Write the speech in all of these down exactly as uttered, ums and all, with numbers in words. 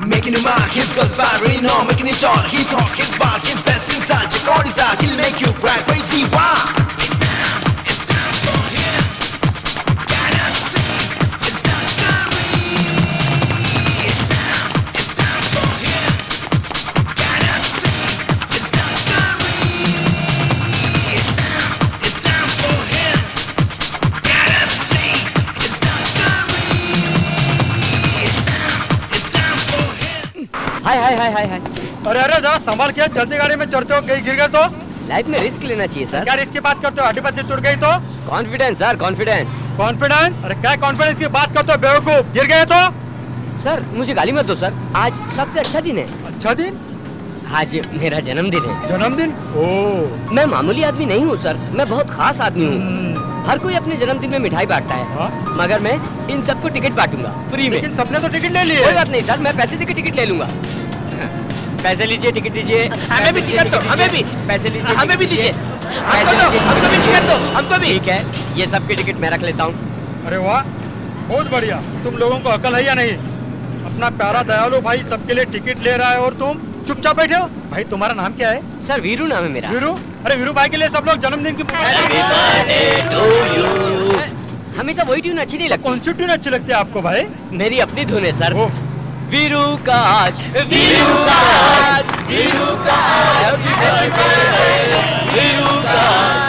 making you mad. His girls firing on, making it short. He talk, his bark, his best inside. Check all his out, he'll make you cry crazy. Why? It's time for him. Gotta see, it's Takkari. It's time, it's time for him. Gotta see, it's Takkari. It's time, it's time for him. Gotta see, it's Takkari. It's time, it's time for him. हाय हाय हाय हाय हाय। अरे अरे जरा संभाल के, चलती गाड़ी में चढ़ते हो कहीं गिर गए तो? लाइफ में रिस्क लेना चाहिए सर। क्या रिस्क की बात करते हो? हड्डी पत्ती टूट गई तो? Confidence sir, confidence. कॉन्फिडेंस? अरे क्या कॉन्फिडेंस की बात करते हो बेवकूफ? गिर गए तो? सर मुझे गाली मत दो सर, आज सबसे अच्छा दिन है। अच्छा दिन? आज मेरा जन्मदिन है। जन्मदिन? ओह। मैं मामूली आदमी नहीं हूँ सर, मैं बहुत खास आदमी हूँ। हर कोई अपने जन्मदिन में मिठाई बांटता है, हाँ? मगर मैं इन सबको टिकट बांटूंगा फ्री में। लेकिन सबने तो टिकट ले लिए। कोई बात नहीं सर, मैं पैसे देके टिकट ले लूंगा। पैसे लीजिए, टिकट दीजिए। हमें भी टिकट दो, हमें भी। पैसे लीजिए, हमें भी दीजिए। हमको दो, हमको भी टिकट दो, हमको भी। ठीक है, ये सबके टिकट मैं रख लेता हूँ। अरे वाह, बहुत बढ़िया। तुम लोगों को अकल है या नहीं? अपना प्यारा दयालु भाई सबके लिए टिकट ले रहा है और तुम चुपचाप बैठे हो। भाई तुम्हारा नाम क्या है? सर वीरू नाम है मेरा। वीरू? अरे वीरू भाई के लिए सब लोग जन्मदिन की हमेशा वही ट्यून अच्छी नहीं लगती। कौन सी ट्यून अच्छी लगती है आपको भाई? मेरी अपनी धुन है सर। वीरू का आज, वीरू का आज, वीरू का आज, वीरू का आज, वीरू का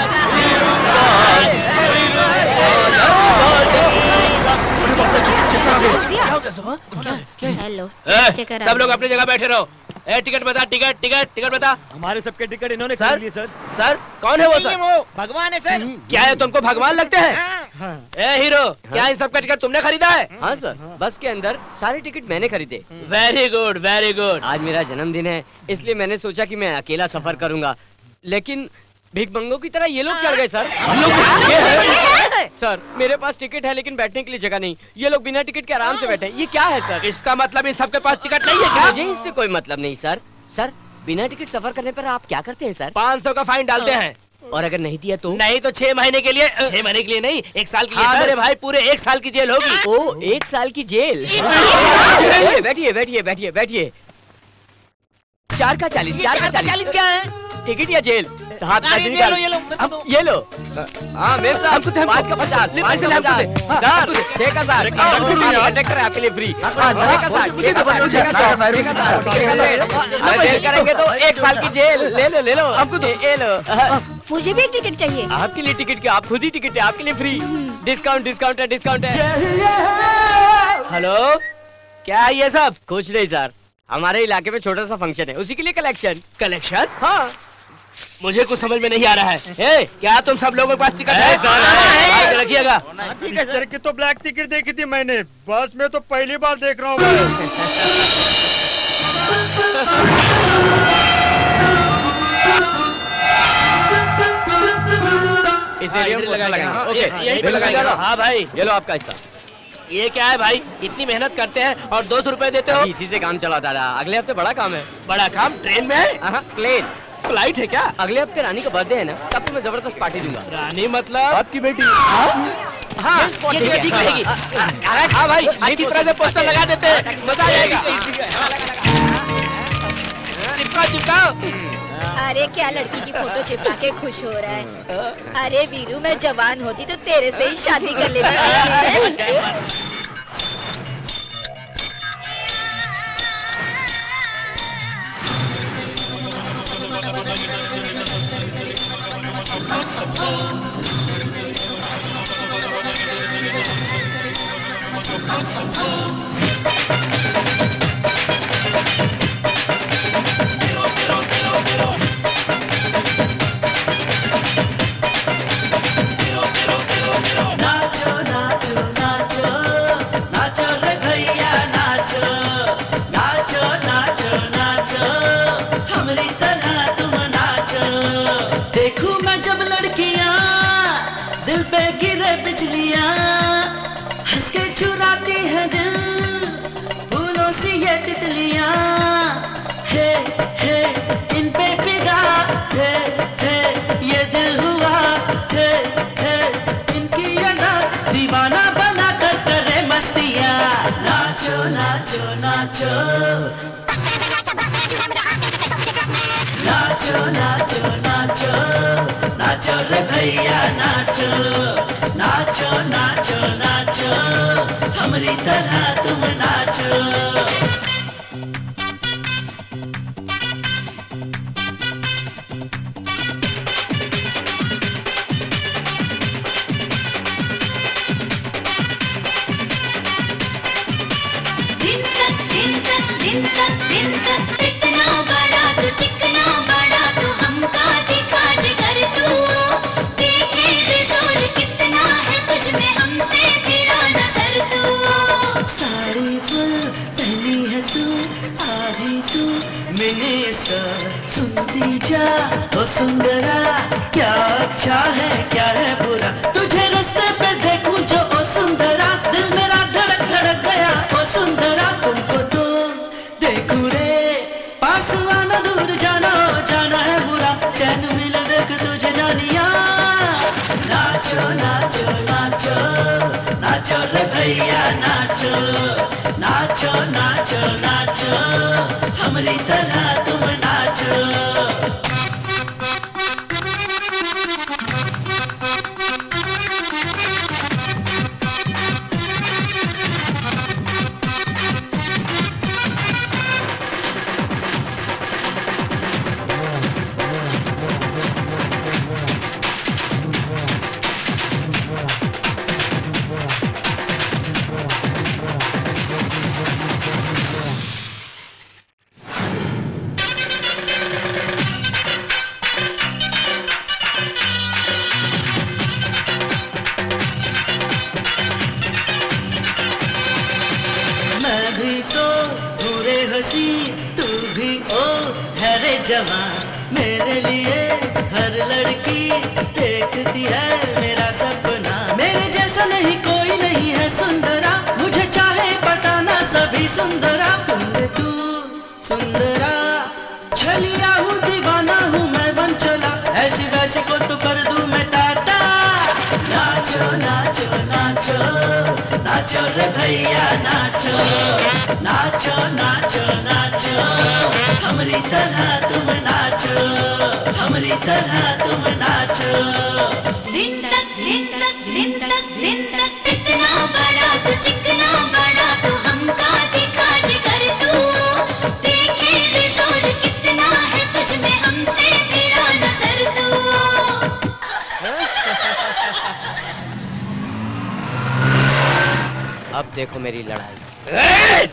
आज। हेलो, सब लोग अपनी जगह बैठे रहो। ए टिकट बता, टिकट टिकट टिकट बता। हमारे सबके टिकट इन्होंने सर, लिए सर। सर कौन है वो सर? भगवान है सर। क्या है, तुमको भगवान लगते हैं? हाँ। ए हीरो, क्या इन सबका टिकट तुमने खरीदा है? हाँ सर, बस के अंदर सारे टिकट मैंने खरीदे। Very good very good. आज मेरा जन्मदिन है, इसलिए मैंने सोचा कि मैं अकेला सफर करूंगा, लेकिन भिखमंगों की तरह ये लोग चढ़ गए सर। सर मेरे पास टिकट है लेकिन बैठने के लिए जगह नहीं। ये लोग बिना टिकट के आराम से बैठे हैं। ये क्या है सर? इसका मतलब इन सबके पास टिकट नहीं है क्या? मुझे इससे कोई मतलब नहीं सर। सर बिना टिकट सफर करने पर आप क्या करते हैं सर? पाँच सौ का फाइन डालते हैं। और अगर नहीं दिया तो? नहीं तो छह महीने के लिए। छह महीने के लिए नहीं, एक साल के लिए। हाँ, मेरे भाई पूरे एक साल की जेल होगी। ओ, एक साल की जेल। बैठिए बैठिए बैठिए बैठिए। चार का चालीस, चार का चालीस क्या है? टिकट या जेल? हाथ पैसे निकालो। ये लो, ये लो। हाँ मेरे साथ पाँच का पचास, पाँच का पचास, छह का साठ, कंडक्टर है आपके लिए फ्री। छह का साठ, छह का साठ, छह का साठ, छह का साठ, अरे देर करेंगे तो एक साल की जेल। ले लो ले लो, ये लो। मुझे भी टिकट चाहिए। आपके लिए टिकट क्या, आप खुद ही टिकट है, आपके लिए फ्री। डिस्काउंट डिस्काउंट है, डिस्काउंट है। हेलो, क्या है ये सब? कुछ नहीं सर, हमारे इलाके में छोटा सा फंक्शन है, उसी के लिए कलेक्शन। कलेक्शन? हाँ। मुझे कुछ समझ में नहीं आ रहा है। ए, क्या तुम सब लोगों के पास टिकट है? है रखिएगा। पिक्चर की तो ब्लैक टिकट देखी थी मैंने, बस में तो पहली बार देख रहा हूँ। हाँ भाई, ये लो आपका हिस्सा। ये क्या है भाई? इतनी मेहनत करते हैं और दो सौ रुपए देते हो? इसी से काम चलाता रहा। अगले हफ्ते बड़ा काम है। बड़ा काम? ट्रेन में? हाँ, प्लेन। फ्लाइट है क्या? अगले हफ्ते रानी का बर्थडे है ना, तब तो मैं जबरदस्त पार्टी दूंगा। रानी मतलब? आपकी बेटी। हाँ, ये जगह ठीक रहेगी। हाँ भाई, अच्छी तरह से पोस्टर लगा देते हैं, मजा आ जाएगा। चिपकाओ चिपकाओ। अरे क्या लड़की की फोटो चिपका के खुश हो रहा है? अरे वीरू, मैं जवान होती तो तेरे से ही शादी कर लेती। चुराती है दिल फूलों सी ये तितलियां, है है इन पे फिदा, है है ये दिल हुआ, है है इनकी अदा दीवाना बना कर करे मस्तियां। नाचो नाचो नाचो नाचो नाचो नाचो नाचो नाचो रे भैया नाचो नाचो नाचो नाचो हमारी तरह तुम नाचो दिन तक दिन तक इतना बड़ा तू चिकना बड़ा तू हमका दिखा जिगर तू देखे बेजोर कितना है तुझ में हमसे फिरा नजर तू साड़ी फुल पहनी है तू आधी तू मैंने इसका सुनती जा ओ सुंदरा क्या अच्छा है क्या है बुरा तुझे रास्ते पे देखूं जो ओ सुंदरा दिल मेरा धड़क धड़क गया ओ सुंदरा तुमको तो देखूं रे पास आना दूर जाना जाना है बुरा चैन मिले देख तुझे जानिया नाचो नाचो नाचो नाचो रे भैया नाचो नाचो नाचो नाचो हमारी तरह तुम नाचो तू भी ओ हरे जवान मेरे लिए हर लड़की देखती है मेरा सपना मेरे जैसा नहीं कोई नहीं है सुंदरा मुझे चाहे पटाना सभी सुंदरा तुम तू सुंदरा छलिया हूँ दीवाना हूँ मैं बन चला ऐसी वैसी को तो कर दूँ मैं टाटा नाचो नाचो नाचो नाचो रे भैया नाचो नाचो नाचो नाचो हमारी तरह तुम नाचो हमारी तरह तुम नाचो दिन तक दिन तक दिन तक दिन तक इतना बड़ा तू चिकना बड़ा तू हमका दिखा जिगर तू देखे बेजोर कितना है तुझ में हमसे फिरा नजर तू अब देखो मेरी लड़ाई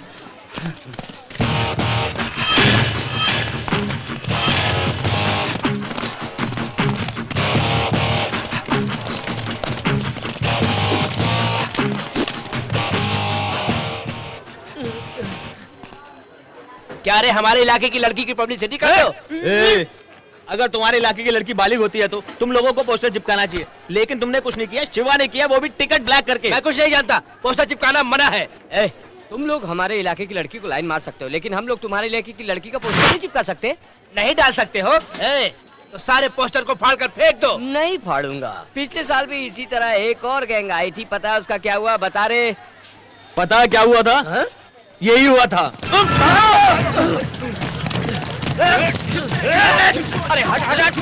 क्या रे हमारे इलाके की लड़की की पब्लिसिटी करते हो? ए, अगर तुम्हारे इलाके की लड़की बालिग होती है तो तुम लोगों को पोस्टर चिपकाना चाहिए लेकिन तुमने कुछ नहीं किया शिवा ने किया वो भी टिकट ब्लैक करके मैं कुछ नहीं जानता पोस्टर चिपकाना मना है ए, तुम लोग हमारे इलाके की लड़की को लाइन मार सकते हो लेकिन हम लोग तुम्हारे इलाके की लड़की का पोस्टर नहीं चिपका सकते नहीं डाल सकते हो ए, तो सारे पोस्टर को फाड़ कर फेंक दो नहीं फाड़ूंगा पिछले साल भी इसी तरह एक और गैंग आई थी पता है उसका क्या हुआ बता रे पता क्या हुआ था हा? यही हुआ था अरे हट हट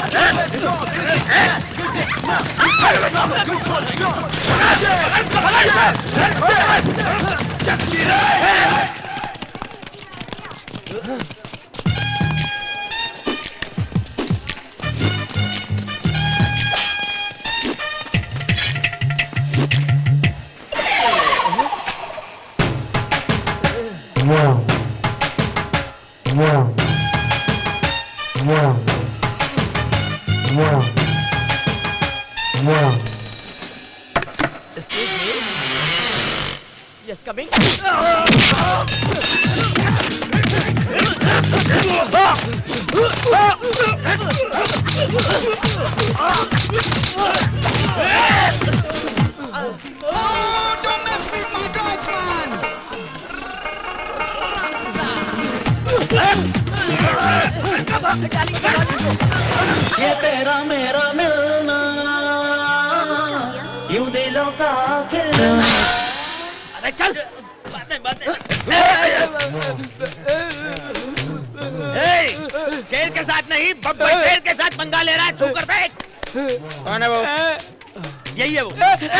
Excuse me. Yes, coming. Oh, don't mess with my dogs, man. ये तेरा मेरा मिलना यूं दिलों का खिलना अरे चल बात नहीं बात नहीं शेर के साथ नहीं, बब्बर शेर के साथ पंगा ले रहा है। तू करता है? कौन है वो? यही है वो।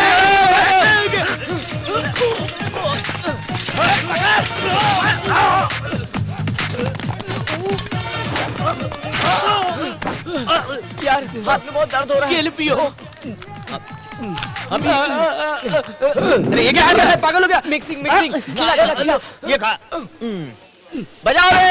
यार हाथ में बहुत दर्द हो रहा है। केले पियो। अभी अरे ये क्या कर रहा है? पागल हो गया? Mixing mixing. खिला खिला खिला। ये खा। बजाओ रे।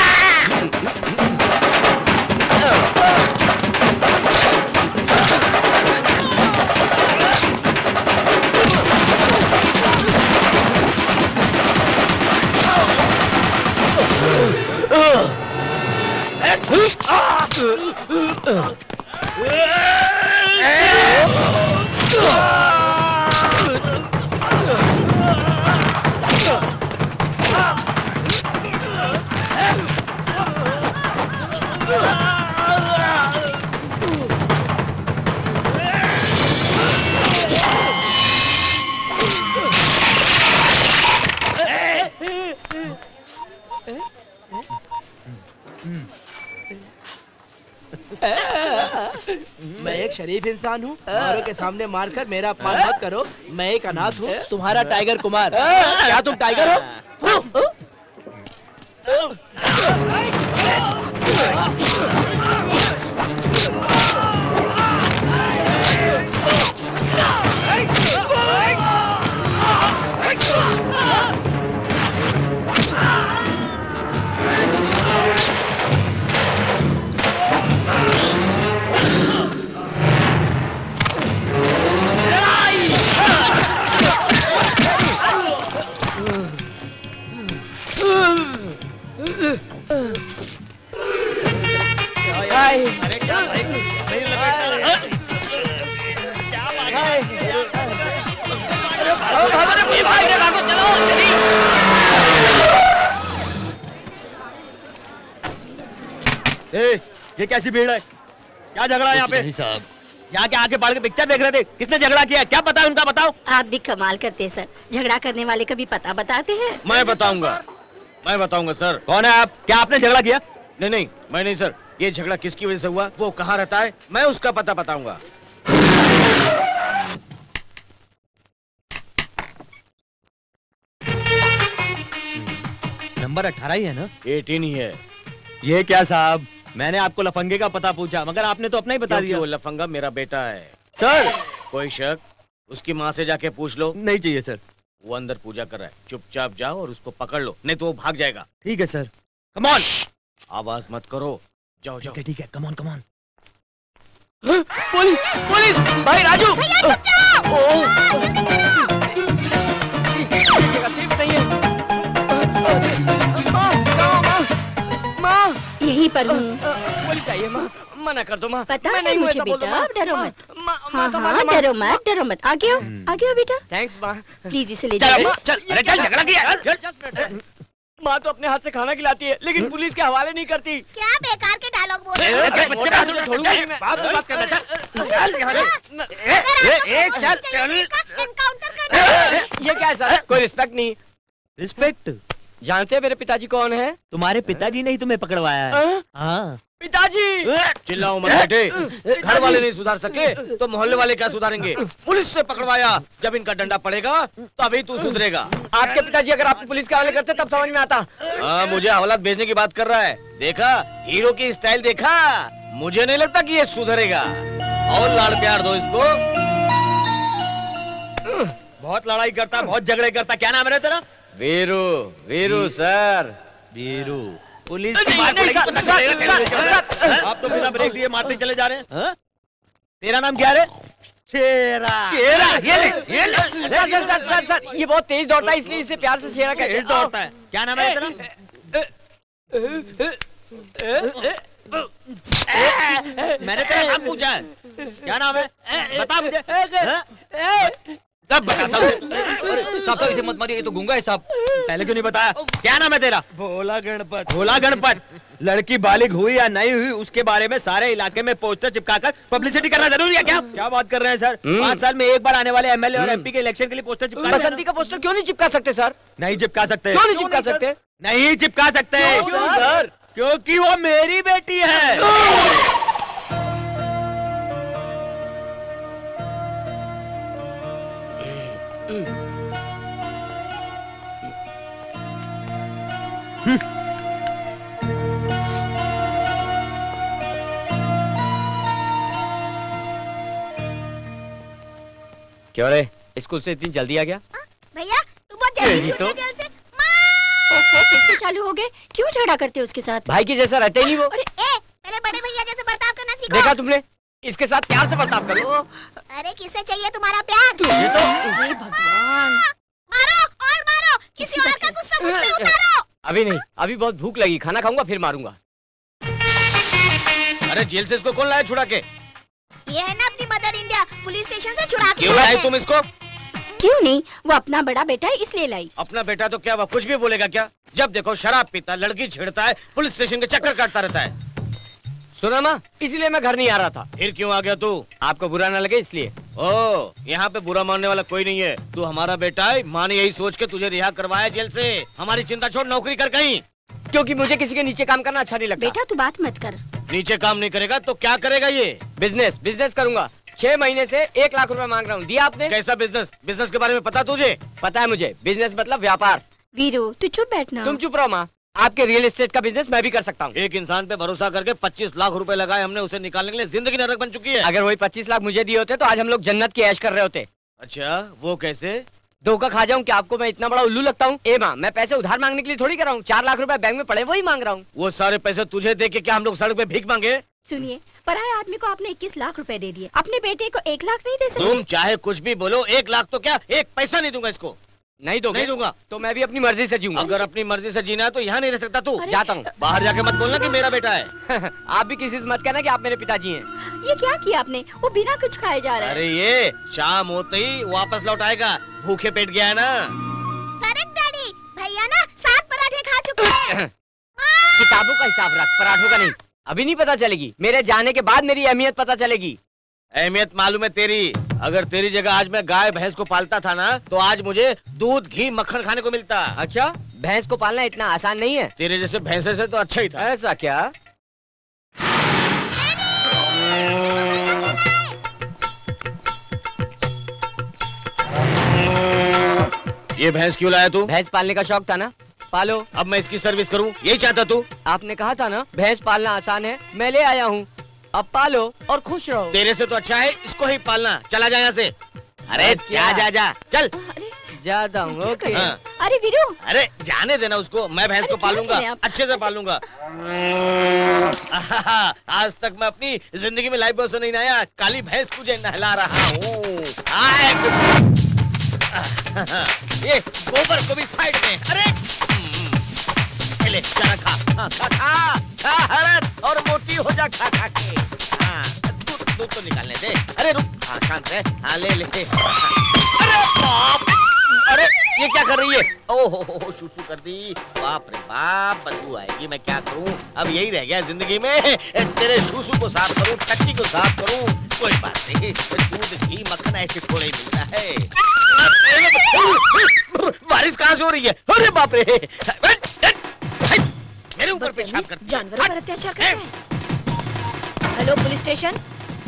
मैं एक शरीफ इंसान हूँ। औरों के सामने मारकर मेरा अपमान मत करो। मैं एक अनाथ हूँ, तुम्हारा टाइगर कुमार। क्या तुम टाइगर हो? अरे क्या भाई? नहीं लपेटना। क्या बात है? अरे भाई रे भागो, चलो जल्दी। ए, ये कैसी भीड़ है? क्या झगड़ा है यहाँ पे? साहब, यहाँ के आके बढ़ के पिक्चर देख रहे थे। किसने झगड़ा किया? क्या पता है उनका? बताओ। आप भी कमाल करते हैं सर। झगड़ा करने वाले का भी पता बताते हैं। मैं बताऊंगा, मैं बताऊंगा सर। कौन है आप? क्या आपने झगड़ा किया? नहीं नहीं, मैं नहीं सर। ये झगड़ा किसकी वजह से हुआ, वो कहाँ रहता है, मैं उसका पता बताऊंगा। नंबर अठारह ही है ना? एटीन ही है। ये क्या साहब, मैंने आपको लफंगे का पता पूछा, मगर आपने तो अपना ही बता दिया। वो लफंगा मेरा बेटा है सर। कोई शक? उसकी माँ से जाके पूछ लो। नहीं चाहिए सर। वो अंदर पूजा कर रहा है, चुपचाप जाओ और उसको पकड़ लो, नहीं तो वो भाग जाएगा। ठीक है सर। कम ऑन, आवाज मत करो। जाओ जाओ। ठीक है, come on come on. Police police, भाई राजू। माँ यहीं पर हूँ। पुलिस चाहिए माँ, मना कर दो माँ। पता है मुझे बेटा, डरो मत। हाँ हाँ, डरो मत डरो मत। आगे आओ आगे आओ बेटा। थैंक्स माँ। प्लीज इसे ले चल जाओ। चल, अरे चल, झगड़ा किया। माँ तो अपने हाथ से खाना खिलाती है, लेकिन पुलिस के हवाले नहीं करती। क्या बेकार के डायलॉग बोल रहे हो? बच्चे बात तो छोड़ूंगा नहीं मैं। बात बात करना। चल चल यहाँ से। ए ए चल चल। एनकाउंटर कर। ये क्या है सर? कोई रिस्पेक्ट नहीं। रिस्पेक्ट? जानते हैं मेरे पिताजी कौन है? तुम्हारे पिताजी ने ही तुम्हें पकड़वाया है। हाँ। पिताजी! चिल्लाओ मत बेटे। घर वाले नहीं सुधार सके तो मोहल्ले वाले क्या सुधारेंगे? पुलिस से पकड़वाया, जब इनका डंडा पड़ेगा तभी तू सुधरेगा। आपके पिताजी अगर आपको पुलिस के हवाले करते तब समझ में आता। हाँ, मुझे हवालात भेजने की बात कर रहा है। देखा हीरो की स्टाइल देखा? मुझे नहीं लगता कि ये सुधरेगा। और लाड़ प्यार दो इसको। बहुत लड़ाई करता, बहुत झगड़े करता। क्या नाम है तेरा? वीरू। वीरू सर। वीरू। पुलिस की बात पड़ेगी तो चलेगा। आप तो बिना ब्रेक दिए मारते चले जा रहे हैं। तेरा नाम क्या है? शेरा। शेरा, ये ले, ये ले। Sir sir sir sir sir, ये बहुत तेज दौड़ता है, इसलिए इसे प्यार से शेरा कहते हैं। दौड़ता है। क्या नाम है तेरा? मैंने तेरा नाम पूछा है। क्या नाम है? बता मुझे। सब बताता हूँ। साहब तो इसे मत मारिए, ये तो गूंगा है साहब। पहले क्यों नहीं बताया? क्या नाम है तेरा? भोला गणपत। भोला गणपत। लड़की बालिग हुई या नहीं हुई उसके बारे में सारे इलाके में पोस्टर चिपकाकर पब्लिसिटी करना जरूरी है क्या? क्या बात कर रहे हैं सर? पाँच साल में एक बार आने वाले एमएलए और एमपी के इलेक्शन के लिए पोस्टर चिपका। बसंती का पोस्टर क्यों नहीं चिपका सकते सर? नहीं चिपका सकते। क्यों नहीं चिपका सकते? नहीं चिपका सकते सर, क्योंकि वो मेरी बेटी है। क्यों रे, स्कूल से इतनी जल्दी आ गया? भैया तुम बहुत जल्दी छूट गए जेल से। माँ फिर से चालू हो गए, क्यों झगड़ा करते हो उसके साथ? भाई की जैसा रहते ही नहीं वो। अरे ए, पहले बड़े भैया जैसे बर्ताव करना सीखो। देखा तुमने, इसके साथ प्यार से बर्ताव करो। अरे किससे चाहिए तुम्हारा प्यार? तुझे तो हे भगवान, मारो और मारो, किसी और का गुस्सा मुझ पे उतारो। अभी नहीं, अभी बहुत भूख लगी, खाना खाऊंगा फिर मारूंगा। अरे जेल से इसको कौन लाया छुड़ा के? ये है ना अपनी मदर इंडिया, पुलिस स्टेशन से छुड़ा के। क्यों लाई तुम इसको? क्यों नहीं, वो अपना बड़ा बेटा है इसलिए लाई। अपना बेटा तो क्या वो कुछ भी बोलेगा क्या? जब देखो शराब पीता, लड़की छेड़ता है, पुलिस स्टेशन के चक्कर काटता रहता है। सुना माँ, इसलिए मैं घर नहीं आ रहा था। फिर क्यों आ गया तू? आपको बुरा ना लगे इसलिए। ओ, यहाँ पे बुरा मानने वाला कोई नहीं है। तू हमारा बेटा है, माँ ने यही सोच के तुझे रिहा करवाया जेल से। हमारी चिंता छोड़, नौकरी कर कहीं। क्योंकि मुझे किसी के नीचे काम करना अच्छा नहीं लगता। बेटा तू बात मत कर। नीचे काम नहीं करेगा तो क्या करेगा ये? बिजनेस, बिजनेस करूंगा। छह महीने से एक लाख रुपए मांग रहा हूँ, दिया आपने? कैसा बिजनेस? बिजनेस के बारे में पता तुझे? पता है मुझे, बिजनेस मतलब व्यापार। वीरू तू चुप बैठना। तुम चुप रहो माँ, आपके रियल एस्टेट का बिजनेस मैं भी कर सकता हूँ। एक इंसान पे भरोसा करके पच्चीस लाख रुपए लगाए हमने, उसे निकालने के लिए जिंदगी नरक बन चुकी है। अगर वही पच्चीस लाख मुझे दिए होते तो आज हम लोग जन्नत की ऐश कर रहे होते। अच्छा, वो कैसे? धोखा खा जाऊं क्या आपको मैं इतना बड़ा उल्लू लगता हूँ? ए माँ, मैं पैसे उधार मांगने के लिए थोड़ी कर रहा हूँ, चार लाख रुपए बैंक में पड़े वही मांग रहा हूँ। वो सारे पैसे तुझे दे के क्या हम लोग सड़क पे भीख मांगे? सुनिए, पराये आदमी को आपने इक्कीस लाख रुपए दे दिए, अपने बेटे को एक लाख नहीं दे सकते? तुम चाहे कुछ भी बोलो, एक लाख तो क्या, एक पैसा नहीं दूंगा इसको। नहीं दोगे? नहीं दूंगा। तो मैं भी अपनी मर्जी से जीऊंगा। अगर अपनी मर्जी से जीना है तो यहाँ नहीं रह सकता तू। जाता हूँ। बाहर जाके मत बोलना कि मेरा बेटा है। आप भी किसी से मत कहना कि आप मेरे पिताजी हैं। ये क्या किया आपने? वो बिना कुछ खाए जा रहा है। अरे ये शाम होते ही वापस लौट आएगा, भूखे पेट गया है ना। करेक्ट डैडी, भैया ना सात पराठे खा चुके हैं। किताबों का हिसाब रख, पराठों का नहीं। अभी नहीं पता चलेगी, मेरे जाने के बाद मेरी अहमियत पता चलेगी। अहमियत मालूम है तेरी। अगर तेरी जगह आज मैं गाय भैंस को पालता था ना, तो आज मुझे दूध घी मक्खन खाने को मिलता। अच्छा, भैंस को पालना इतना आसान नहीं है। तेरे जैसे भैंसे से तो अच्छा ही था। ऐसा क्या? ये भैंस क्यों लाया तू? भैंस पालने का शौक था ना, पालो। अब मैं इसकी सर्विस करूं, यही चाहता तू? आपने कहा था ना भैंस पालना आसान है, मैं ले आया हूँ, अब पालो और खुश रहो। तेरे से तो अच्छा है इसको ही पालना। चला जा यहाँ से। अरे जा जा जा चल। जाता हूँ। ओके। हाँ। अरे वीरू, अरे जाने देना उसको, मैं भैंस को पालूंगा, अच्छे से पालूंगा। आज तक मैं अपनी जिंदगी में लाइफ बॉय से नहीं नहाया, काली भैंस तुझे नहला रहा हूँ। ये गोबर को भी साइड में। अरे ले चना खा, खा खा खा खा हरत और मोटी हो जा खा खा के। हाँ, दूध दूध तो निकालने दे। अरे रुक, हाँ शांत रह। हाँ ले ले। अरे बाप, अरे ये क्या कर रही है? ओहो हो, शुशु कर दी। बाप रे बाप, बदबू आएगी। मैं क्या करूं? अब यही रह गया जिंदगी में, तेरे शुशु को साफ करूं, टट्टी को साफ करूं। कोई बात नहीं, दूध घी मक्खन ऐसे थोड़ा ही मिलता है। बारिश कहाँ से हो रही है? अरे बाप रे, मेरे ऊपर पेशाब कर। जानवरों पर अत्याचार कर रहे हैं। Hello police station.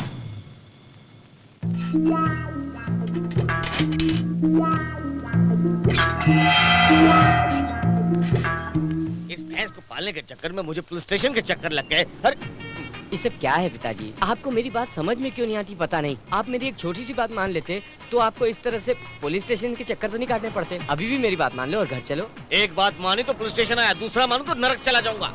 इस भैंस को पालने के चक्कर में मुझे पुलिस स्टेशन के चक्कर लग गए। अरे ये सब क्या है पिताजी? आपको मेरी बात समझ में क्यों नहीं आती पता नहीं। आप मेरी एक छोटी सी बात मान लेते तो आपको इस तरह से पुलिस स्टेशन के चक्कर तो नहीं काटने पड़ते। अभी भी मेरी बात मान लो और घर चलो। एक बात मानी तो पुलिस स्टेशन आया, दूसरा मानू तो नरक चला जाऊंगा।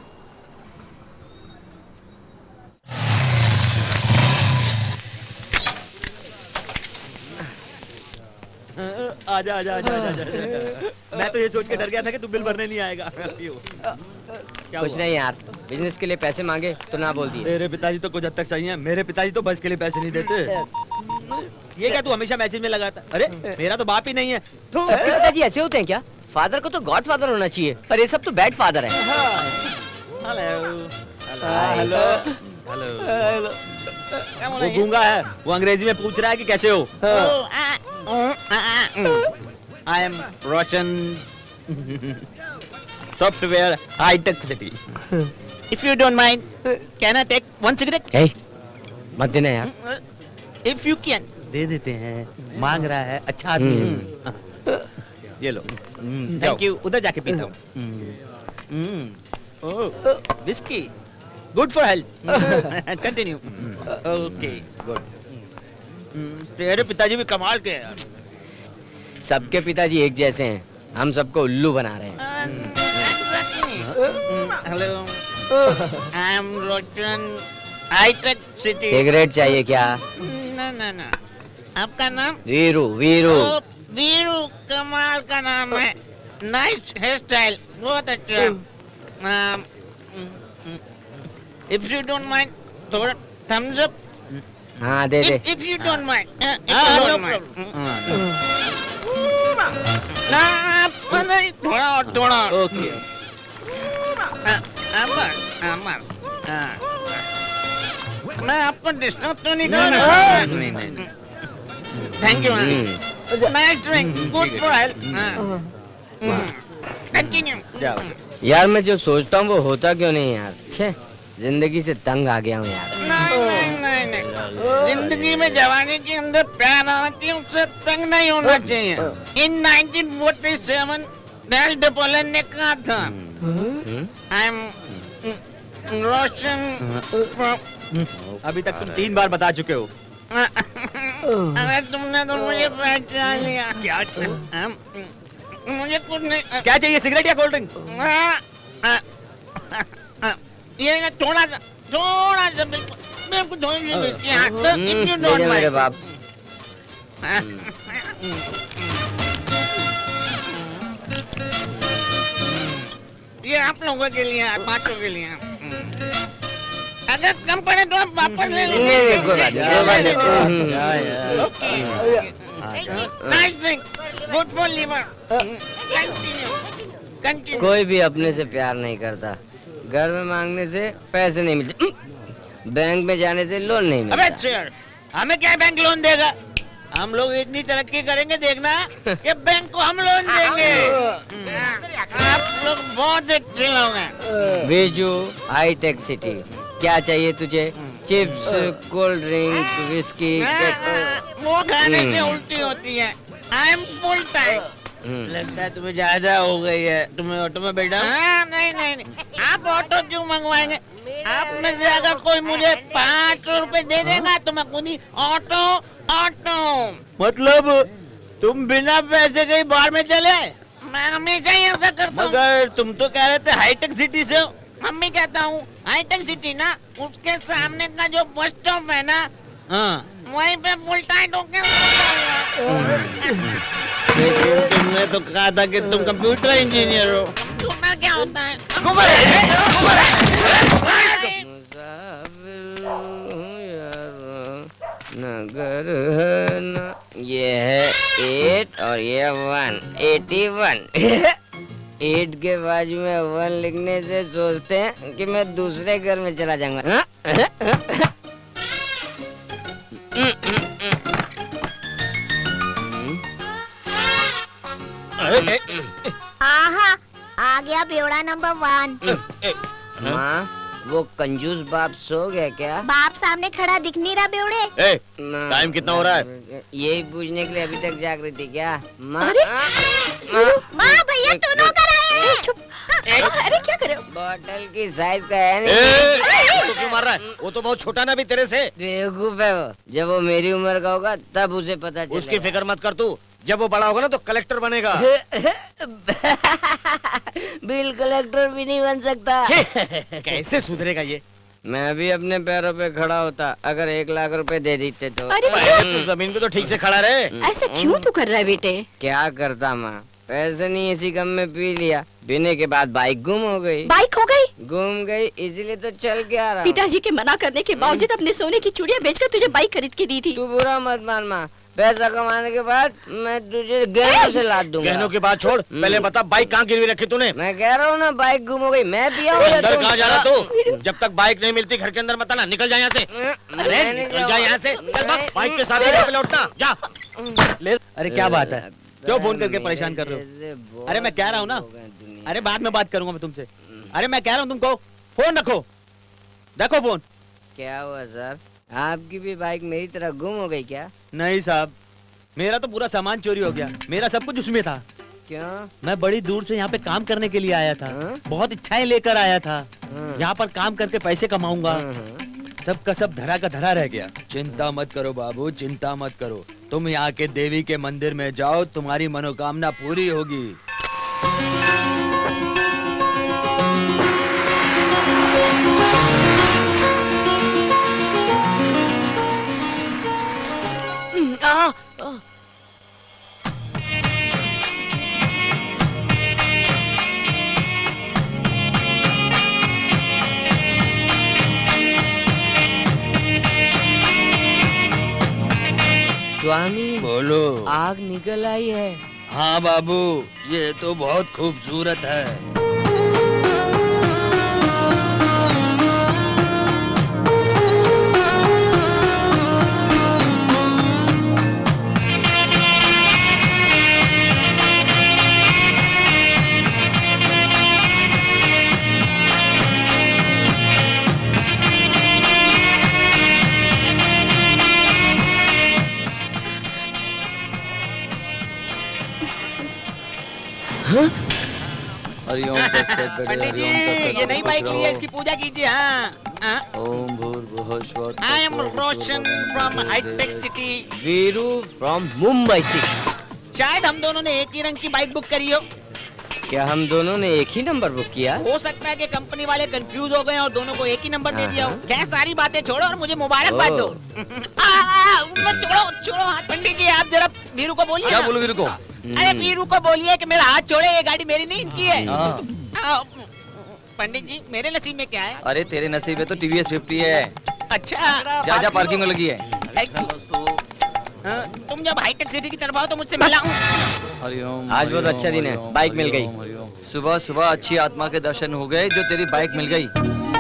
आजा आजा आजा आजा आजा। मैं तो ये सोच के डर गया था कि तू बिल भरने नहीं आएगा। क्या कुछ नहीं यार, बिजनेस के लिए पैसे मांगे तो ना बोल दिए। तेरे पिताजी तो कुछ हद तक सही हैं, मेरे पिताजी तो बस के लिए पैसे नहीं देते। ये क्या तू हमेशा मैसेज में लगाता? अरे मेरा तो बाप ही नहीं है। सबके पिताजी ऐसे होते हैं क्या? फादर को तो गॉड फादर होना चाहिए, पर ये सब तो बैड फादर है। Hello hello hello. वो गूंगा है, वो अंग्रेजी में पूछ रहा है कि कैसे हो। I am Roshan software hitech city. If you don't mind can I take one cigarette? Hey मत देना यार। इफ यू कैन दे देते हैं, मांग रहा है, अच्छा आदमी है। ये लो, थैंक यू। उधर जाके पीता हूँ। Oh whisky, good for health. Continue. Okay good. तेरे पिताजी भी कमाल के हैं। सबके पिताजी एक जैसे हैं, हम सबको उल्लू बना रहे हैं। Hello, I am Roshan hitech city. Cigarette चाहिए क्या? ना ना ना। आपका नाम? वीरू। वीरू ओ, वीरू कमाल का नाम है। नाइस हेयर स्टाइल, बहुत अच्छा। इफ यू डोंट माइंड थोड़ा थम्स अप। हाँ दे दे। If you don't mind, if you don't mind. ना नहीं, थोड़ा और थोड़ा। ओके। अमर अमर, मैं आपको डिस्टर्ब तो नहीं कर रहा? नहीं नहीं। Thank you. Nice drink, good for health. Continue. यार मैं जो सोचता हूँ वो होता क्यों नहीं यार। छे जिंदगी से तंग आ गया हूँ यार। नहीं नहीं नहीं, जिंदगी में जवानी के अंदर प्यार आना चाहिए, उससे तंग नहीं होना चाहिए। In nineteen forty seven Napoleon ने कहा था, आई एम रोशन। अभी तक तुम तीन बार बता चुके हो। अरे तुमने तो मुझे पहचान लिया। क्या? मुझे कुछ नहीं। क्या चाहिए, सिगरेट या कोल्ड ड्रिंक? ये थोड़ा सा, थोड़ा सा, बिल्कुल बिल्कुल थोड़ी सी इसकी हाथ तो इफ यू डोंट माइंड। मेरे बाप। ये आप लोगों के लिए, पांचों के लिए। अगर कम पड़े तो आप वापस ले लीजिए। Nice drink, good for liver. Continue. कोई भी अपने से प्यार नहीं करता। घर में मांगने से पैसे नहीं मिलते, बैंक में जाने से लोन नहीं मिलता। अबे चेयर, हमें क्या बैंक लोन देगा? हम लोग इतनी तरक्की करेंगे देखना कि बैंक को हम लोन देंगे। आप लोग बहुत अच्छे लोग हैं। बीजू हाईटेक सिटी, क्या चाहिए तुझे? Chips, cold drink, whisky? वो खाने से उल्टी होती है। I am full time. लगता है तुम्हें ज्यादा हो गई है। तुम्हें ऑटो में बैठा? नहीं नहीं नहीं, आप ऑटो क्यों मंगवाएंगे? आप में से अगर कोई मुझे पाँच सौ रुपए दे देगा तो मैं खुद ही ऑटो ऑटो। मतलब तुम बिना पैसे कहीं बाहर में चले? मैं हमेशा ही ऐसा करता हूँ। मगर तुम तो कह रहे थे हाईटेक सिटी से। हम भी कहता हूँ हाईटेक सिटी ना, उसके सामने का जो बस स्टॉप है ना, हाँ वहीं पे फुल टाइट होके। तुमने तो कहा था कि तुम कंप्यूटर इंजीनियर हो। तुम्हारा क्या होता है? नगर है ना, ये है एट और ये वन, एटी वन। एट के बाजू में वन लिखने से सोचते हैं कि मैं दूसरे घर में चला जाऊंगा। आहा, आ गया बेवड़ा नंबर वन। माँ, वो कंजूस बाप सो गया क्या? बाप सामने खड़ा दिख नहीं रहा बेवड़े। टाइम कितना हो रहा है? यही पूछने के लिए अभी तक जाग रही थी क्या? माँ माँ भैया दोनों कर आए। अरे क्या करे? बॉटल की साइज का है नहीं। तो क्यों मार रहा है? वो तो बहुत छोटा ना भी तेरे से। बेवकूफ है वो। जब वो मेरी उम्र का होगा तब उसे पता चलेगा। उसकी फिक्र मत कर तू। जब वो बड़ा होगा ना तो कलेक्टर बनेगा। बिल कलेक्टर भी नहीं बन सकता। कैसे सुधरेगा ये? मैं भी अपने पैरों पे खड़ा होता अगर एक लाख रुपए दे देते तो। अरे तो जमीन पे तो ठीक से खड़ा रहे। ऐसा क्यों तू कर रहा है बेटे? क्या करता माँ, पैसे नहीं, इसी गम में पी लिया। पीने के बाद बाइक गुम हो गई। बाइक हो गई? गुम गई, इसीलिए तो चल के आ रहा। पिताजी के मना करने के बावजूद अपने सोने की चूड़ियां बेचकर तुझे बाइक खरीद के दी थी। तू बुरा मत मान माँ, पैसा कमाने के बाद मैं तुझे गहनों से लाद दूंगा। गहनों के बाद छोड़, पहले बता बाइक कहाँ गिरवी रखी तूने? मैं कह रहा हूँ ना, बाइक गुम हो गई। मैं पिया हूँ। अंदर कहाँ जा रहा तू? जब तक बाइक नहीं मिलती घर के अंदर मत आना, निकल जा यहाँ से। अरे निकल जा यहाँ से, चल भाग, बाइक के साथ ही लौटना जा। ले। अरे क्या बात है, क्यों फोन करके परेशान कर रहे हो? अरे मैं कह रहा हूँ ना, अरे बाद में बात करूंगा मैं तुमसे। अरे मैं कह रहा हूँ तुमको फोन रखो, देखो फोन। क्या हुआ सर, आपकी भी बाइक मेरी तरह गुम हो गई क्या? नहीं साहब, मेरा तो पूरा सामान चोरी हो गया। मेरा सब कुछ उसमें था। क्यों? मैं बड़ी दूर से यहाँ पे काम करने के लिए आया था। हा? बहुत इच्छाएं लेकर आया था। यहाँ पर काम करके पैसे कमाऊंगा। सब का सब धरा का धरा रह गया। चिंता मत करो बाबू, चिंता मत करो। तुम यहाँ के देवी के मंदिर में जाओ, तुम्हारी मनोकामना पूरी होगी। आ, आ, स्वामी बोलो। आग निकल आई है। हाँ बाबू, ये तो बहुत खूबसूरत है। पंडित जी, ये नई बाइक ली है, इसकी पूजा कीजिए। हाँ। ओम भूर्भुवः स्वः। I am Roshan from hitech city. Veeru from Mumbai city. शायद हम दोनों ने एक ही रंग की बाइक बुक करी हो। क्या हम दोनों ने एक ही नंबर बुक किया? हो सकता है कि कंपनी वाले कंफ्यूज हो गए और दोनों को एक ही नंबर दे दिया हो। क्या सारी बातें छोड़ो और मुझे मुबारकबाद दो। छोड़ो छोड़ो हाथ। पंडित जी आप जरा वीरू को बोलिए। क्या बोलूं वीरू को? अरे वीरू को बोलिए कि मेरा हाथ छोड़े, ये गाड़ी मेरी नहीं इनकी है। पंडित जी मेरे नसीब में क्या है? अरे तेरे नसीब में तो टीवीएस फिफ्टी है। अच्छा जा जा पार्किंग में लगी है। तुम जब हाईटेक सिटी की तरफ आओ तो मुझसे मिला हूँ। हरिओम। आज बहुत अच्छा दिन है, बाइक मिल गई। सुबह सुबह अच्छी आत्मा के दर्शन हो गए जो तेरी बाइक मिल गई।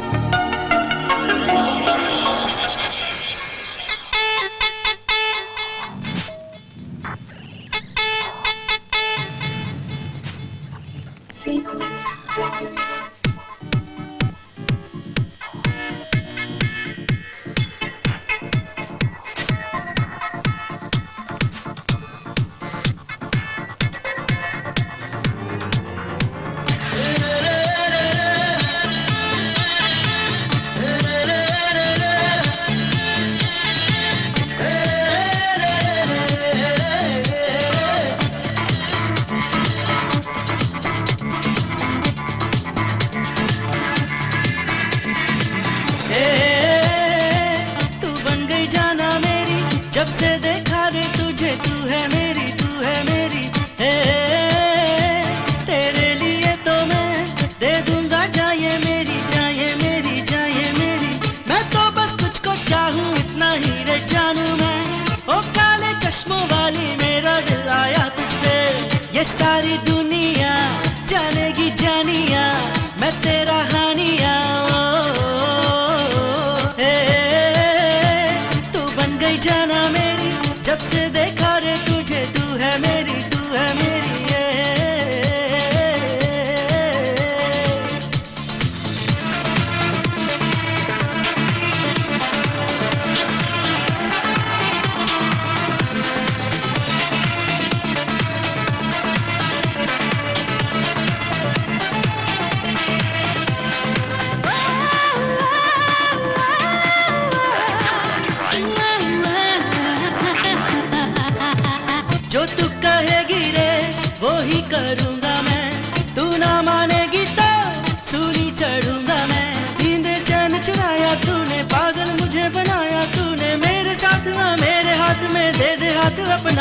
जब से देखा रे तुझे, तू है मेरी, तू है मेरी। हे तेरे लिए तो मैं दे दूंगा जाए मेरी, जाए मेरी, जाए मेरी। मैं तो बस तुझको चाहूं, इतना ही रे जानू मैं। ओ काले चश्मों वाली मेरा दिल आया तुझ पे। ये सारी दुनिया जानेगी जानिया, मैं तेरा हानिया। जाना मेरी,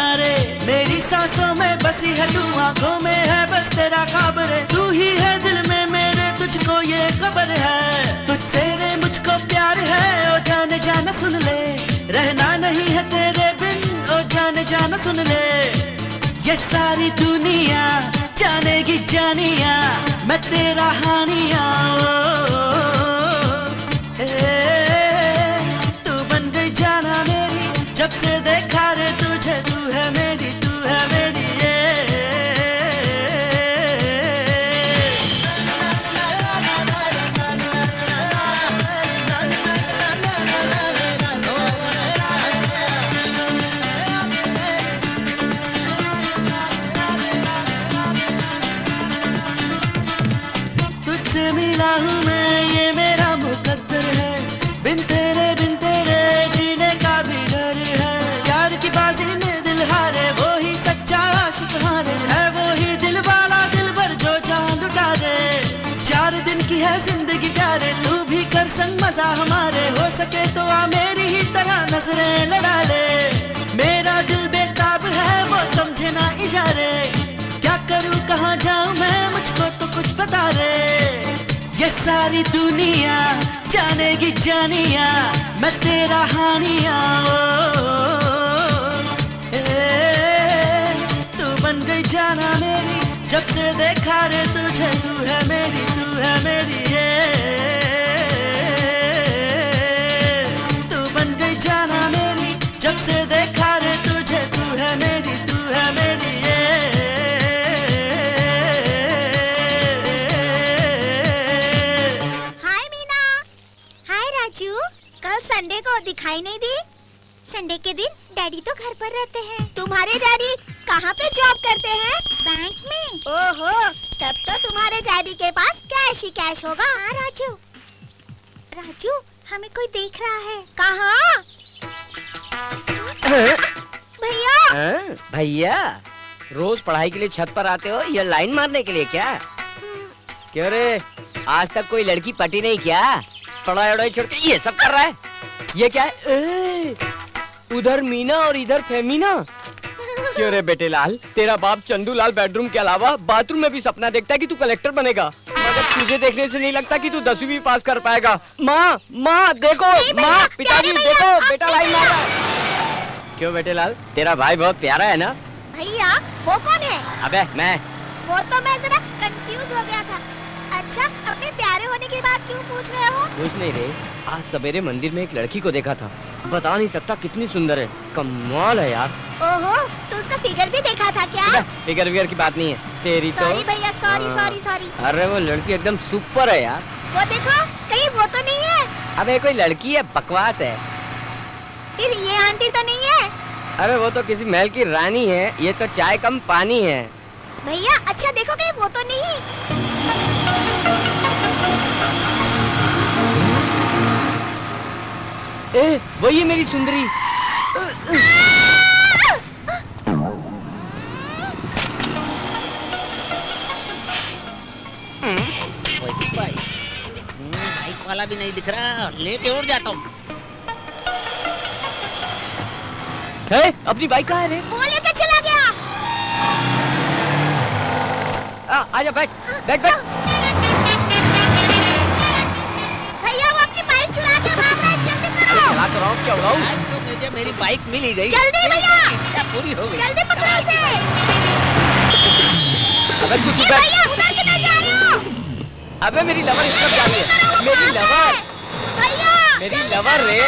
रे, मेरी सांसों में बसी है तू, आंखों में है बस तेरा ख्वाब रे, तू ही है दिल में मेरे, तुझको ये खबर है, तुझसे रे मुझको प्यार है, ओ जाने जाना सुन ले, रहना नहीं है तेरे बिन, ओ जाने जाना सुन ले, ये सारी दुनिया जानेगी जानिया, मैं तेरा हानिया, ओ, तू बन गई जाना मेरी, जब से देखा रे तुझे, तू है मेरी, तू है मेरी, ये तुझसे मिला हूँ मैं, ये मेरा मुकद्दर है, बिन तेरे बिन तेरे जीने का भी डर है, यार की बाजी में दिल हारे, वो ही सच्चा आशिक हारे, है वो ही दिल वाला दिल भर जो जान लुटा दे, चार दिन की है जिंदगी प्यारे, तू भी कर संग मजा हमारे, हो सके तो आ मेरी ही तरह नजरें लड़ा ले, मेरा दिल बेताब है वो समझे ना इशारे, क्या करूँ कहाँ जाऊँ मैं, मुझको तो कुछ बता रे, ये सारी दुनिया जानेगी जानिया, मैं तेरा हानिया, ओ, ए, तू बन गई जाना मेरी, जब से देखा रे तुझे, तू है मेरी, तू है मेरी, ये तू बन गई जाना मेरी, जब से देखा रे तुझे, तू है मेरी, तू है मेरी, ये कल संडे को दिखाई नहीं दी, संडे के दिन डैडी तो घर पर रहते हैं, तुम्हारे डैडी कहाँ पे जॉब करते हैं, बैंक में, ओहो, तब तो तुम्हारे डैडी के पास कैश ही कैश होगा। हाँ राजू, राजू हमें कोई देख रहा है, कहाँ? भैया भैया रोज पढ़ाई के लिए छत पर आते हो या लाइन मारने के लिए क्या? क्यों रे, आज तक कोई लड़की पटी नहीं क्या? पढ़ाई वढ़ाई छोड़ के ये सब कर रहा है, ये क्या है? ए, उधर मीना और इधर फेमीना। क्यों रे बेटे लाल, तेरा बाप चंदू लाल बेडरूम के अलावा बाथरूम में भी सपना देखता है कि तू कलेक्टर बनेगा, मगर तुझे देखने से नहीं लगता कि तू दसवीं भी पास कर पाएगा। माँ माँ देखो, माँ पिताजी देखो, बेटा लाइन मार रहा है। क्यों बेटे लाल, तेरा भाई बहुत प्यारा है ना? भैया वो कौन है? अबे मैं। वो तो मैं जरा कंफ्यूज हो गया था। अच्छा, अपने प्यारे होने की बात क्यों पूछ रहे हो? कुछ नहीं रे, आज सवेरे मंदिर में एक लड़की को देखा था, बता नहीं सकता कितनी सुंदर है, कमाल है यार। ओहो, तो उसका फिगर भी देखा था क्या? फिगर विगर की बात नहीं है तेरी तो। सॉरी भैया, सॉरी सॉरी सॉरी। अरे वो लड़की एकदम सुपर है यार। वो देखो, कहीं वो तो नहीं है? अबे कोई लड़की है, बकवास है। फिर ये आंटी तो नहीं है? अरे वो तो किसी महल की रानी है, ये तो चाय कम पानी है। भैया अच्छा देखो कहीं वो तो नहीं। ए, वही है मेरी सुंदरी। बाइक वाला भी नहीं दिख रहा, लेके उड़ जाता हूँ। है, अपनी बाइक कहाँ है रे? वो लेकर चला गया। आ, आजा बैठ, बैठ बैठ। भैया वो अपनी बाइक चुरा के भाग रहा है, जल्दी करो। चला तो रहा हूँ, क्या उड़ाऊँ? आज तो मुझे मेरी बाइक मिल ही गई। जल्दी भैया, इच्छा पूरी हो गई। जल्दी पकड़ो उसे। अबे तू चुप ए बैठ। भैया उधर किधर जा रहे हो? अबे मेरी लवर इस तरफ जा रही है। मेरी लवर, भैया मेरी जल्दी लवर रे।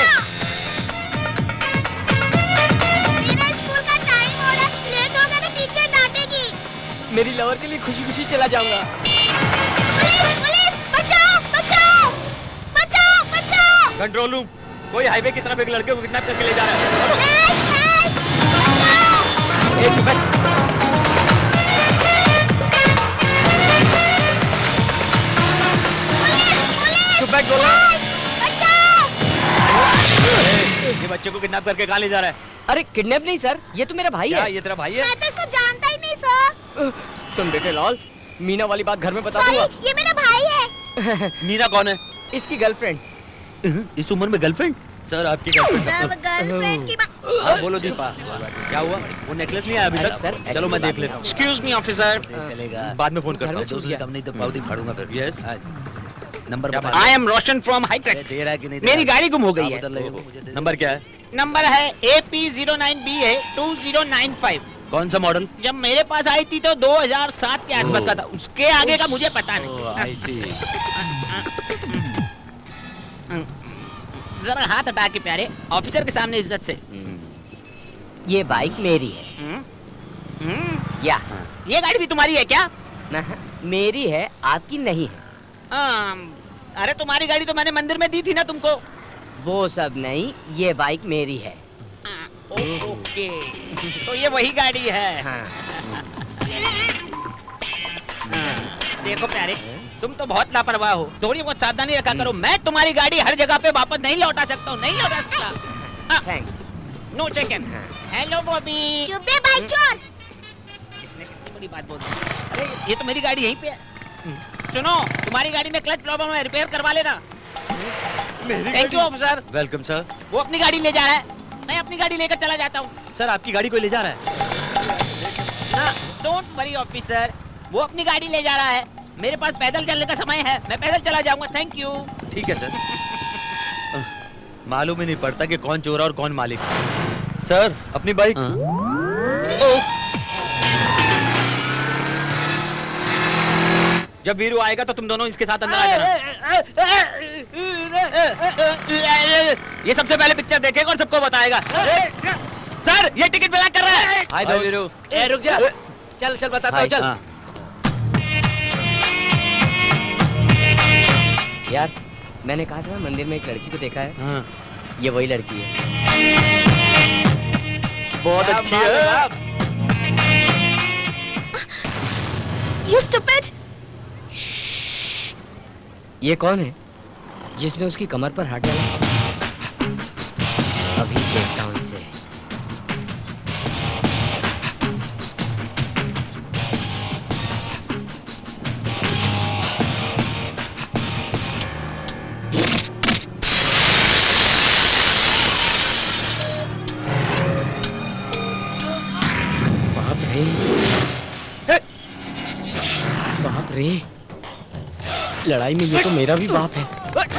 मेरा स्कूल का टाइम हो रहा है, लेट होगा तो टीचर डांटेगी। मेरी लवर के लिए खुशी खुशी चला जाऊंगा। पुलिस, पुलिस, बचाओ, बचाओ, बचाओ, बचाओ। कंट्रोल रूम, कोई हाईवे की तरफ एक लड़के को किडनैप करके ले जा रहा है। हेल्प, हेल्प, बचाओ। ए, चुप बैठ। चुप बैठ बोला। बचाओ। ये बच्चे को किडनैप करके कहाँ ले जा रहा है? अरे किडनैप नहीं सर, ये तो मेरा भाई क्या है। ये तेरा भाई है? मैं तो इसको जानता ही नहीं सर। सुन बेटे लाल, मीना वाली बात घर में बता सॉरी, दूंगा। ये मेरा भाई है। मीना कौन है? इसकी गर्लफ्रेंड। इस उम्र में गर्लफ्रेंड? सर आपकी गर्लफ्रेंड की बात। हाँ बोलो दीपा, क्या हुआ? वो नेकलेस नहीं आया अभी तक? सर चलो मैं देख लेता हूँ। Excuse me officer. चलेगा, बाद में फोन करता हूँ। दोस्तों कम नहीं तो बहुत ही फाड़ूंगा फिर। यस नंबर बता। I am Roshan from hitech. दे रहा है कि नहीं? मेरी गाड़ी गुम हो गई है। नंबर क्या है? नंबर है A P zero nine B है टू जीरो नाइन फाइव। कौन सा मॉडल? जब मेरे पास आई थी तो दो हज़ार सात के आसपास का था, उसके आगे का मुझे पता नहीं। आई सी। जरा हाथ हटा के प्यारे, ऑफिसर के सामने इज्जत से। ये बाइक मेरी है। हम्म? हम्म? या ये गाड़ी भी तुम्हारी है क्या? ना, मेरी है, आपकी नहीं है। आम, अरे तुम्हारी गाड़ी तो मैंने मंदिर में दी थी ना तुमको। वो सब नहीं, ये बाइक मेरी है। आ, ओ, ओके तो ये वही गाड़ी है। हाँ। हाँ, देखो प्यारे, तुम तो बहुत लापरवाह हो, थोड़ी बहुत सावधानी रखा करो। मैं तुम्हारी गाड़ी हर जगह पे वापस नहीं लौटा सकता हूँ, नहीं लौटा सकता। Thanks. No check. Hello Bobby. चुप बे बाइक चोर। कितने कितनी बड़ी बात बोल रही है। अरे ये तो मेरी गाड़ी यहीं पे है। सुनो, तुम्हारी गाड़ी में क्लच प्रॉब्लम है, रिपेयर करवा लेना। Thank you officer. Welcome sir. वो अपनी गाड़ी ले जा रहा है, मैं अपनी गाड़ी लेकर चला जाता हूँ। सर आपकी गाड़ी कोई ले जा रहा है? डोंट वरी ऑफिसर, वो अपनी गाड़ी ले जा रहा है। मेरे पास पैदल चलने का समय है, मैं पैदल चला जाऊंगा। Thank you. ठीक है सर। मालूम ही नहीं पड़ता कि कौन चोर और कौन मालिक। सर अपनी बाइक। जब वीरू आएगा तो तुम दोनों इसके साथ अंदर आ जाना। ये सबसे पहले पिक्चर देखेगा और सबको बताएगा। सर ये टिकट ब्लैक कर रहा है। हाय दो वीरू। ए रुक जा, चल चल बताता हूँ, चल। हाँ। यार मैंने कहा था मंदिर में एक लड़की को देखा है। हाँ। ये वही लड़की है। बहुत अच्छी है। You stupid! ये कौन है जिसने उसकी कमर पर हाथ डाला? अभी देखता हूँ इसे। बाप रे, बाप रे, लड़ाई में ये तो मेरा भी बाप है।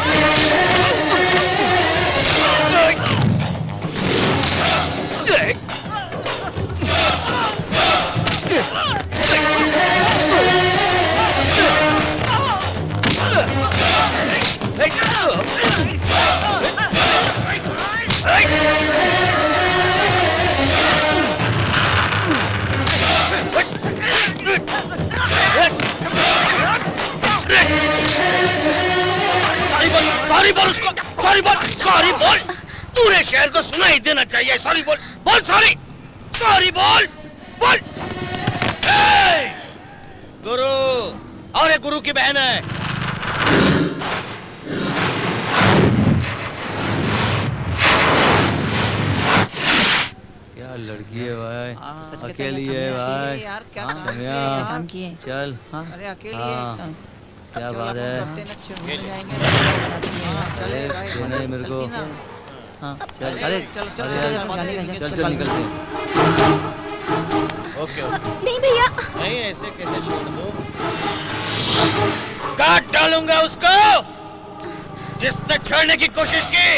सॉरी बोल उसको, सॉरी बोल, सॉरी बोल। पूरे शहर को सुनाई देना चाहिए। सॉरी बोल, बोल सॉरी, सॉरी बोल, बोल। गुरु, और एक गुरु की बहन है। क्या लड़की है भाई, अकेली है भाई। यार क्या काम किए? चल। अरे अकेली हाँ। क्या बात है? अरे नहीं मेरे को। चल अरे चल चल चल निकलते हैं। Okay okay. नहीं भैया। नहीं ऐसे कैसे छोड़ दो? काट डालूंगा उसको जिसने छेड़ने की कोशिश की।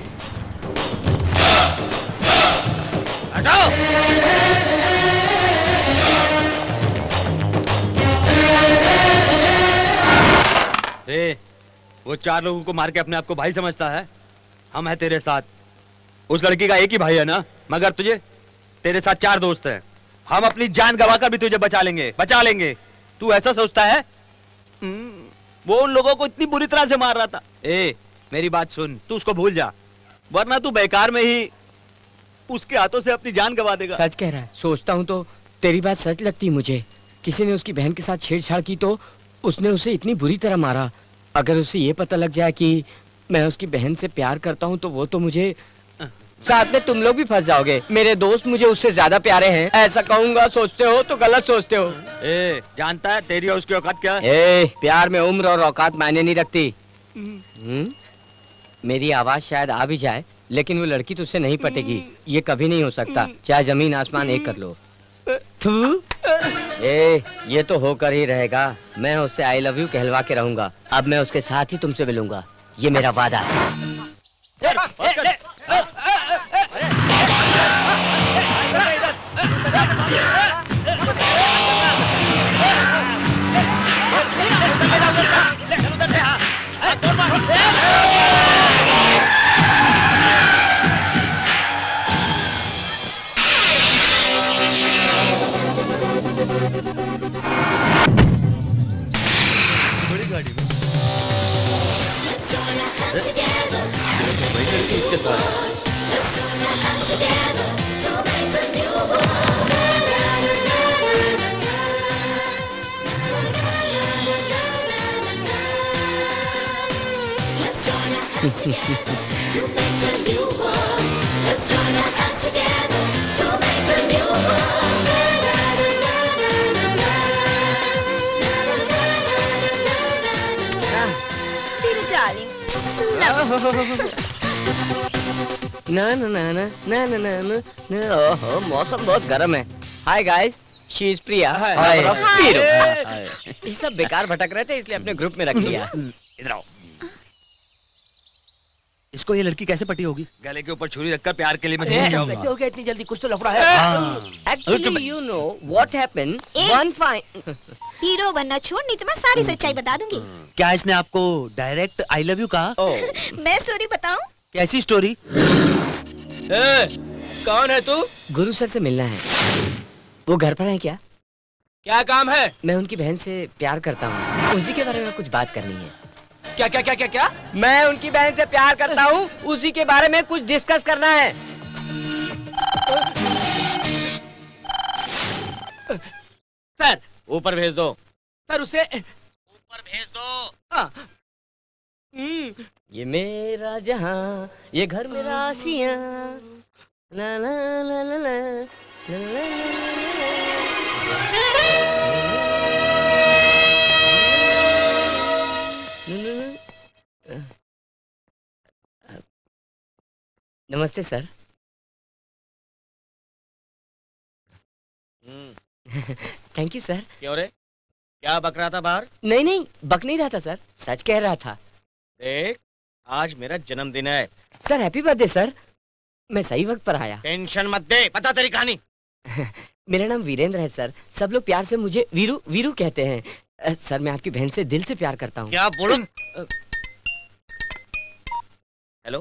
हटाओ। ए, वो चार लोगों को मार के अपने आप को भाई समझता है। हम हैं तेरे साथ। उस लड़की का एक ही भाई है ना, मगर तुझे तेरे साथ चार दोस्त हैं। हम अपनी जान गवाकर भी तुझे बचा लेंगे, बचा लेंगे। तू ऐसा सोचता है? वो उन लोगों को इतनी बुरी तरह से मार रहा था। ए, मेरी बात सुन, तू उसको भूल जा, वरना तू बेकार में ही उसके हाथों से अपनी जान गवा देगा। सच कह रहा है। सोचता हूँ तो तेरी बात सच लगती मुझे। किसी ने उसकी बहन के साथ छेड़छाड़ की तो उसने उसे इतनी बुरी तरह मारा। अगर उसे ये पता लग जाए कि मैं उसकी बहन से प्यार करता हूँ तो वो तो मुझे, साथ में तुम लोग भी फंस जाओगे। मेरे दोस्त मुझे उससे ज्यादा प्यारे हैं। ऐसा कहूँगा सोचते हो तो गलत सोचते हो। ए, जानता है तेरी और उसकी औकात क्या है? ए, प्यार में उम्र और औकात मायने नहीं रखती। हम्म? मेरी आवाज शायद आ भी जाए लेकिन वो लड़की तुझसे नहीं पटेगी, ये कभी नहीं हो सकता, चाहे जमीन आसमान एक कर लो। ए, ये तो होकर ही रहेगा, मैं उससे आई लव यू कहलवा के रहूंगा। अब मैं उसके साथ ही तुमसे मिलूंगा, ये मेरा वादा है। बड़ी गाड़ी में ना ना ना ना ना ना ना ना ना ओहो मौसम बहुत गर्म है। Hi guys, she is Priya. Hi पीरो। ये सब बेकार भटक रहे थे इसलिए अपने ग्रुप में रख लिया। इधर आओ। इसको ये लड़की कैसे पटी होगी? गले के ऊपर छुरी रखकर प्यार के लिए मैं नहीं जाऊंगा। कैसे हो गया इतनी जल्दी? कुछ तो लफड़ा है। Actually you know what happened one fine. Hero बनना छोड़, नहीं तो मैं सारी सच्चाई बता दूंगी। क्या इसने आपको डायरेक्ट आई लव यू कहा? मैं स्टोरी बताऊं? कैसी स्टोरी? कौन है तू? गुरु सर से मिलना है। वो घर पर है क्या? क्या काम है? मैं उनकी बहन से प्यार करता हूँ, उसी के बारे में कुछ बात करनी है। क्या क्या क्या क्या क्या? मैं उनकी बहन से प्यार करता हूँ, उसी के बारे में कुछ डिस्कस करना है। सर ऊपर भेज दो। सर उसे ऊपर भेज दो। हाँ। ये मेरा जहां, ये घर मेरा आसियां, ला ला ला ला ला ला ला ला। नमस्ते सर। Thank you sir. क्यों रे, क्या बक रहा था बाहर? नहीं नहीं, बक नहीं रहा था सर, सच कह रहा था। देख, आज मेरा जन्मदिन है। Sir happy birthday sir. मैं सही वक्त पर आया। टेंशन मत दे, बता तेरी कहानी। मेरा नाम वीरेंद्र है सर, सब लोग प्यार से मुझे वीरू वीरू कहते हैं। सर मैं आपकी बहन से दिल से प्यार करता हूँ। क्या बोलो? हेलो,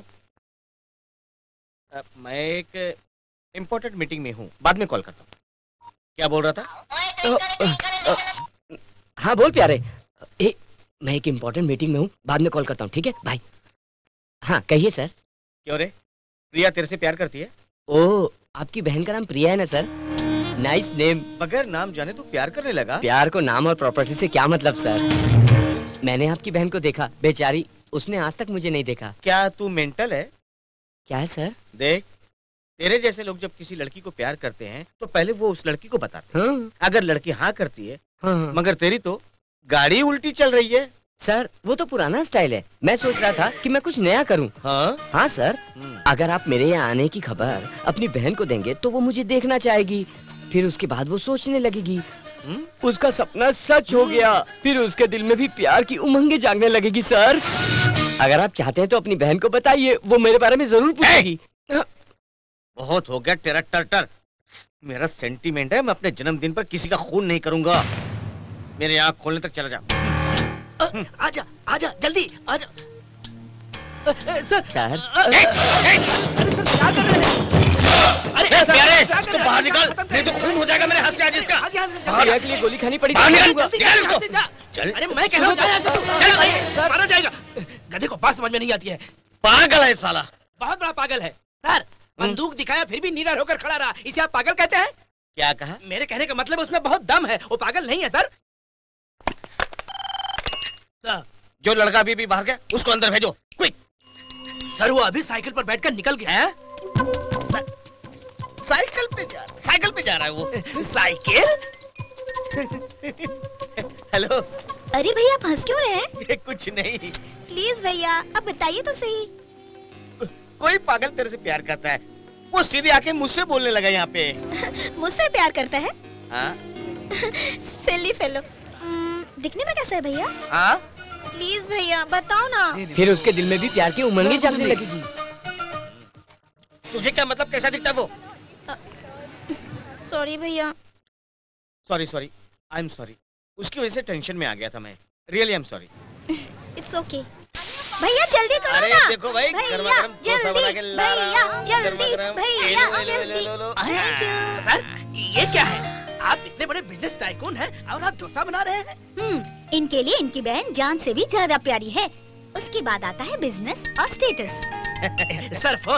मैं एक इम्पोर्टेंट मीटिंग में हूँ, बाद में कॉल करता हूँ। क्या बोल रहा था? हाँ बोल प्यारे। ए, मैं एक इम्पोर्टेंट मीटिंग में हूँ, बाद में कॉल करता हूँ, ठीक है बाय। हाँ कहिए सर। क्यों रे, प्रिया तेरे से प्यार करती है? ओ, आपकी बहन का नाम प्रिया है ना सर? Nice name. बगैर नाम जाने तू प्यार करने लगा? प्यार को नाम और प्रॉपर्टी से क्या मतलब सर? मैंने आपकी बहन को देखा, बेचारी, उसने आज तक मुझे नहीं देखा। क्या तू मेंटल है? क्या है सर? देख, तेरे जैसे लोग जब किसी लड़की को प्यार करते हैं तो पहले वो उस लड़की को बताते हैं। हाँ। अगर लड़की हाँ करती है, हाँ। मगर तेरी तो गाड़ी उल्टी चल रही है। सर वो तो पुराना स्टाइल है, मैं सोच रहा था कि मैं कुछ नया करूं। हाँ हाँ सर, अगर आप मेरे यहाँ आने की खबर अपनी बहन को देंगे तो वो मुझे देखना चाहेगी, फिर उसके बाद वो सोचने लगेगी उसका सपना सच हो गया, फिर उसके दिल में भी प्यार की उमंगें जागने लगेगी। सर अगर आप चाहते हैं तो अपनी बहन को बताइए, वो मेरे बारे में जरूर पूछेगी। बहुत हो गया तेरा टर्टर। मेरा सेंटीमेंट है, मैं अपने जन्मदिन पर किसी का खून नहीं करूंगा। मेरे आँख खोलने तक चला जा। आजा आजा जल्दी आजा। सर सर अरे प्यारे, इसको बाहर निकाल, नहीं तो खून हो जाएगा मेरे हाथ से आज इसका। प्रिया के लिए गोली खानी पड़ी। बाहर निकाल, निकाल इसको। चल। अरे मैं कह रहा हूँ चल, मारा जाएगा। गधे को बात समझ में नहीं आती है। पागल है साला, बहुत बड़ा पागल है। सर बंदूक दिखाया फिर भी निडर होकर खड़ा रहा, इसे आप पागल कहते हैं? क्या कहा? मेरे कहने का मतलब उसमें बहुत दम है, वो पागल नहीं है सर। जो लड़का अभी भी बाहर गया उसको अंदर भेजो, क्विक। सर वो अभी साइकिल पर बैठकर निकल गया है। साइकिल पे जा रहा, साइकिल पे जा रहा है वो। साइकिल? हेलो। अरे भैया आप हंस क्यों रहे हैं? ये कुछ नहीं। प्लीज भैया आप बताइए तो सही। कोई पागल तेरे से प्यार करता है, वो सीधे आके मुझसे बोलने लगा यहाँ पे। मुझसे प्यार करता है? हाँ? Silly fellow. दिखने में कैसा है भैया? हाँ? प्लीज भैया बताओ ना। फिर उसके दिल में भी प्यार की उमंग जगने लगेगी। तुझे क्या मतलब कैसा दिखता है वो? सॉरी भैया। Sorry sorry I am sorry, उसकी वजह से टेंशन में आ गया था मैं। Really I am sorry. It's okay भैया, जल्दी करो अरे ना। देखो भाई, गरमा गरम डोसा बना के ला रहा हूं। जल्दी भैया, जल्दी। Thank you. सर ये क्या है? आप इतने बड़े बिजनेस टाइकून हैं और आप डोसा बना रहे हैं? हम्म, इनके लिए इनकी बहन जान से भी ज्यादा प्यारी है। उसके बाद आता है बिजनेस और status. Sir phone.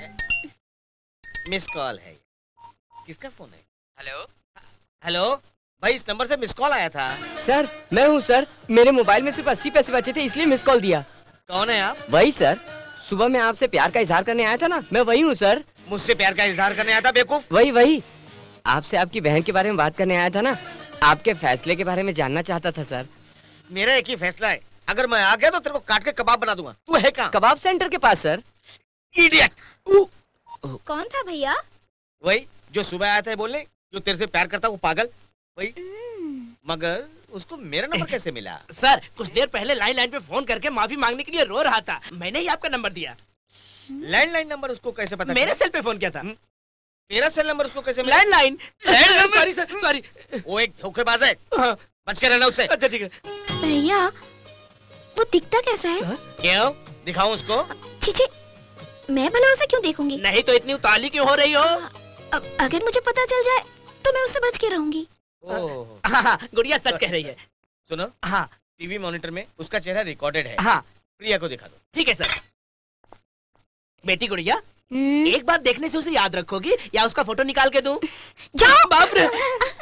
Miss call है। किसका फोन है? हेलो हेलो भाई, इस नंबर से मिस कॉल आया था। सर मैं हूँ सर, मेरे मोबाइल में सिर्फ अस्सी पैसे बचे थे इसलिए मिस कॉल दिया। कौन है आप? वही सर, सुबह मैं आपसे प्यार का इजहार करने आया था ना, मैं वही हूँ सर। मुझसे प्यार का इजहार करने आया था बेवकूफ? वही वही, आपसे आपकी बहन के बारे में बात करने आया था ना, आपके फैसले के बारे में जानना चाहता था सर। मेरा एक ही फैसला है, अगर मैं आ गया तो तेरे को काट के कबाब बना दूंगा। तू है कहाँ? कबाब सेंटर के पास सर। इडियट। कौन था भैया? वही जो सुबह आया था बोलने, जो तेरे से प्यार करता वो पागल वही। मगर उसको मेरा नंबर कैसे मिला? सर कुछ देर पहले लाइन लाइन पे फोन करके माफी मांगने के लिए रो रहा था, मैंने ही आपका नंबर दिया। लैंडलाइन नंबर उसको कैसे पता? मेरे सेल पे फोन किया था। मेरा सेल नंबर उसको कैसे मिला? लैंडलाइन। Sorry sir sorry. वो एक धोखेबाज है, हाँ। बच के रहना उससे। अच्छा ठीक है। भैया वो दिखता कैसा है? क्यों दिखाऊं उसको? चीची, मैं भला उसे क्यों देखूंगी? नहीं तो इतनी उतावली क्यों हो रही हो? अब अगर मुझे पता चल जाए तो मैं उससे बच के रहूंगी। हाँ हाँ, गुड़िया सच कह रही है। सुनो, हाँ टीवी मॉनिटर में उसका चेहरा रिकॉर्डेड है। हाँ प्रिया को दिखा दो। ठीक है सर। बेटी गुड़िया, एक बार देखने से उसे याद रखोगी या उसका फोटो निकाल के दूं? जाओ। बाप रे।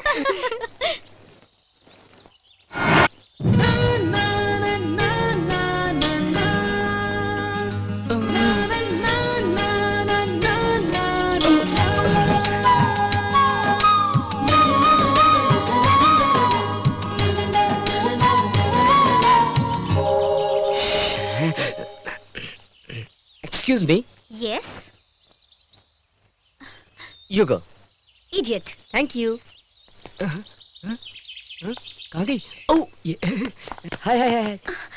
Excuse me. Yes. You go. Idiot. Thank you. कहाँ गई? ओह ये हाय हाय हाय।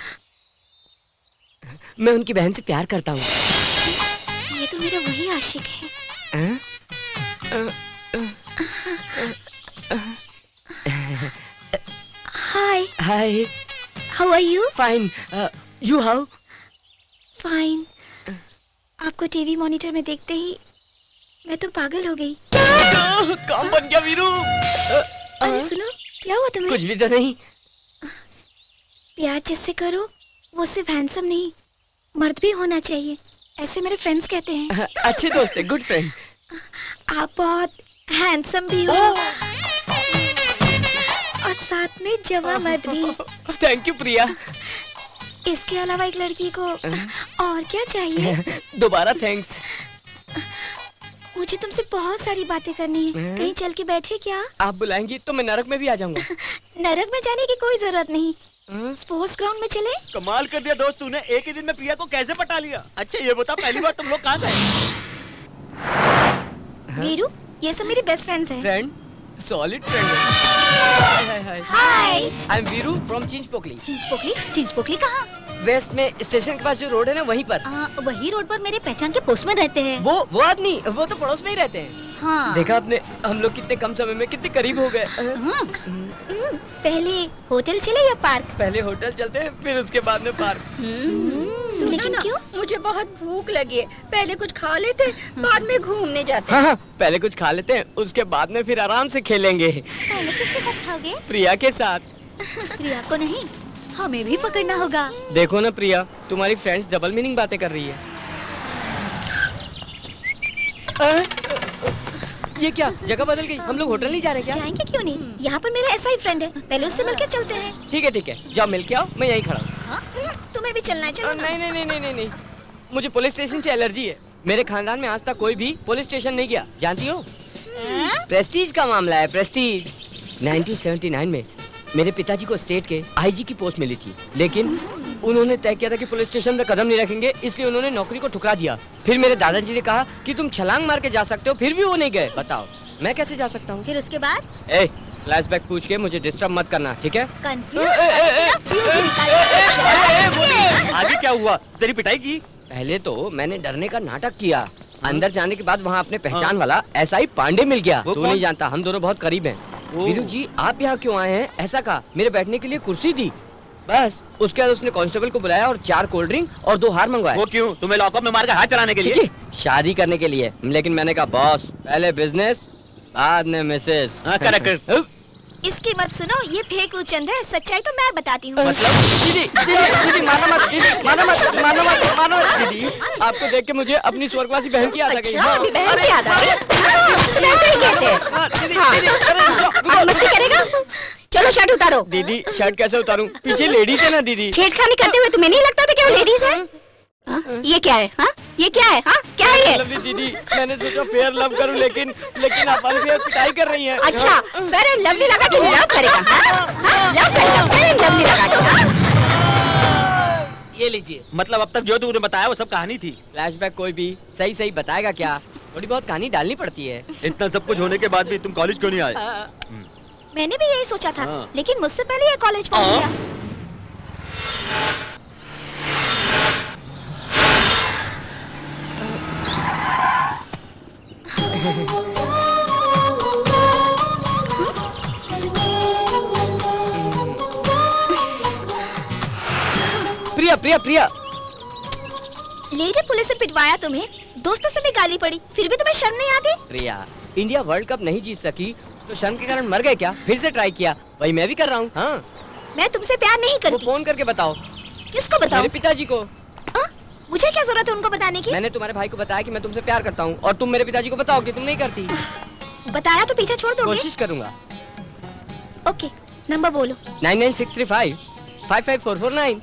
मैं उनकी बहन से प्यार करता हूँ। ये तो मेरा वही आशिक है। Hi. Hi. How are you? Fine. Uh, you how? Fine. आपको टीवी मॉनिटर में देखते ही मैं तो पागल हो गई। काम बन गया वीरू। अरे सुनो, क्या हुआ तुम्हें? कुछ भी तो नहीं। प्यार जिससे करो वो सिर्फ हैंडसम नहीं, मर्द भी होना चाहिए, ऐसे मेरे फ्रेंड्स कहते हैं। अच्छे दोस्त है, गुड फ्रेंड। आप बहुत हैंडसम भी हो और साथ में जवां मर्द भी। Thank you Priya. इसके अलावा एक लड़की को और क्या चाहिए? दोबारा थैंक्स। मुझे तुमसे बहुत सारी बातें करनी है, कहीं चल के बैठे क्या? आप बुलाएंगी तो मैं नरक में भी आ जाऊंगा। नरक में जाने की कोई जरूरत नहीं, स्पोर्ट्स ग्राउंड में चले। कमाल कर दिया दोस्त तूने, एक ही दिन में प्रिया को कैसे पटा लिया? अच्छा ये बता, पहली बार तुम लोग कहाँ गए? वीरू, ये सब मेरे बेस्ट फ्रेंड्स हैं। फ्रेंड? सॉलिड फ्रेंड है। Hi, I am Veeru from Chinchpokli. Chinchpokli? Chinchpokli कहाँ? वेस्ट में स्टेशन के पास जो रोड है ना, वहीं पर। आ, वही रोड पर मेरे पहचान के पोस्टमैन रहते हैं। वो वो आदमी, वो तो पड़ोस में ही रहते हैं। हाँ। देखा आपने, हम लोग कितने कम समय में कितने करीब हो गए। पहले होटल चले या पार्क? पहले होटल चलते हैं, फिर उसके बाद में पार्क। लेकिन क्यों? मुझे बहुत भूख लगी है, पहले कुछ खा लेते, बाद में घूमने जाते। हाँ हाँ, पहले कुछ खा लेते हैं, उसके बाद में फिर आराम से खेलेंगे। पहले किसके साथ खाओगे? प्रिया के साथ। प्रिया को नहीं, हमें भी पकड़ना होगा। देखो ना प्रिया, तुम्हारी फ्रेंड्स डबल मीनिंग बातें कर रही है। आ, ये क्या जगह बदल गई? हम लोग होटल नहीं जा रहे क्या? जाएंगे क्यों नहीं, यहाँ पर मेरा ऐसा ही फ्रेंड है, पहले उससे मिलकर चलते हैं। ठीक है ठीक है, जाओ मिल के आओ, मैं यहीं खड़ा हूँ। हाँ? तुम्हें भी चलना है, चलो ना। नहीं नहीं नहीं नहीं नहीं नहीं, मुझे पुलिस स्टेशन से एलर्जी है। मेरे खानदान में आज तक कोई भी पुलिस स्टेशन नहीं गया, जानती हो? प्रेस्टीज का मामला है, प्रेस्टीज। नाइनटीन सेवेंटी नाइन में मेरे पिताजी को स्टेट के आईजी की पोस्ट मिली थी, लेकिन उन्होंने तय किया था कि पुलिस स्टेशन में कदम नहीं रखेंगे, इसलिए उन्होंने नौकरी को ठुकरा दिया। फिर मेरे दादाजी ने कहा कि तुम छलांग मार के जा सकते हो, फिर भी वो नहीं गए। बताओ मैं कैसे जा सकता हूँ? फिर उसके बाद? ए, फ्लैशबैक पूछ के मुझे डिस्टर्ब मत करना, ठीक है? आगे क्या हुआ? तेरी पिटाई की? पहले तो मैंने डरने का नाटक किया, अंदर जाने के बाद वहाँ अपने पहचान वाला ऐसा ही पांडे मिल गया। तू नहीं जानता, हम दोनों बहुत करीब हैं। वीरू जी आप यहाँ क्यों आए हैं? ऐसा कहा, मेरे बैठने के लिए कुर्सी दी, बस। उसके बाद उसने कांस्टेबल को बुलाया और चार कोल्ड ड्रिंक और दो हार मंगवाए। वो क्यों? तुम्हें लॉकअप में मार कर हाथ चलाने के लिए? शादी करने के लिए। लेकिन मैंने कहा बॉस पहले बिजनेस बाद में मिसेस। करेक्ट। इसकी मत सुनो, ये फेक चंद है, सच्चाई तो मैं बताती हूँ। मतलब दीदी दीदी दीदी मारना मत, दीदी मारना मत, मारना मत, मारना मत। दीदी आपको देख के मुझे अपनी स्वर्गवासी बहन की याद आ गई। हाँ, बहन की याद आ गई। ऐसे ही कहते हैं। हाँ, मस्ती करेगा? चलो शर्ट उतारो। दीदी शर्ट कैसे उतारूं? पीछे लेडीज है ना दीदी। छेड़खानी करते हुए तुम्हें नहीं लगता था कि वो लेडीज है? हा? ये क्या है? हाँ ये क्या है? हाँ क्या है ये? लवली दीदी मैंने सोचा फेयर लव करूं, लेकिन लेकिन आप अनफेयर पिटाई कर रही हैं। अच्छा फेयर एंड लवली लगा के लव करेगा? लव करेगा फेयर एंड लवली लगा के? ये लीजिए। मतलब अब तक जो तुमने बताया वो सब कहानी थी? फ्लैशबैक कोई भी सही सही बताएगा क्या? थोड़ी बहुत कहानी डालनी पड़ती है। इतना सब कुछ होने के बाद भी तुम कॉलेज क्यों नहीं आए? मैंने भी यही सोचा था, लेकिन मुझसे पहले ये कॉलेज पहुंच गया। प्रिया प्रिया प्रिया लेडी पुलिस से पिटवाया तुम्हें, दोस्तों से भी गाली पड़ी, फिर भी तुम्हें शर्म नहीं आती? प्रिया इंडिया वर्ल्ड कप नहीं जीत सकी तो शर्म के कारण मर गए क्या? फिर से ट्राई किया, वही मैं भी कर रहा हूँ। हाँ मैं तुमसे प्यार नहीं करती। वो फोन करके बताओ। किसको बताओ? मेरे पिताजी को। आ? मुझे क्या जरूरत है उनको बताने की? मैंने तुम्हारे भाई को बताया कि मैं तुमसे प्यार करता हूँ, और तुम मेरे पिताजी को बताओ कि तुम नहीं करती। बताया तो पीछे छोड़ दोगे? कोशिश करूंगा। ओके नंबर बोलो। Nine nine six three five five five four four nine.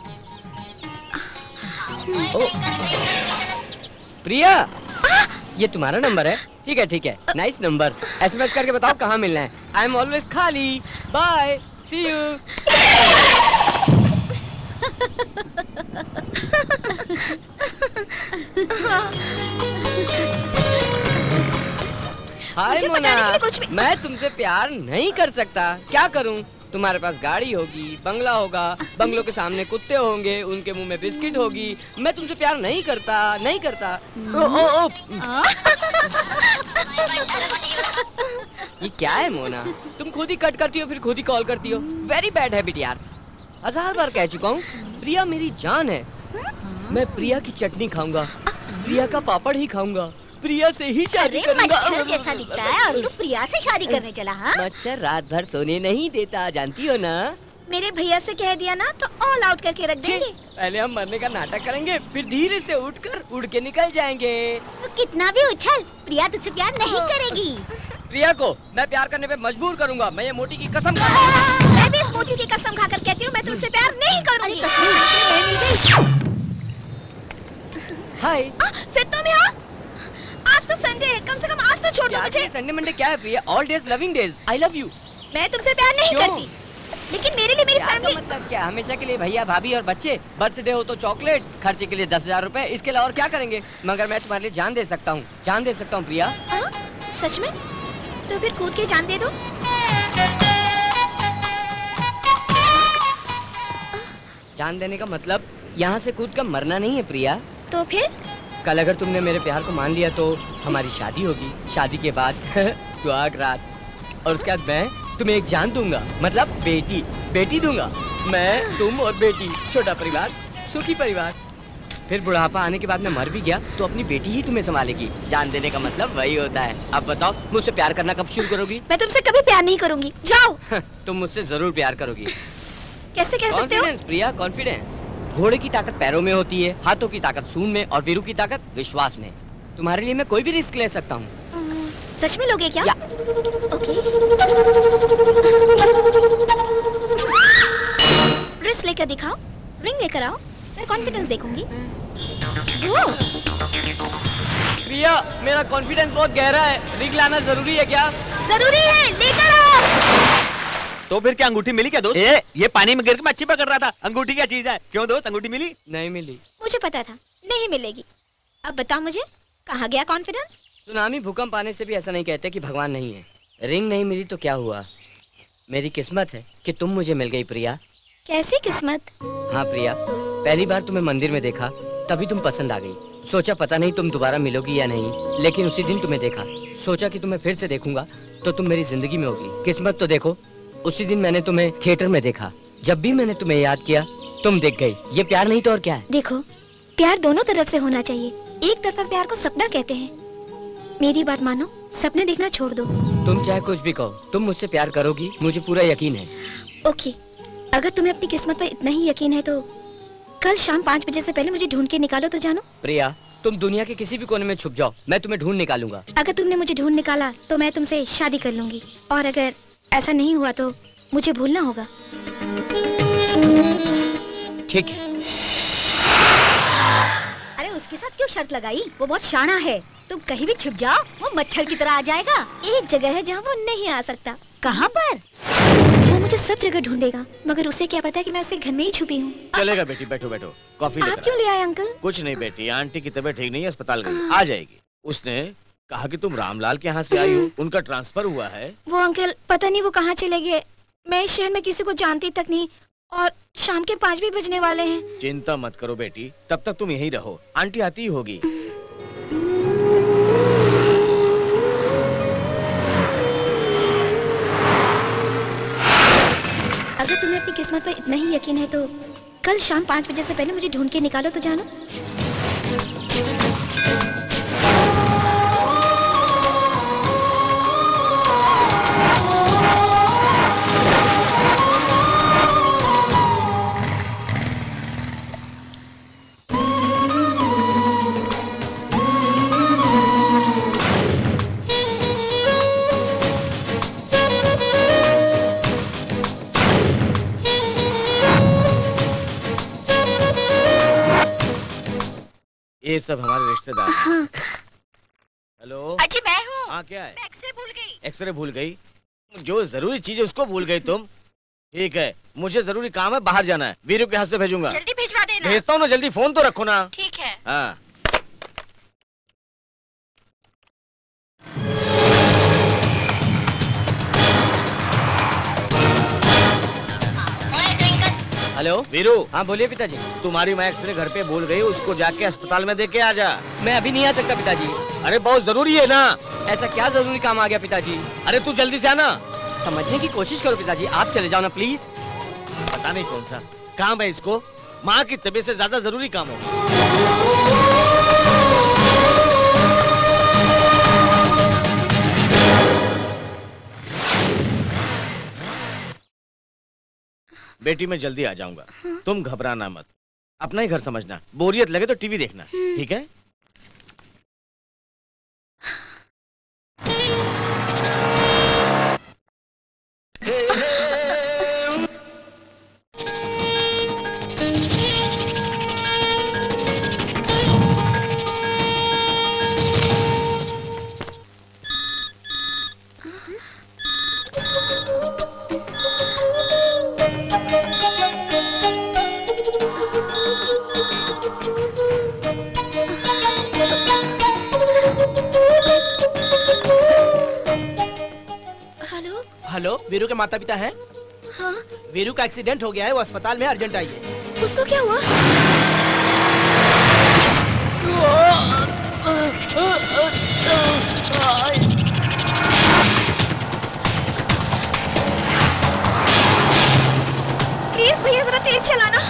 Priya ये तुम्हारा नंबर है? ठीक है ठीक है, नाइस नंबर। एसएमएस करके बताओ कहाँ मिलना है। आई एम ऑलवेज खाली, bye, see you. Hi Mona, मैं तुमसे प्यार नहीं कर सकता, क्या करूं? तुम्हारे पास गाड़ी होगी, बंगला होगा, बंगलों के सामने कुत्ते होंगे, उनके मुंह में बिस्किट होगी, मैं तुमसे प्यार नहीं करता, नहीं करता। ओ, ओ, ओ। ये क्या है मोना? तुम खुद ही कट करती हो फिर खुद ही कॉल करती हो। वेरी बैड हैबिट यार। हजार बार कह चुका हूँ प्रिया मेरी जान है। मैं प्रिया की चटनी खाऊंगा, प्रिया का पापड़ ही खाऊंगा, प्रिया से ही शादी करूंगा। मच्छर कैसा दिखता है और तू प्रिया से शादी करने चला? हाँ मच्छर रात भर सोने नहीं देता, जानती हो ना? मेरे भैया से कह दिया ना तो ऑल आउट करके रख देंगे। पहले हम मरने का नाटक करेंगे, फिर धीरे से उठकर उड़ के निकल जाएंगे। तो कितना भी उछल, प्रिया तुझसे प्यार नहीं करेगी। प्रिया को मैं प्यार करने पे मजबूर करूंगा, मैं ये मोटी की कसम। मैं भी इस मोटी की कसम खाकर कहती हूँ मैं तुमसे प्यार नहीं करूंगी। हाय फिर तुम यहाँ? आज तो संडे है, कम से कम आज तो छोड़ दो मुझे। संडे मंडे क्या है Priya? All days loving days. I love you. मैं तुमसे प्यार नहीं क्यों? करती, लेकिन मेरे लिए मेरी फैमिली। मतलब क्या हमेशा के लिए भैया भाभी और बच्चे, बर्थडे हो तो चॉकलेट, खर्चे के लिए दस हजार रूपए, इसके अलावा और क्या करेंगे? मगर मैं तुम्हारे लिए जान दे सकता हूँ, जान दे सकता हूँ प्रिया। आ? सच में? तो फिर कूद के जान दे दो। जान देने का मतलब यहाँ से कूद कर मरना नहीं है प्रिया। तो फिर? कल अगर तुमने मेरे प्यार को मान लिया तो हमारी शादी होगी, शादी के बाद सुहाग रात, और उसके बाद मैं तुम्हें एक जान दूंगा, मतलब बेटी, बेटी दूंगा। मैं, तुम और बेटी, छोटा परिवार, सुखी परिवार। फिर बुढ़ापा आने के बाद मैं मर भी गया तो अपनी बेटी ही तुम्हें संभालेगी। जान देने का मतलब वही होता है। अब बताओ मुझसे प्यार करना कब शुरू करोगी? मैं तुमसे कभी प्यार नहीं करूंगी, जाओ। तुम मुझसे जरूर प्यार करोगी। कैसे कह सकते हो? Confidence Priya, confidence. घोड़े की ताकत पैरों में होती है, हाथों की ताकत सूंड में, और वीरू की ताकत विश्वास में। तुम्हारे लिए मैं कोई भी रिस्क ले सकता हूँ। सच में लोगे क्या? ओके। रिस्क लेकर दिखाओ, रिंग लेकर आओ, मैं कॉन्फिडेंस देखूंगी। वो प्रिया मेरा कॉन्फिडेंस बहुत गहरा है, रिंग लाना जरूरी है क्या? जरूरी है, लेकर आओ। तो फिर क्या अंगूठी मिली क्या दोस्त? ए, ये पानी में गिर के मच्छी पकड़ रहा था, अंगूठी क्या चीज है? क्यों दोस्त, अंगूठी मिली? नहीं मिली। मुझे पता था नहीं मिलेगी। अब बताओ मुझे, कहाँ गया कॉन्फिडेंस? सुनामी भूकंप आने से भी ऐसा नहीं कहते कि भगवान नहीं है। रिंग नहीं मिली तो क्या हुआ, मेरी किस्मत है कि तुम मुझे मिल गई प्रिया। कैसी किस्मत? हाँ प्रिया, पहली बार तुम्हें मंदिर में देखा तभी तुम पसंद आ गई। सोचा पता नहीं तुम दोबारा मिलोगी या नहीं, लेकिन उसी दिन तुम्हें देखा। सोचा कि तुम्हें फिर से देखूंगा तो तुम मेरी जिंदगी में होगी। किस्मत तो देखो, उसी दिन मैंने तुम्हें थिएटर में देखा। जब भी मैंने तुम्हें याद किया तुम दिख गई। ये प्यार नहीं तो और क्या है? देखो, प्यार दोनों तरफ से होना चाहिए। एक तरफा प्यार को सपना कहते हैं। मेरी बात मानो, सपने देखना छोड़ दो। तुम चाहे कुछ भी कहो, तुम मुझसे प्यार करोगी, मुझे पूरा यकीन है। ओके, अगर तुम्हें अपनी किस्मत पर इतना ही यकीन है तो कल शाम पाँच बजे से पहले मुझे ढूंढ के निकालो तो जानो। प्रिया, तुम दुनिया के किसी भी कोने में छुप जाओ, मैं तुम्हें ढूंढ निकालूंगा। अगर तुमने मुझे ढूंढ निकाला तो मैं तुमसे शादी कर लूंगी, और अगर ऐसा नहीं हुआ तो मुझे भूलना होगा। ठीक है। अरे उसके साथ क्यों शर्त लगाई? वो बहुत शाना है। तुम कहीं भी छुप जाओ, वो मच्छर की तरह आ जाएगा। एक जगह है जहाँ वो नहीं आ सकता। कहाँ पर? वो मुझे सब जगह ढूंढेगा, मगर उसे क्या पता कि मैं उसके घर में ही छुपी हूँ। चलेगा बेटी, बैठो बैठो, कॉफी आप क्यों ले आए अंकल? कुछ नहीं बेटी, आंटी की तबीयत ठीक नहीं है, अस्पताल गई, आ जाएगी। उसने कहा कि तुम रामलाल के यहाँ से आई हो, उनका ट्रांसफर हुआ है। वो अंकल पता नहीं वो कहाँ चले गए। मैं इस शहर में किसी को जानती तक नहीं, और शाम के पाँच भी बजने वाले हैं। चिंता मत करो बेटी, तब तक तुम यहीं रहो, आंटी आती ही होगी। अगर तुम्हें अपनी किस्मत पर इतना ही यकीन है तो कल शाम पाँच बजे से पहले मुझे ढूंढ के निकालो तो जानो। ये सब हमारे रिश्तेदार। हेलो। अजी मैं हूँ। हाँ क्या है? एक्सरे भूल गई। एक्सरे भूल गई? जो जरूरी चीज है उसको भूल गई तुम। ठीक है, मुझे जरूरी काम है, बाहर जाना है, वीरू के हाथ से भेजूंगा। जल्दी भिजवा देना। भेजता हूँ ना, जल्दी फोन तो रखो ना। ठीक है। हाँ। हेलो वीरू। हाँ बोलिए पिताजी। तुम्हारी माँ एक्सरे घर पे भूल गई, उसको जाके अस्पताल में दे के आ जा। मैं अभी नहीं आ सकता पिताजी। अरे बहुत जरूरी है ना। ऐसा क्या जरूरी काम आ गया पिताजी? अरे तू जल्दी से आना। समझने की कोशिश करो पिताजी, आप चले जाओ ना प्लीज। पता नहीं कौन सा काम है इसको, माँ की तबीयत से ज्यादा जरूरी काम हो। बेटी मैं जल्दी आ जाऊंगा, तुम घबराना मत, अपना ही घर समझना, बोरियत लगे तो टीवी देखना, ठीक है? हेलो, वीरू के माता पिता हैं? हाँ? वीरू का एक्सीडेंट हो गया है, वो अस्पताल में, अर्जेंट आइए। उसको क्या हुआ? प्लीज भैया जरा तेज चलाना।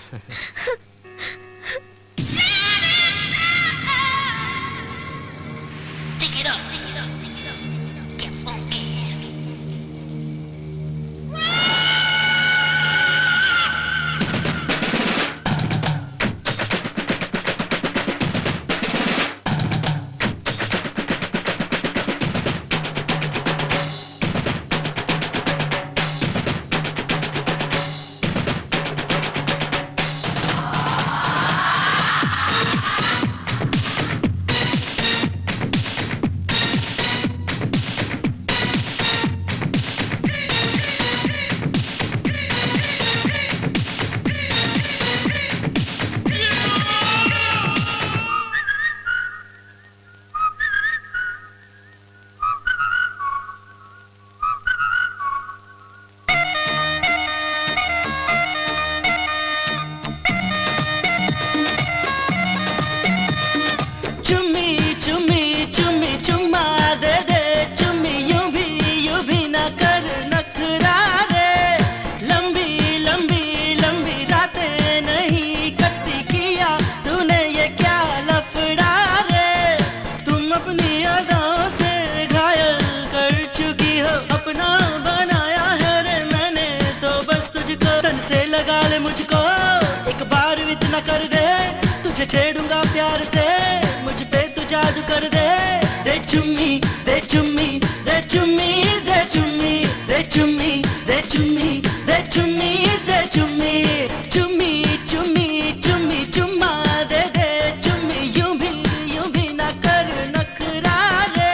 छेड़ूंगा प्यार से, मुझ पे तू जादू कर दे। दे चुम्मी दे चुम्मी दे चुम्मी दे चुम्मी दे चुम्मी दे चुम्मी दे चुम्मी दे चुम्मी चुम्मी चुम्मी चुम्मी चुम्मा दे दे चुम्मी यूं भी यूं भी ना कर नखरा रे।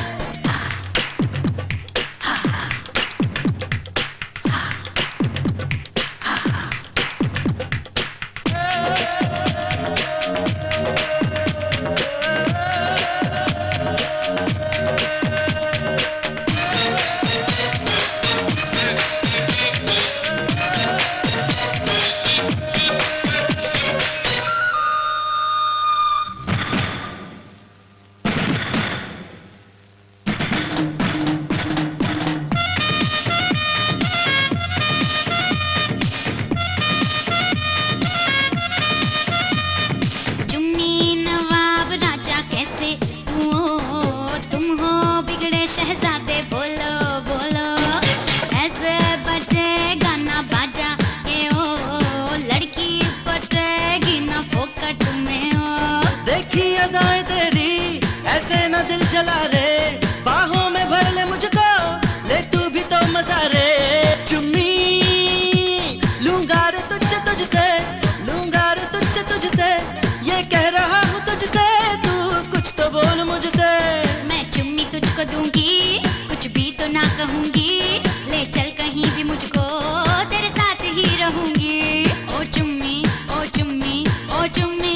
चला रे बाहों में भर ले मुझको, ले तू भी तो मजा रे। चुम्मी लूंगा रे तुझसे तुझसे लूंगा रे तुझसे तुझसे, ये कह रहा हूँ तुझसे, तू कुछ तो बोल मुझसे। मैं चुम्मी तुझको दूंगी, कुछ भी तो ना कहूंगी, ले चल कहीं भी मुझको, तेरे साथ ही रहूंगी। ओ चुम्मी ओ चुम्मी ओ चुम्मी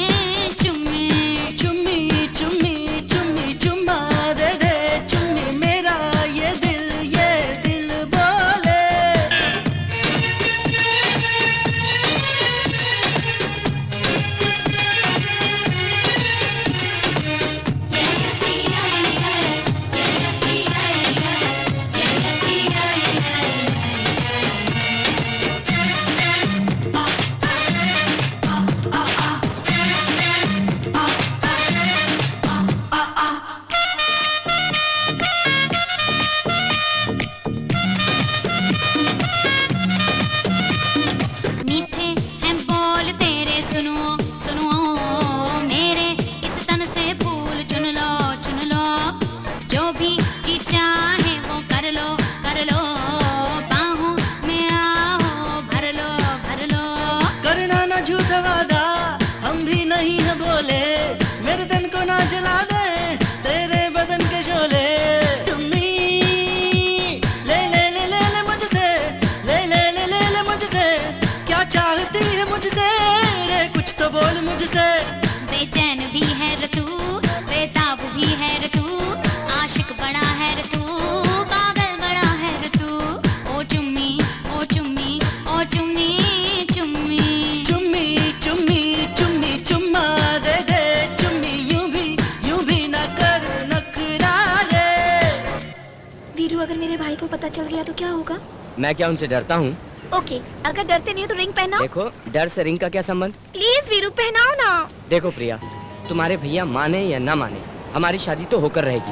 बेचैन भी है रतू, बेताब भी है रतू, आशिक बड़ा है रतू, पागल बड़ा है रतू। ओ चुम्मी ओ चुम्मी ओ चुम्मी चुम्मी चुम्मी चुम्मी चुम्मी चुम्मा दे दे चुम्मी, यूं भी यूं भी ना कर नखरा रे। वीरू, अगर मेरे भाई को पता चल गया तो क्या होगा? मैं क्या उनसे डरता हूँ? ओके, अगर डरते नहीं हो तो रिंग पहनाओ। देखो, डर से रिंग का क्या संबंध? प्लीज वीरू पहनाओ ना। देखो प्रिया, तुम्हारे भैया माने या ना माने, हमारी शादी तो होकर रहेगी।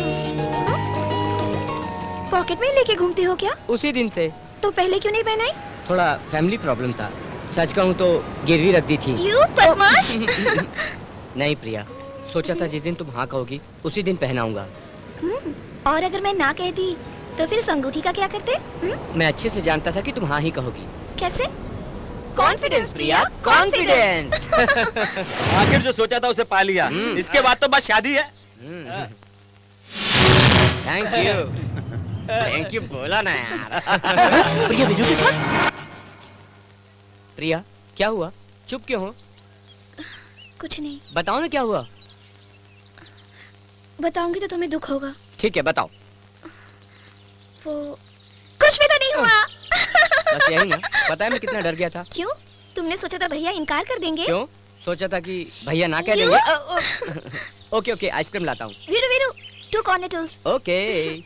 पॉकेट में लेके घूमते हो क्या? उसी दिन से। तो पहले क्यों नहीं पहनाई? थोड़ा फैमिली प्रॉब्लम था, सच कहूँ तो गिरवी रख दी थी। यू बदमाश। नहीं प्रिया, सोचा था जिस दिन तुम हाँ कहोगी उसी दिन पहनाऊंगा। और अगर मैं ना कहती तो फिर इस अंगूठी का क्या करते? हुँ? मैं अच्छे से जानता था कि तुम हाँ ही कहोगी। कैसे? Confidence Priya, confidence. आखिर जो सोचा था उसे पा लिया, इसके बाद तो बस शादी है। थैंक यू, थैंक यू बोला ना यार। प्रिया वीरू के साथ? प्रिया क्या हुआ, चुप क्यों हो? कुछ नहीं। बताओ ना क्या हुआ। बताऊंगी तो तुम्हें दुख होगा। ठीक है बताओ। वो कुछ भी तो नहीं हुआ। बस यही ना, पता है मैं कितना डर गया था। क्यों? तुमने सोचा था भैया इनकार कर देंगे? क्यों? सोचा था कि भैया ना कह देंगे। ओके ओके, आइसक्रीम लाता हूँ। Veeru Veeru, two Cornettos. Okay.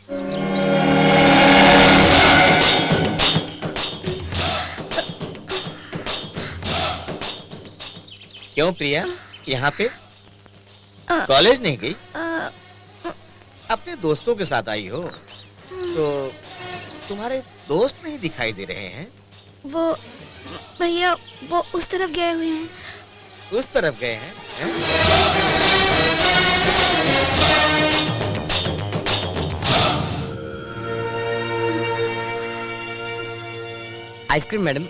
क्यों प्रिया, यहाँ पे कॉलेज नहीं गई? अपने दोस्तों के साथ आई हो? तो तुम्हारे दोस्त नहीं दिखाई दे रहे हैं? वो भैया वो उस तरफ गए हुए हैं। उस तरफ गए हैं, हैं? आइसक्रीम मैडम,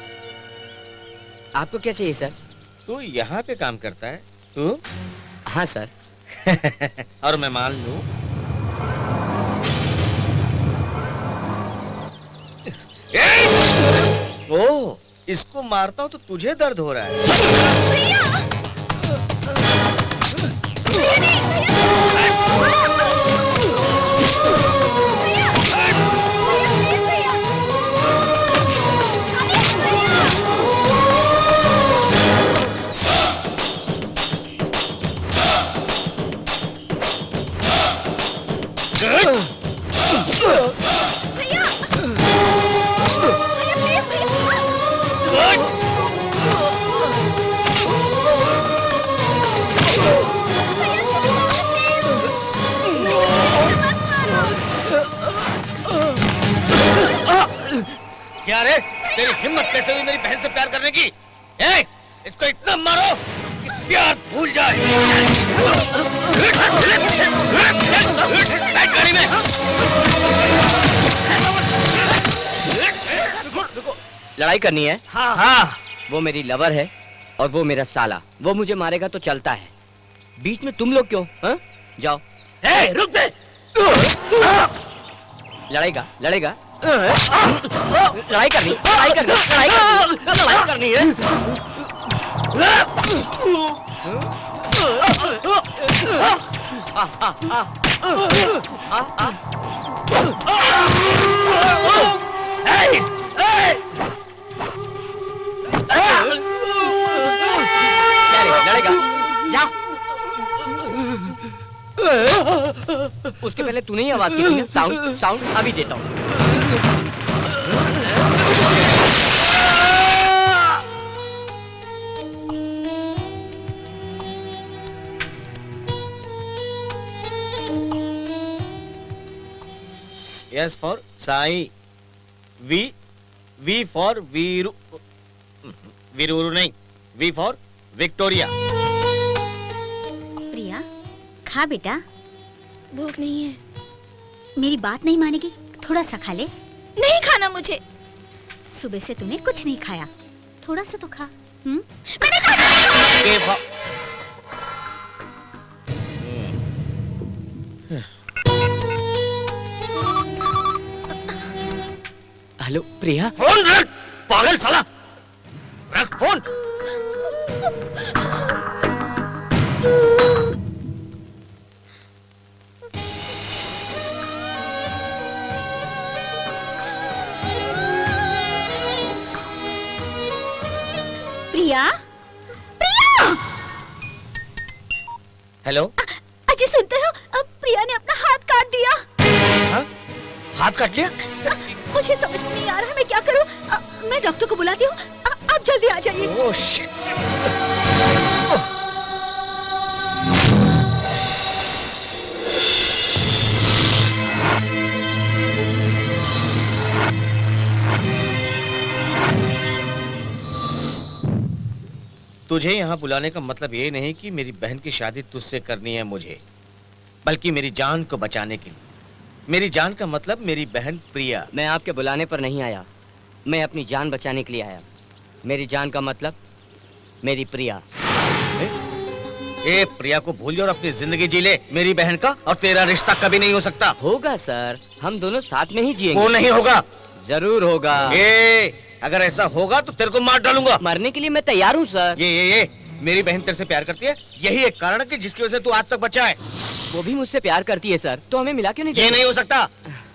आपको क्या चाहिए सर? तू यहाँ पे काम करता है? तू? हाँ सर। और मैं मान लूं? ओ, इसको मारता हूँ तो तुझे दर्द हो रहा है। क्या रे, तेरी हिम्मत कैसे हुई मेरी बहन से प्यार करने की? ए, इसको इतना मारो कि प्यार भूल जाए। गाड़ी में। लड़ाई करनी है? हाँ हाँ। वो मेरी लवर है और वो मेरा साला। वो मुझे मारेगा तो चलता है, बीच में तुम लोग क्यों? हाँ? जाओ। ए, रुक दे। लड़ेगा लड़ेगा लड़ाई करनी लड़ाई करनी लड़ाई करनी लड़ाई करनी है। लड़ेगा जा। उसके पहले तूने ही आवाज की थी ना? साउंड साउंड अभी देता हूँ। S for Sai, V V for Veeru, Veeru नहीं, वी फॉर विक्टोरिया। प्रिया खा बेटा। भूख नहीं है। मेरी बात नहीं मानेगी? थोड़ा सा खा ले। नहीं खाना मुझे। सुबह से तूने कुछ नहीं खाया, थोड़ा सा तो खा। हम्म? मैंने खाना। हेलो प्रिया। फोन रख पागल साला, रख फोन। प्रिया, प्रिया। हेलो। अजय सुनते हो? अब प्रिया ने अपना हाथ काट दिया। हा? हाथ काट लिया? मुझे समझ में नहीं आ रहा है मैं क्या करूं। मैं डॉक्टर को बुलाती हूँ, आप जल्दी आ जाइए। Oh shit. तुझे यहाँ बुलाने का मतलब ये नहीं कि मेरी बहन की शादी तुझसे करनी है मुझे, बल्कि मेरी जान को बचाने के लिए। मेरी जान का मतलब मेरी बहन प्रिया। मैं आपके बुलाने पर नहीं आया, मैं अपनी जान बचाने के लिए आया। मेरी जान का मतलब मेरी प्रिया। ए? ए प्रिया को भूल जा और अपनी जिंदगी जी ले। मेरी बहन का और तेरा रिश्ता कभी नहीं हो सकता। होगा सर, हम दोनों साथ में ही जिएंगे। वो नहीं होगा। जरूर होगा। ए, अगर ऐसा होगा तो तेरे को मार डालूंगा। मरने के लिए मैं तैयार हूँ सर। ये ये ये मेरी बहन तेरे से प्यार करती है, यही एक कारण है कि जिसकी वजह से तू आज तक बचा है। वो भी मुझसे प्यार करती है सर, तो हमें मिला क्यों नहीं? ये नहीं हो सकता।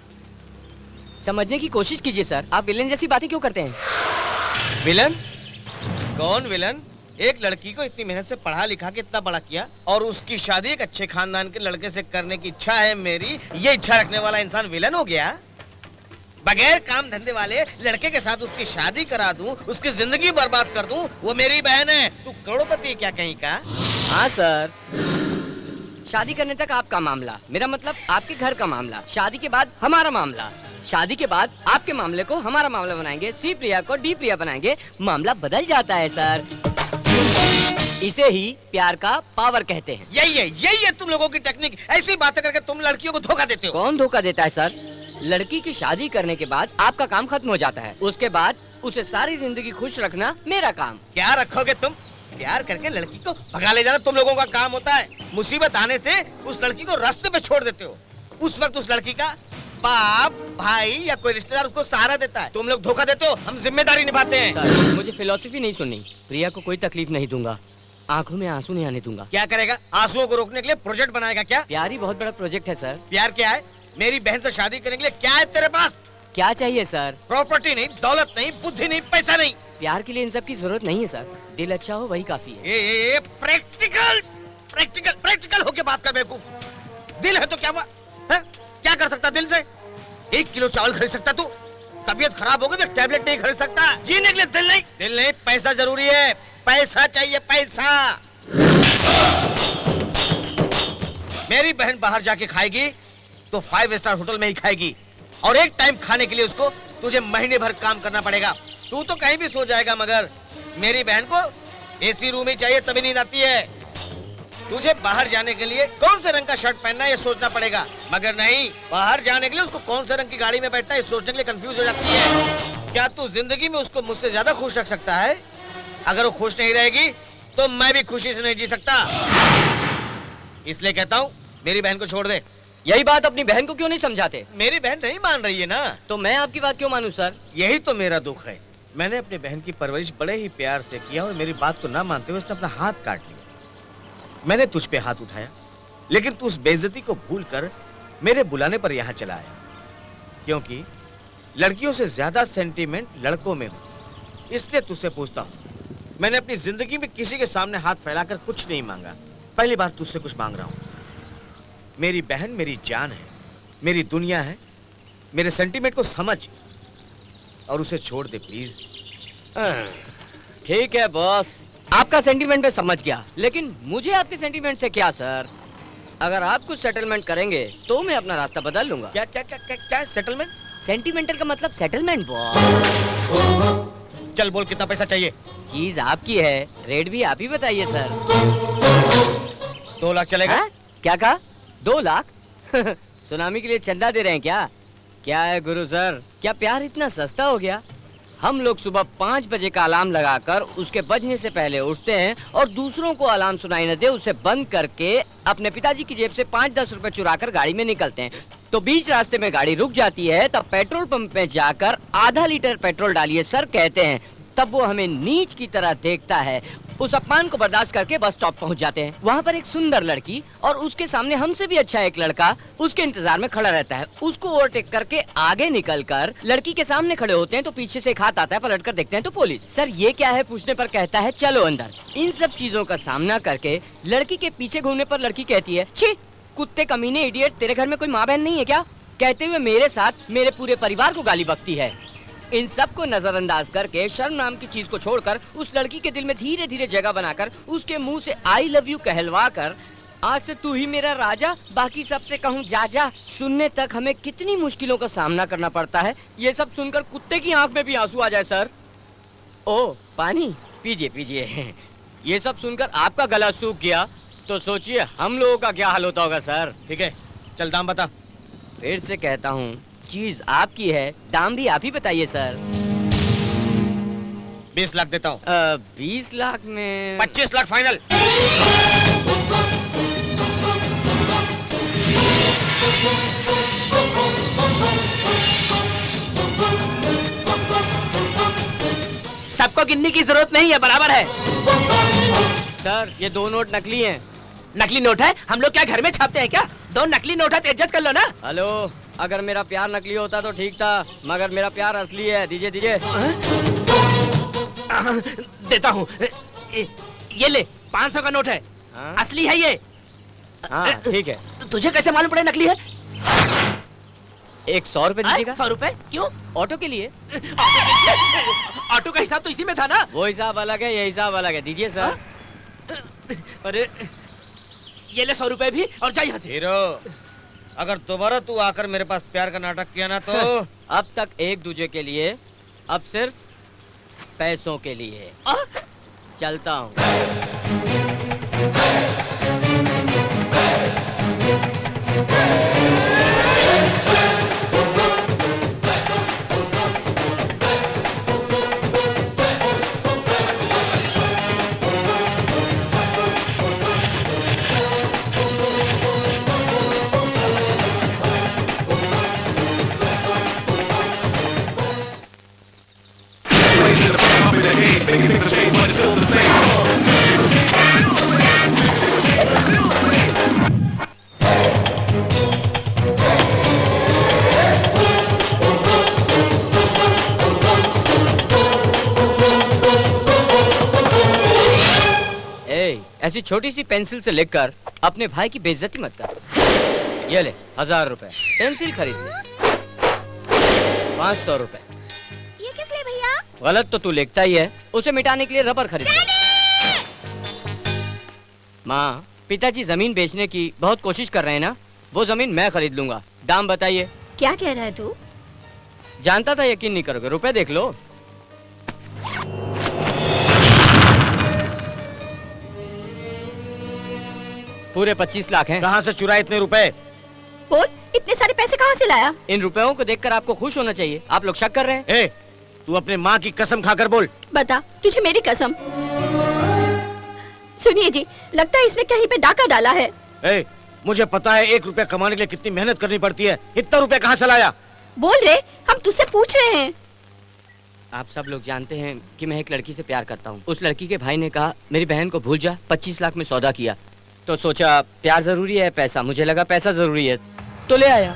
समझने की कोशिश कीजिए सर, आप विलेन जैसी बातें क्यों करते हैं? विलन? कौन विलन? एक लड़की को इतनी मेहनत से पढ़ा लिखा के इतना बड़ा किया और उसकी शादी एक अच्छे खानदान के लड़के से करने की इच्छा है मेरी, ये इच्छा रखने वाला इंसान विलन हो गया? बगैर काम धंधे वाले लड़के के साथ उसकी शादी करा दूं, उसकी जिंदगी बर्बाद कर दूं, वो मेरी बहन है। तू करोड़पति क्या कहीं का? हाँ सर, शादी करने तक आपका मामला, मेरा मतलब आपके घर का मामला। शादी के बाद हमारा मामला, शादी के बाद आपके मामले को हमारा मामला बनाएंगे, सी प्रिया को डी प्रिया बनाएंगे, मामला बदल जाता है सर। इसे ही प्यार का पावर कहते हैं। यही है, यही है तुम लोगों की टेक्निक। ऐसी बातें करके तुम लड़कियों को धोखा देते हो। कौन धोखा देता है सर? लड़की की शादी करने के बाद आपका काम खत्म हो जाता है, उसके बाद उसे सारी जिंदगी खुश रखना मेरा काम। क्या रखोगे तुम? प्यार करके लड़की को भगा ले जाना तुम लोगों का काम होता है। मुसीबत आने से उस लड़की को रास्ते पे छोड़ देते हो। उस वक्त उस लड़की का बाप, भाई या कोई रिश्तेदार उसको सहारा देता है। तुम लोग धोखा देते हो, हम जिम्मेदारी निभाते हैं। सर, मुझे फिलॉसफी नहीं सुननी। प्रिया को कोई तकलीफ नहीं दूंगा, आंखों में आंसू नहीं आने दूंगा। क्या करेगा? आंसुओं को रोकने के लिए प्रोजेक्ट बनाएगा क्या? प्यार ही बहुत बड़ा प्रोजेक्ट है सर। प्यार क्या है? मेरी बहन से शादी करने के लिए क्या है तेरे पास? क्या चाहिए सर? प्रॉपर्टी नहीं, दौलत नहीं, बुद्धि नहीं, पैसा नहीं। प्यार के लिए इन सब की जरूरत नहीं है सर, दिल अच्छा हो वही काफी है। ए, ए, ए, प्रैक्टिकल प्रैक्टिकल प्रैक्टिकल होके बात कर बेवकूफ। दिल है तो क्या हुआ है? क्या कर सकता दिल से? एक किलो चावल खरीद सकता तू? तबीयत खराब हो गई तो टैबलेट नहीं खरीद सकता? जीने के लिए दिल नहीं? दिल नहीं, पैसा जरूरी है। पैसा चाहिए, पैसा। मेरी बहन बाहर जाके खाएगी तो फाइव स्टार होटल में ही खाएगी, और एक टाइम खाने के लिए उसको तुझे महीने भर काम करना पड़ेगा। तू तो कहीं भी सो जाएगा, मगर मेरी बहन को एसी रूम ही चाहिए, तभी नींद आती है। तुझे बाहर जाने के लिए कौन से रंग का शर्ट पहनना है ये सोचना पड़ेगा, मगर नहीं, बाहर जाने के लिए उसको कौन से रंग की गाड़ी में बैठना है ये सोचने के लिए कंफ्यूज हो जाती है। क्या तू जिंदगी में उसको मुझसे ज्यादा खुश रख सकता है? अगर वो खुश नहीं रहेगी तो मैं भी खुशी से नहीं जी सकता। इसलिए कहता हूँ मेरी बहन को छोड़ दे। यही बात अपनी बहन को क्यों नहीं समझाते? मेरी बहन नहीं मान रही है ना, तो मैं आपकी बात क्यों मानूं सर? यही तो मेरा दुख है। मैंने अपनी बहन की परवरिश बड़े ही प्यार से किया और मेरी बात को ना मानते हुए उसने अपना हाथ काट लिया। मैंने तुझ पे हाथ उठाया, लेकिन तू उस बेइज्जती को भूलकर मेरे बुलाने पर यहाँ चला आया, क्योंकि लड़कियों से ज्यादा सेंटीमेंट लड़कों में हो। इसलिए तुझसे पूछता हूँ, मैंने अपनी जिंदगी में किसी के सामने हाथ फैलाकर कुछ नहीं मांगा, पहली बार तुझसे कुछ मांग रहा हूँ। मेरी बहन मेरी जान है, मेरी दुनिया है, मेरे सेंटीमेंट को समझ और उसे छोड़ दे प्लीज। ठीक है बॉस, आपका सेंटीमेंट में समझ गया, लेकिन मुझे आपके सेंटीमेंट से क्या सर? अगर आप कुछ सेटलमेंट करेंगे तो मैं अपना रास्ता बदल लूंगा। क्या क्या क्या क्या, क्या सेटलमेंट? सेंटीमेंटल का मतलब सेटलमेंट बॉस। चल बोल कितना पैसा चाहिए? चीज आपकी है, रेट भी आप ही बताइए सर। दो लाख चलेगा? हा? क्या कहा? दो लाख? सुनामी के लिए चंदा दे रहे हैं क्या? क्या है गुरु सर, क्या प्यार इतना सस्ता हो गया? हम लोग सुबह पाँच बजे का अलार्म लगाकर उसके बजने से पहले उठते हैं और दूसरों को अलार्म सुनाई न दे उसे बंद करके अपने पिताजी की जेब से पाँच दस रुपए चुराकर गाड़ी में निकलते हैं। तो बीच रास्ते में गाड़ी रुक जाती है, तब पेट्रोल पंप में जाकर आधा लीटर पेट्रोल डालिए सर कहते हैं, तब वो हमें नीच की तरह देखता है। उस अपमान को बर्दाश्त करके बस स्टॉप पहुंच जाते हैं। वहाँ पर एक सुंदर लड़की और उसके सामने हमसे भी अच्छा एक लड़का उसके इंतजार में खड़ा रहता है। उसको ओवरटेक करके आगे निकलकर लड़की के सामने खड़े होते हैं तो पीछे से एक हाथ आता है, पलट कर देखते हैं तो पुलिस। सर ये क्या है पूछने पर कहता है चलो अंदर। इन सब चीजों का सामना करके लड़की के पीछे घूमने पर लड़की कहती है, छी कुत्ते कमीने इडियट, तेरे घर में कोई माँ बहन नहीं है क्या? कहते हुए मेरे साथ मेरे पूरे परिवार को गाली बकती है। इन सब को नजरअंदाज करके शर्म नाम की चीज को छोड़कर उस लड़की के दिल में धीरे धीरे जगह बनाकर उसके मुंह से आई लव यू कहलवा कर आज से तू ही मेरा राजा, बाकी सबसे कहूँ जा जा, सुनने तक हमें कितनी मुश्किलों का सामना करना पड़ता है। ये सब सुनकर कुत्ते की आंख में भी आंसू आ जाए सर। ओ पानी पीजिए पीजिए। ये सब सुनकर आपका गला सूख गया तो सोचिए हम लोगों का क्या हाल होता होगा सर। ठीक है चल दाम बता। फिर से कहता हूँ चीज आपकी है, दाम भी आप ही बताइए सर। बीस लाख देता हूँ। बीस लाख में पच्चीस लाख फाइनल। सबको गिनने की जरूरत नहीं है, बराबर है। सर ये दो नोट नकली हैं। नकली नोट है? हम लोग क्या घर में छापते हैं क्या? दो नकली नोट है तो एडजस्ट कर लो ना। हेलो, अगर मेरा प्यार नकली होता तो ठीक था, मगर मेरा प्यार असली है। दीजिए दीजिए। देता हूँ। ये ले, पाँच सौ का नोट है। हाँ? असली है ये। हाँ ठीक है। तुझे कैसे मालूम पड़े नकली है? एक सौ रुपए दीजिएगा। सौ रुपए क्यों? ऑटो के लिए। ऑटो का हिसाब तो इसी में था ना। वो हिसाब अलग है, ये हिसाब अलग है। दीजिए सर। अरे ये ले सौ रुपए भी और जा यहाँ से। हीरो, अगर दोबारा तू आकर मेरे पास प्यार का नाटक किया ना तो अब तक एक दूजे के लिए, अब सिर्फ पैसों के लिए। आ? चलता हूँ। ऐसी छोटी सी पेंसिल से लिखकर अपने भाई की बेइज्जती मत कर। ये ले हजार रुपए, पेंसिल खरीद ले। पाँच सौ रुपए। ये किस लिए भैया? गलत तो तू लिखता ही है, उसे मिटाने के लिए रबर खरीद ले। माँ, पिताजी जमीन बेचने की बहुत कोशिश कर रहे हैं ना, वो जमीन मैं खरीद लूंगा। दाम बताइए। क्या कह रहा है तू? जानता था यकीन नहीं करोगे, रुपए देख लो। पूरे पच्चीस लाख हैं। कहाँ से चुराए इतने रुपए? बोल, इतने सारे पैसे कहाँ से लाया? इन रुपयों को देखकर आपको खुश होना चाहिए, आप लोग शक कर रहे हैं। ए, तू अपने माँ की कसम खाकर बोल। बता, तुझे मेरी कसम। सुनिए जी, लगता है इसने कहीं पे डाका डाला है। ए, मुझे पता है एक रुपया कमाने के लिए कितनी मेहनत करनी पड़ती है। इतना रुपया कहाँ से लाया? बोल रहे, हम तुझसे पूछ रहे हैं। आप सब लोग जानते हैं कि मैं एक लड़की से प्यार करता हूँ। उस लड़की के भाई ने कहा मेरी बहन को भूल जा, पच्चीस लाख में सौदा किया। तो सोचा प्यार जरूरी है, पैसा, मुझे लगा पैसा जरूरी है तो ले आया।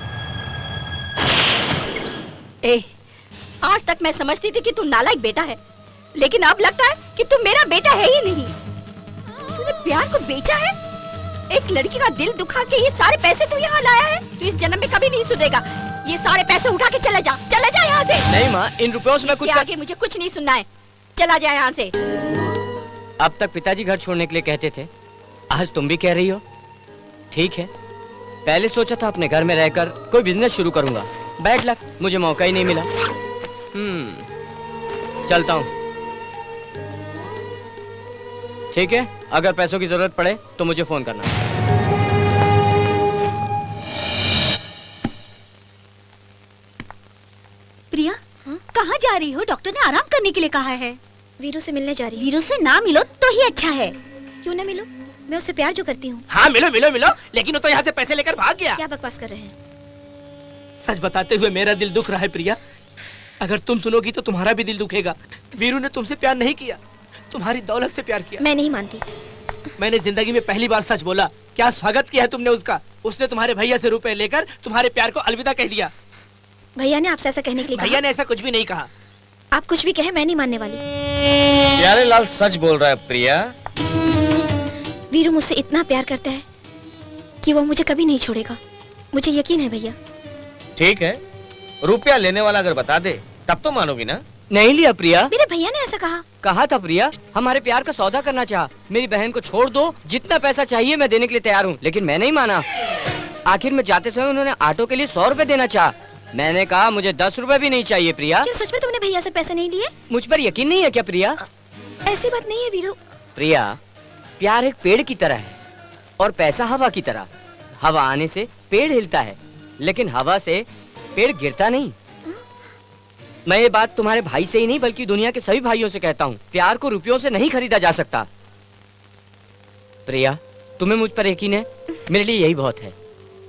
ए, आज तक मैं समझती थी कि तू नालायक बेटा है, लेकिन अब लगता है कि तू मेरा बेटा है ही नहीं। तूने प्यार को बेचा है, एक लड़की का दिल दुखा के ये सारे पैसे तू यहाँ लाया है। तू इस जन्म में कभी नहीं सुधरेगा। ये सारे पैसे उठा के चला जा, चला जा यहाँ से। नहीं माँ, इन रुपयों से मैं कुछ आगे मुझे कुछ नहीं सुनना है, चला जा यहाँ से। अब तक पिताजी घर छोड़ने के लिए कहते थे, आज तुम भी कह रही हो। ठीक है, पहले सोचा था अपने घर में रहकर कोई बिजनेस शुरू करूंगा। बैड लक, मुझे मौका ही नहीं मिला। हम्म, चलता हूँ। ठीक है, अगर पैसों की जरूरत पड़े तो मुझे फोन करना। प्रिया, कहाँ जा रही हो? डॉक्टर ने आराम करने के लिए कहा है। वीरू से मिलने जा रही हूँ। वीरू से ना मिलो तो ही अच्छा है। क्यों ना मिलो? मैं उससे प्यार जो करती हूँ। हाँ मिलो मिलो मिलो, लेकिन वो तो यहाँ से पैसे लेकर भाग गया। क्या बकवास कर रहे हैं? सच बताते हुए मेरा दिल दुख रहा है प्रिया। अगर तुम सुनोगी तो तुम्हारा भी दिल दुखेगा। वीरू ने तुमसे प्यार नहीं किया, तुम्हारी दौलत से प्यार किया। मैं नहीं मानती। मैंने जिंदगी में पहली बार सच बोला। क्या स्वागत किया है तुमने उसका? उसने तुम्हारे भैया से रुपए लेकर तुम्हारे प्यार को अलविदा कह दिया। भैया ने आपसे ऐसा कहने के लिए कहा? भैया ने ऐसा कुछ भी नहीं कहा। आप कुछ भी कहे, मैं नहीं मानने वाली। प्यारे लाल सच बोल रहा है प्रिया। वीरू मुझसे इतना प्यार करता है कि वो मुझे कभी नहीं छोड़ेगा, मुझे यकीन है भैया। ठीक है, रुपया लेने वाला अगर बता दे तब तो मानोगी ना? नहीं लिया प्रिया। मेरे भैया ने ऐसा कहा। कहा था प्रिया, हमारे प्यार का सौदा करना चाहा। मेरी बहन को छोड़ दो, जितना पैसा चाहिए मैं देने के लिए तैयार हूँ, लेकिन मैं नहीं माना। आखिर में जाते समय उन्होंने ऑटो के लिए सौ रुपए देना चाहा। मैंने कहा मुझे दस रुपए भी नहीं चाहिए प्रिया। क्या सच में तुमने भैया से पैसे नहीं लिए? मुझ पर यकीन नहीं है क्या प्रिया? ऐसी बात नहीं है वीरू। प्रिया, प्यार एक पेड़ की तरह है और पैसा हवा की तरह। हवा आने से पेड़ हिलता है, लेकिन हवा से पेड़ गिरता नहीं। मैं ये बात तुम्हारे भाई से ही नहीं बल्कि दुनिया के सभी भाइयों से कहता हूँ, प्यार को रुपयों से नहीं खरीदा जा सकता। प्रिया, तुम्हें मुझ पर यकीन है? मेरे लिए यही बहुत है।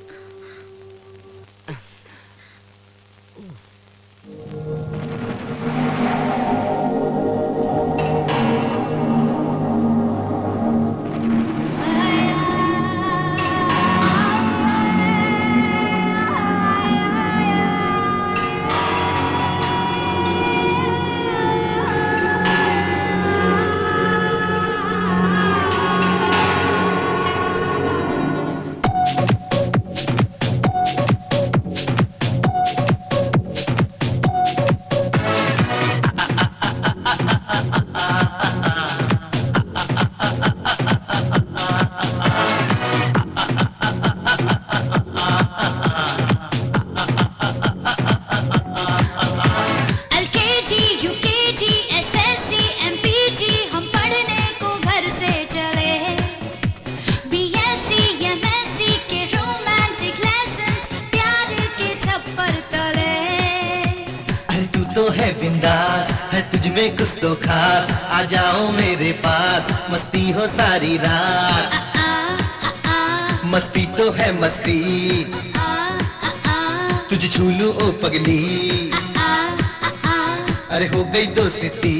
कुछ तो खास आ जाओ मेरे पास, मस्ती हो सारी रात। आ, आ, आ, आ, मस्ती तो है मस्ती, आ, आ, आ, तुझे छू लूं ओ पगली। आ, आ, आ, आ, अरे हो गई दोस्ती।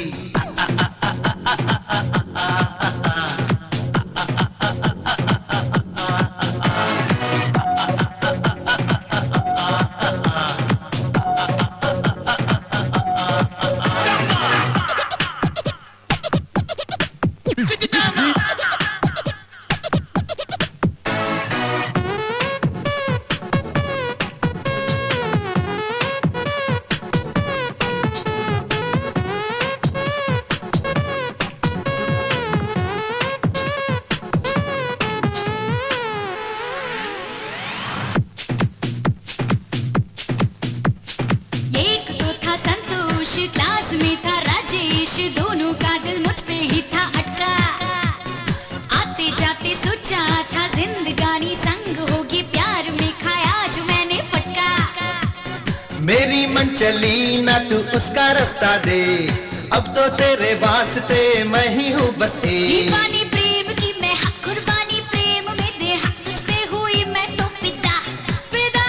चली ना तू उसका रास्ता दे, अब तो तेरे वास्ते मैं ही हूँ बस एक। दीवानी प्रेम की मैं हक, कुर्बानी प्रेम में दे हक, तुझ पे हुई मैं तो फिदा फिदा।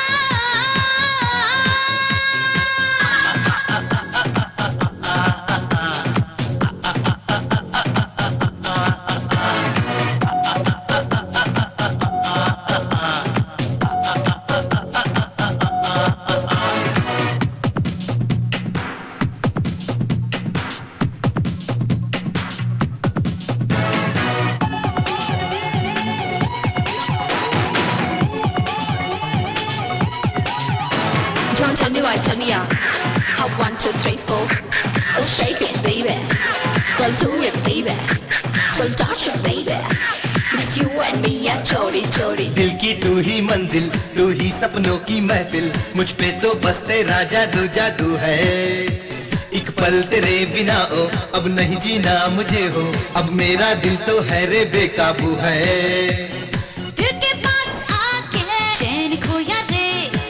Turn me on. I one, two, three, four. Oh, shake it, baby. Don't do it, baby. Don't touch it, baby. Miss you and me, yeah, chori, chori. दिल की तू ही मंजिल, तू ही सपनों की महफिल, मुझ पे तो बस तेरा जादू जादू है। एक पल तेरे बिना ओ, अब नहीं जीना मुझे हो, अब मेरा दिल तो है रे बेकाबू है। दिल के पास आके चैन खोया रे,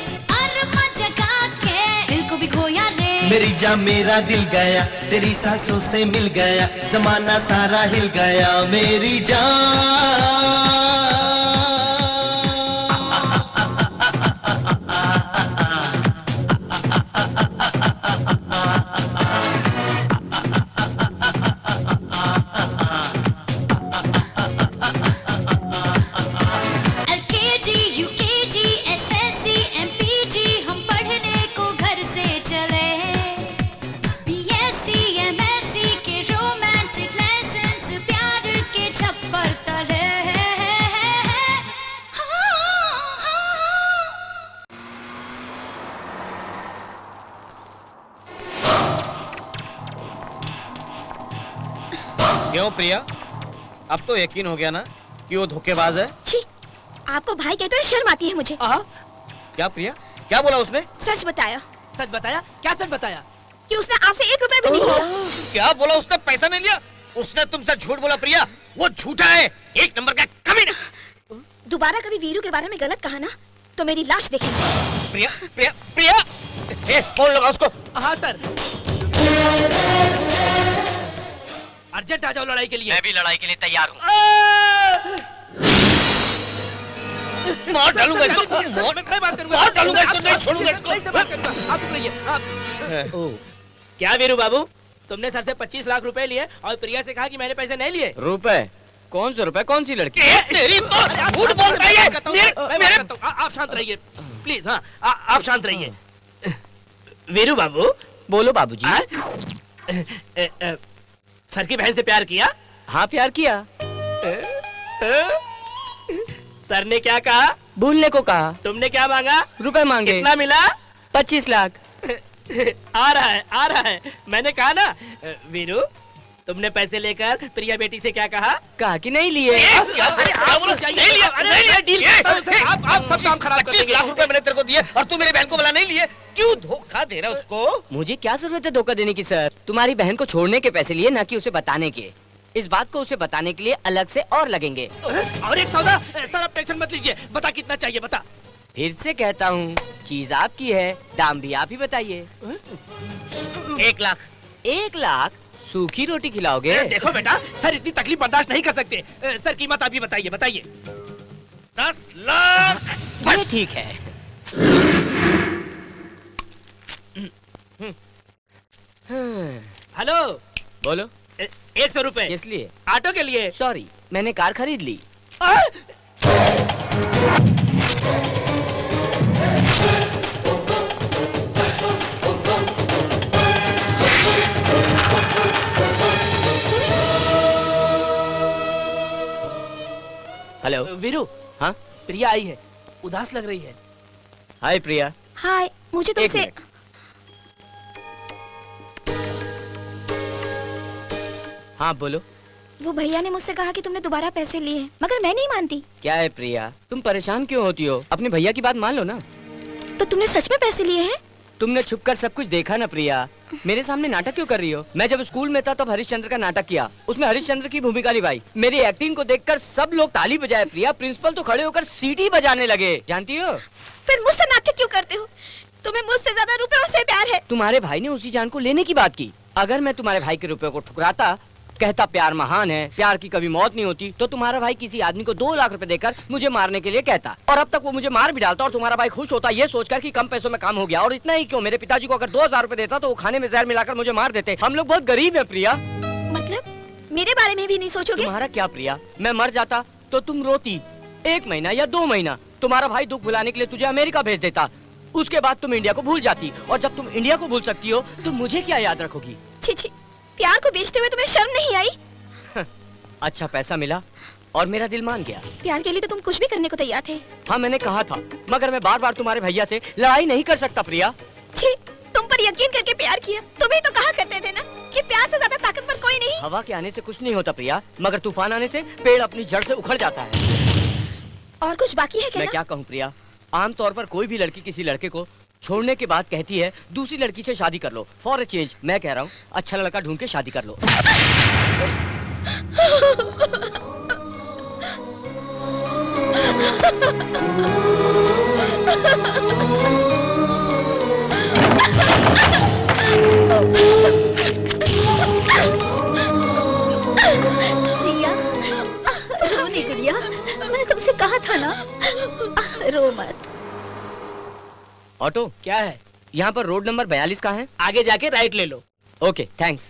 खोया रे। मेरी जान मेरा दिल गया, तेरी सांसों से मिल गया, जमाना सारा हिल गया मेरी जान। के रोमांटिक लाइसेंस प्यार के छप्पर तले। क्यों प्रिया, अब तो यकीन हो गया ना कि वो धोखेबाज है? छी, आपको भाई कहते हुए शर्म आती है मुझे। क्या प्रिया, क्या बोला उसने? सच बताया। सच बताया? क्या सच बताया? कि उसने आपसे एक रुपए भी नहीं लिया। क्या बोला उसने? पैसा नहीं लिया? उसने तुमसे झूठ बोला प्रिया, वो झूठा है, एक नंबर का कमीना। दोबारा कभी वीरू के बारे में गलत कहा ना तो मेरी लाश देखेंगे। प्रिया, प्रिया, प्रिया, ए, फोन लगा उसको। हाँ सर। अर्जेंट आ जाओ लड़ाई के लिए। मैं भी लड़ाई के लिए तैयार हूँ। मार डालूंगा इसको, मैं बात करूंगा, मार डालूंगा इसको, नहीं छोड़ूंगा इसको। मैं बात करूंगा, आप चुप रहिए। आप क्या वीरू बाबू, तुमने सर से पच्चीस लाख रुपए लिए और प्रिया से कहा कि मैंने पैसे नहीं लिए। रुपए? कौन से रुपए? कौन सी लड़की? तेरी तो झूठ बोल रही है। आप शांत रहिए प्लीज। हाँ, आप शांत रहिए। वीरू बाबू। बोलो बाबूजी। सर की बहन से प्यार किया? हाँ प्यार किया। सर ने क्या कहा? भूलने को कहा। तुमने क्या मांगा? रुपए मांगे। कितना मिला? पच्चीस लाख। आ रहा है, आ रहा है। मैंने कहा ना वीरू, तुमने पैसे लेकर प्रिया बेटी से क्या कहा? कहा कि नहीं लिए। अरे आप लोग जाइए। नहीं लिया, नहीं लिया, डील आप आप सब काम खराब कर देंगे। लाख रुपए मैंने तेरे को दिए और तू मेरी बहन को बोला नहीं लिए, क्यों धोखा दे रहा उसको? मुझे क्या जरूरत है धोखा देने की सर? तुम्हारी बहन को छोड़ने के पैसे लिए, ना कि उसे बताने के। इस बात को उसे बताने के लिए अलग से और लगेंगे। और एक सौदा। सर आप टेंशन मत लीजिए, बता कितना चाहिए, बता। फिर से कहता हूँ, चीज आपकी है, दाम भी आप ही बताइए। एक लाख। एक लाख? सूखी रोटी खिलाओगे? देखो बेटा, सर इतनी तकलीफ बर्दाश्त नहीं कर सकते। सर कीमत आप ही बताइए, बताइए। दस लाख। ये ठीक है। हेलो। बोलो। एक सौ रुपए। इसलिए? ऑटो के लिए। सॉरी, मैंने कार खरीद ली। हेलो वीरू। हाँ प्रिया आई है, उदास लग रही है। हाय प्रिया। हाय, मुझे तुमसे। हाँ बोलो। वो भैया ने मुझसे कहा कि तुमने दोबारा पैसे लिए हैं, मगर मैं नहीं मानती। क्या है प्रिया, तुम परेशान क्यों होती हो? अपने भैया की बात मान लो ना। तो तुमने सच में पैसे लिए हैं? तुमने छुपकर सब कुछ देखा ना प्रिया। मेरे सामने नाटक क्यों कर रही हो? मैं जब स्कूल में था तब हरिश्चंद्र का नाटक किया, उसमें हरिश्चंद्र की भूमिका निभाई। मेरी एक्टिंग को देखकर सब लोग ताली बजाए प्रिया, प्रिंसिपल तो खड़े होकर सीटी बजाने लगे, जानती हो? फिर मुझसे नाटक क्यों करते हो? तुम्हें मुझसे ज्यादा रुपयों से प्यार है। तुम्हारे भाई ने उसी जान को लेने की बात की। अगर मैं तुम्हारे भाई के रुपए को ठुकराता, कहता प्यार महान है, प्यार की कभी मौत नहीं होती, तो तुम्हारा भाई किसी आदमी को दो लाख रुपए देकर मुझे मारने के लिए कहता, और अब तक वो मुझे मार भी डालता और तुम्हारा भाई खुश होता ये सोचकर कि कम पैसों में काम हो गया। और इतना ही क्यों, मेरे पिताजी को अगर दो हजार रुपए देता तो वो खाने में जहर मिलाकर मुझे मार देते। हम लोग बहुत गरीब है प्रिया। मतलब मेरे बारे में भी नहीं सोचोगे? तुम्हारा क्या प्रिया, मैं मर जाता तो तुम रोती, एक महीना या दो महीना तुम्हारा भाई दुख भुलाने के लिए तुझे अमेरिका भेज देता, उसके बाद तुम इंडिया को भूल जाती, और जब तुम इंडिया को भूल सकती हो तो मुझे क्या याद रखोगी? छी छी, प्यार को बेचते हुए तुम्हें शर्म नहीं आई? अच्छा पैसा मिला और मेरा दिल मान गया। प्यार के लिए तो तुम कुछ भी करने को तैयार थे। हाँ मैंने कहा था, मगर मैं बार बार तुम्हारे भैया से लड़ाई नहीं कर सकता प्रिया। छी, तुम पर यकीन करके प्यार किया। तुम ही तो कहा करते थे ना कि प्यार से ज्यादा ताकतवर कोई नहीं। हवा के आने से कुछ नहीं होता प्रिया, मगर तूफान आने से पेड़ अपनी जड़ से उखड़ जाता है। और कुछ बाकी है क्या? मैं क्या कहूँ प्रिया, आमतौर पर कोई भी लड़की किसी लड़के को छोड़ने के बाद कहती है दूसरी लड़की से शादी कर लो, फॉर ए चेंज। मैं कह रहा हूँ अच्छा लड़का ढूंढ के शादी कर लो। प्रिया, रो नहीं गुड़िया, मैंने तुमसे कहा था ना, रो मत। ऑटो क्या है? यहाँ पर रोड नंबर बयालीस का है, आगे जाके राइट ले लो। Okay thanks.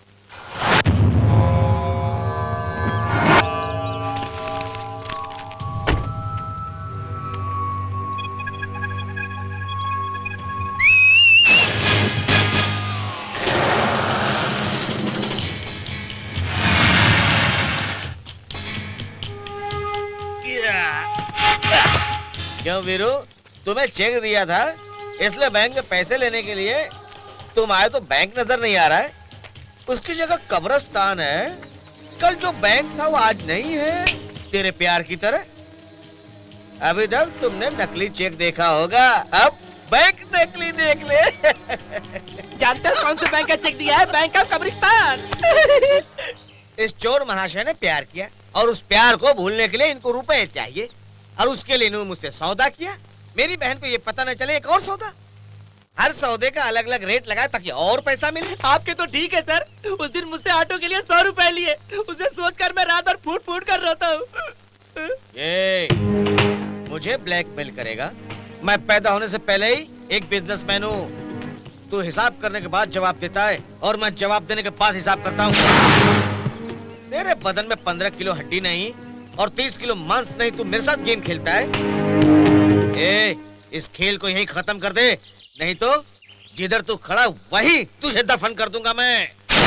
क्यों वीरू, तुम्हें चेक दिया था इसलिए बैंक में पैसे लेने के लिए तुम आए तो बैंक नजर नहीं आ रहा है, उसकी जगह कब्रिस्तान है। कल जो बैंक था वो आज नहीं है, तेरे प्यार की तरह। अभी तक तुमने नकली चेक देखा होगा, अब बैंक नकली देख ले। जानते हो कौन से बैंक का चेक दिया है? बैंक ऑफ कब्रिस्तान। इस चोर महाशय ने प्यार किया और उस प्यार को भूलने के लिए इनको रुपए चाहिए और उसके लिए इन्होंने मुझसे सौदा किया। मेरी बहन को ये पता न चले एक और सौदा। हर सौदे का अलग अलग रेट लगाया ताकि और पैसा मिले। आपके तो ठीक है सर, उस दिन मुझसे ऑटो के लिए सौ रुपए लिए, उसे सोचकर मैं रात भर फूट फूट कर रोता हूँ। ये मुझे ब्लैकमेल करेगा? मैं पैदा होने से पहले ही एक बिजनेसमैन हूँ। तू हिसाब करने के बाद जवाब देता है और मैं जवाब देने के बाद हिसाब करता हूँ। तेरे बदन में पंद्रह किलो हड्डी नहीं और तीस किलो मांस नहीं, तू मेरे साथ गेम खेलता है। ए, इस खेल को यहीं खत्म कर दे, नहीं तो जिधर तू खड़ा वहीं तुझे दफन कर दूंगा मैं।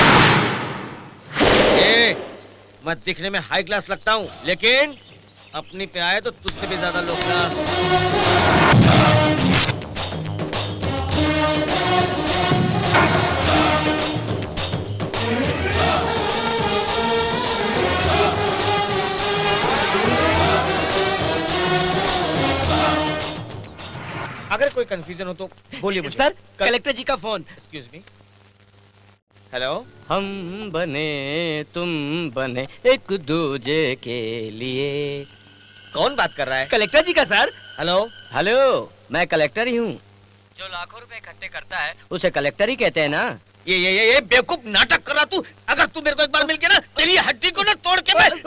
ए, मैं दिखने में हाई क्लास लगता हूँ, लेकिन अपनी पे आए तो तुझसे भी ज्यादा लो क्लास। अगर कोई कंफ्यूजन हो तो बोलिए मुझे। सर, कलेक्टर जी का फोन। Excuse me. हेलो। हम बने तुम बने एक दूजे के लिए। कौन बात कर रहा है? कलेक्टर जी का सर। हेलो। हेलो, मैं कलेक्टर ही हूँ। जो लाखों रुपए इकट्ठे करता है उसे कलेक्टर ही कहते हैं ना। ये ये ये, ये बेवकूफ नाटक कर रहा तू। अगर तू मेरे को एक बार मिल गया ना, तेरी हड्डी को ना तोड़ के मैं।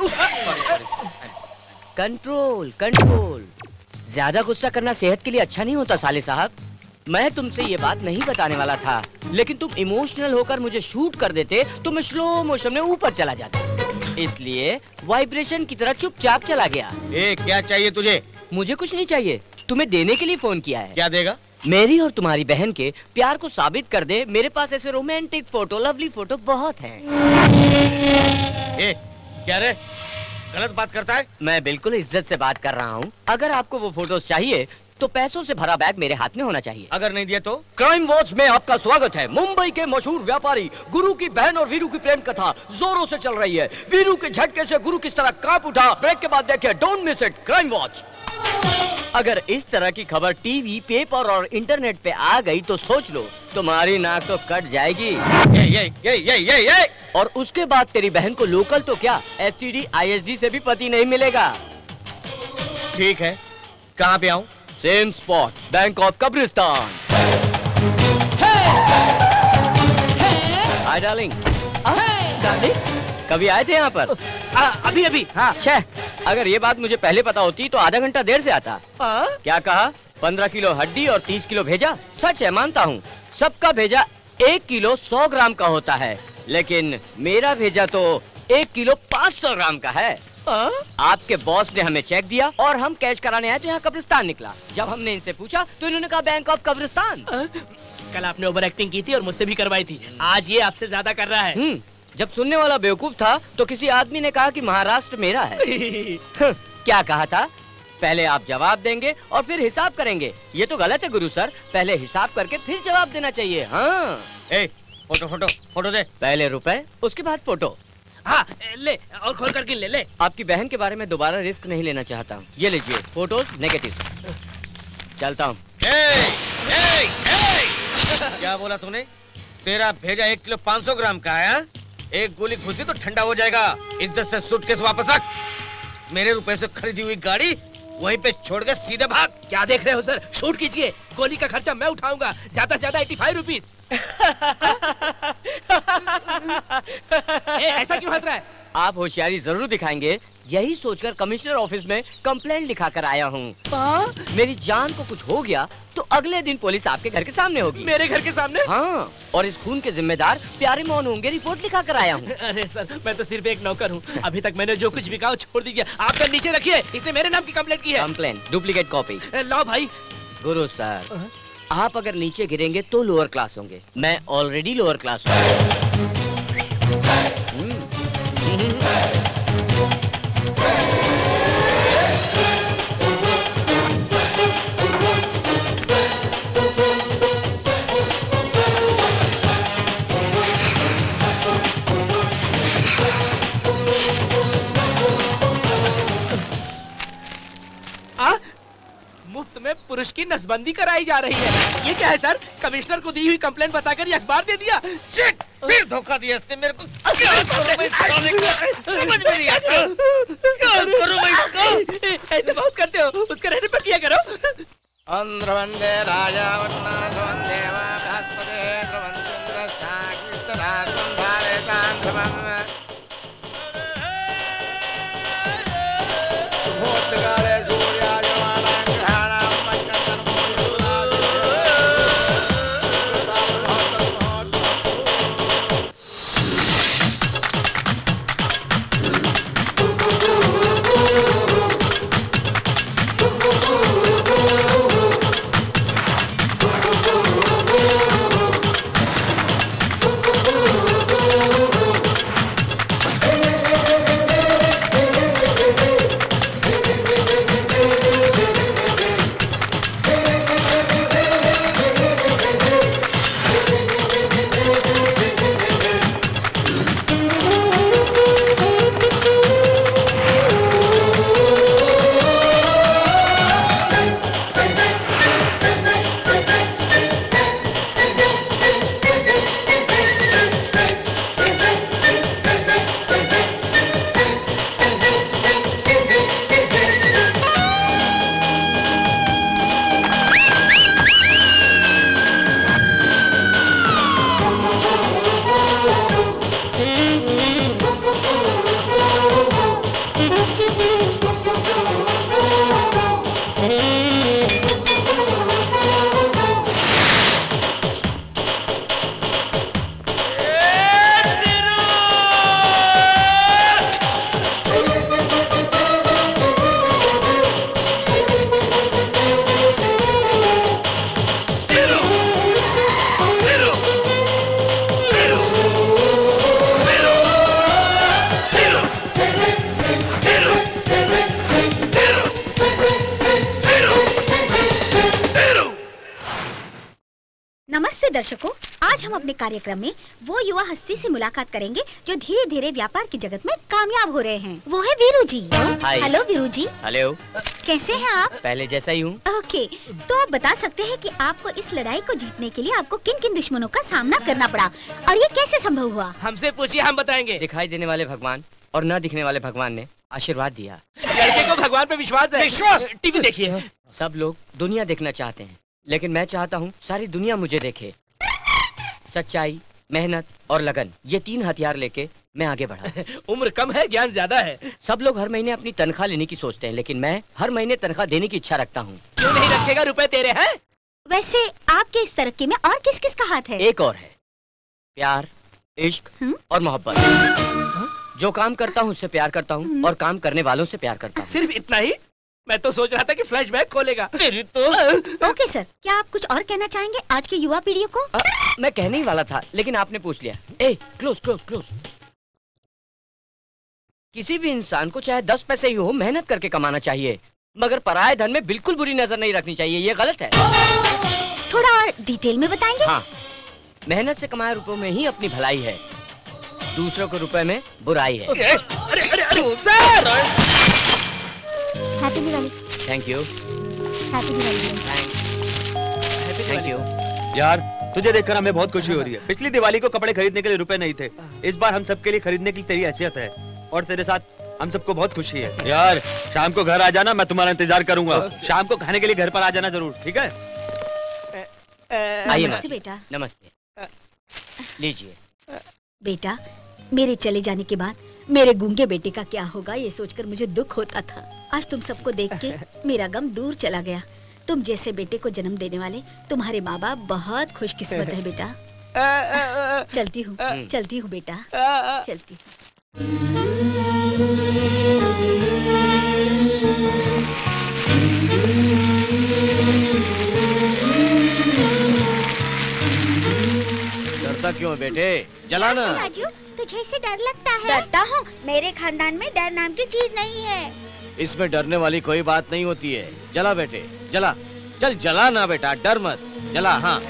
कंट्रोल कंट्रोल, ज्यादा गुस्सा करना सेहत के लिए अच्छा नहीं होता साले साहब। मैं तुमसे ये बात नहीं बताने वाला था, लेकिन तुम इमोशनल होकर मुझे शूट कर देते तो मैं स्लो मोशन में ऊपर चला जाता, इसलिए वाइब्रेशन की तरह चुपचाप चला गया। ए, क्या चाहिए तुझे? मुझे कुछ नहीं चाहिए, तुम्हें देने के लिए फोन किया है। क्या देगा? मेरी और तुम्हारी बहन के प्यार को साबित कर दे। मेरे पास ऐसे रोमांटिक फोटो, लवली फोटो बहुत हैं। ए, क्या रे? गलत बात करता है? मैं बिल्कुल इज्जत से बात कर रहा हूँ। अगर आपको वो फोटोज चाहिए तो पैसों से भरा बैग मेरे हाथ में होना चाहिए। अगर नहीं दिया तो? क्राइम वॉच में आपका स्वागत है। मुंबई के मशहूर व्यापारी गुरु की बहन और वीरू की प्रेम कथा जोरों से चल रही है। वीरू के झटके से गुरु किस तरह कांप उठा, ब्रेक के बाद देखिए, don't miss it, crime watch. अगर इस तरह की खबर टीवी, पेपर और इंटरनेट पे आ गई तो सोच लो, तुम्हारी नाक तो कट जाएगी। ये ये ये ये ये ये और उसके बाद तेरी बहन को लोकल तो क्या, एसटीडी आईएसडी से भी पति नहीं मिलेगा। ठीक है, कहाँ पे आऊँ? सेम स्पॉट, बैंक ऑफ कब्रिस्तान। Hi darling. डार्लिंग, कभी आए थे यहाँ पर? आ, अभी अभी। हाँ। छह, अगर ये बात मुझे पहले पता होती तो आधा घंटा देर से आता। आ? क्या कहा? पंद्रह किलो हड्डी और तीस किलो भेजा? सच है, मानता हूँ। सबका भेजा एक किलो सौ ग्राम का होता है, लेकिन मेरा भेजा तो एक किलो पाँच सौ ग्राम का है। आ? आपके बॉस ने हमें चेक दिया और हम कैश कराने आए तो यहाँ कब्रिस्तान निकला। जब हमने इनसे पूछा तो इन्होंने कहा बैंक ऑफ कब्रिस्तान। आ? कल आपने ओवर एक्टिंग की थी और मुझसे भी करवाई थी, आज ये आपसे ज्यादा कर रहा है। जब सुनने वाला बेवकूफ था तो किसी आदमी ने कहा कि महाराष्ट्र मेरा है। क्या कहा था? पहले आप जवाब देंगे और फिर हिसाब करेंगे। ये तो गलत है गुरु सर, पहले हिसाब करके फिर जवाब देना चाहिए। हाँ। ए, फोटो फोटो फोटो दे। पहले रुपए, उसके बाद फोटो। हाँ, ले और खोल करके ले ले। आपकी बहन के बारे में दोबारा रिस्क नहीं लेना चाहता हूँ। ये लीजिए फोटोज नेगेटिव। चलता हूँ। क्या बोला तूने? तेरा भेजा एक किलो पाँच सौ ग्राम का है? एक गोली घुसी तो ठंडा हो जाएगा। इज्जत से सूटकेस वापस रख। मेरे रुपए से खरीदी हुई गाड़ी वहीं पे छोड़ के सीधे भाग। क्या देख रहे हो सर? शूट कीजिए, गोली का खर्चा मैं उठाऊंगा, ज्यादा से ज्यादा एटी फाइव रुपीज। ऐसा क्यों हंस रहा है? आप होशियारी जरूर दिखाएंगे, यही सोचकर कमिश्नर ऑफिस में कंप्लेंट लिखा कर आया हूँ। मेरी जान को कुछ हो गया तो अगले दिन पुलिस आपके घर के सामने होगी। मेरे घर के सामने? हाँ, और इस खून के जिम्मेदार प्यारे मोहन होंगे। रिपोर्ट लिखा कर आया हूँ। अरे सर, मैं तो सिर्फ एक नौकर हूँ। अभी तक मैंने जो कुछ भी कहा छोड़ दीजिए। आप सर नीचे रखिए, इसने मेरे नाम की कंप्लेंट की है। Complaint, duplicate copy. लो भाई। गुरु सर, आप अगर नीचे गिरेंगे तो लोअर क्लास होंगे। मैं ऑलरेडी लोअर क्लास हूँ। पुरुष की नसबंदी कराई जा रही है। ये क्या है सर? कमिश्नर को दी हुई कंप्लेंट बताकर ये अखबार दे दिया। शिट! फिर धोखा दिया इसने मेरे को। क्या करूं मैं इसको? समझ में नहीं आता। क्या करूं मैं इसको? ऐसे बहुत करते हो, उसके रहने पर किया करो। अंध्र वंदे राजा वन्ना वंदे वाहस्पते द्रवंचंद्र साक्षी सदा संभाले तांधवम भूतकाले सूर्याजमाना ग्रहाणां दर्शकों, आज हम अपने कार्यक्रम में वो युवा हस्ती से मुलाकात करेंगे जो धीरे धीरे व्यापार की जगत में कामयाब हो रहे हैं। वो है वीरू जी। हेलो वीरू जी। हेलो। कैसे हैं आप? पहले जैसा ही हूँ। ओके, तो आप बता सकते हैं कि आपको इस लड़ाई को जीतने के लिए आपको किन किन दुश्मनों का सामना करना पड़ा और ये कैसे संभव हुआ? हमसे पूछिए, हम बताएंगे। दिखाई देने वाले भगवान और न दिखने वाले भगवान ने आशीर्वाद दिया। लड़के को भगवान पे विश्वास है। विश्वास? टीवी देखिए। सब लोग दुनिया देखना चाहते हैं, लेकिन मैं चाहता हूँ सारी दुनिया मुझे देखे। सच्चाई, मेहनत और लगन, ये तीन हथियार लेके मैं आगे बढ़ा। उम्र कम है, ज्ञान ज्यादा है। सब लोग हर महीने अपनी तनख्वाह लेने की सोचते हैं, लेकिन मैं हर महीने तनख्वाह देने की इच्छा रखता हूँ। क्यों नहीं रखेगा? रुपए तेरे हैं। वैसे आपके इस तरक्की में और किस किस का हाथ है? एक और है, प्यार, इश्क और मोहब्बत। जो काम करता हूँ उससे प्यार करता हूँ और काम करने वालों से प्यार करता हूँ। सिर्फ इतना ही? मैं तो सोच रहा था कि फ्लैशबैक खोलेगा। तेरी तो। ओके सर, क्या आप कुछ और कहना चाहेंगे आज के युवा पीढ़ी को? आ, मैं कहने ही वाला था, लेकिन आपने पूछ लिया। ए, क्लोज क्लोज क्लोज। किसी भी इंसान को चाहे दस पैसे ही हो, मेहनत करके कमाना चाहिए, मगर पराये धन में बिल्कुल बुरी नजर नहीं रखनी चाहिए। ये गलत है। थोड़ा और डिटेल में बताएंगे? हाँ, मेहनत से कमाए रुपयों में ही अपनी भलाई है, दूसरों को रुपए में बुराई है। अरे अरे अरे sir! Happy Diwali. Thank you. Happy Diwali. Thank you. यार, तुझे देखकर हमें बहुत खुशी हो रही है। पिछली दिवाली को कपड़े खरीदने के लिए रुपए नहीं थे, इस बार हम सबके लिए खरीदने की तेरी हैसियत है और तेरे साथ हम सबको बहुत खुशी है। यार, शाम को घर आ जाना, मैं तुम्हारा इंतजार करूंगा। शाम को खाने के लिए घर पर आ जाना जरूर, ठीक है? आइए नमस्ते बेटा। नमस्ते। लीजिए। बेटा, मेरे चले जाने के बाद मेरे गूंगे बेटे का क्या होगा ये सोचकर मुझे दुख होता था। आज तुम सबको देख के मेरा गम दूर चला गया। तुम जैसे बेटे को जन्म देने वाले तुम्हारे माँ बाप बहुत खुशकिस्मत है बेटा। चलती हूँ, चलती हूँ बेटा, चलती हूँ। डरता क्यों बेटे? जलाना। राजू, तुझे से डर लगता है? डरता हूँ? मेरे खानदान में डर नाम की चीज नहीं है। इसमें डरने वाली कोई बात नहीं होती है। जला बेटे, जला। चल जला ना बेटा, डर मत। जला। हाँ,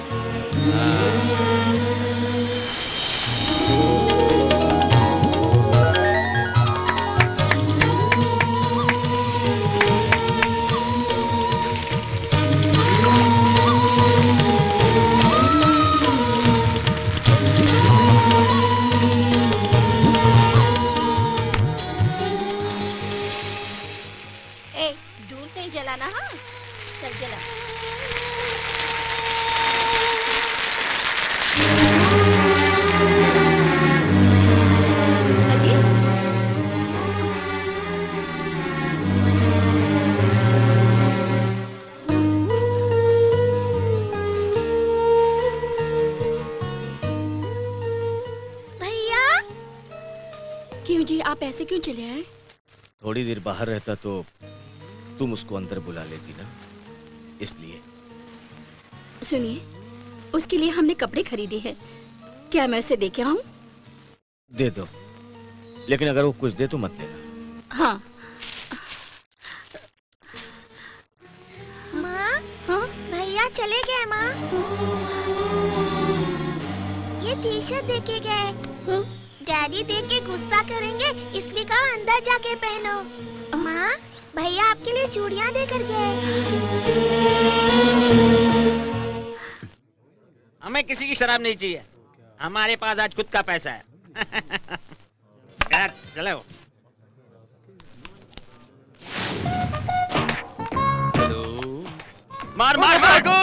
क्यों जी, आप ऐसे क्यों चले आए? थोड़ी देर बाहर रहता तो तुम उसको अंदर बुला लेती ना, इसलिए। सुनिए, उसके लिए हमने कपड़े खरीदे हैं, क्या मैं उसे देके आऊं? दे दो, लेकिन अगर वो कुछ दे तो मत देना। हाँ। माँ, हाँ? भैया चले गए माँ। ये टी शर्ट देके गए। हाँ? डैडी देख के गुस्सा करेंगे, इसलिए कहा अंदर जाके पहनो। माँ, भैया आपके लिए चूड़ियाँ देकर गए। हमें किसी की शराब नहीं चाहिए, हमारे पास आज खुद का पैसा है। चलो। मार मार मार को।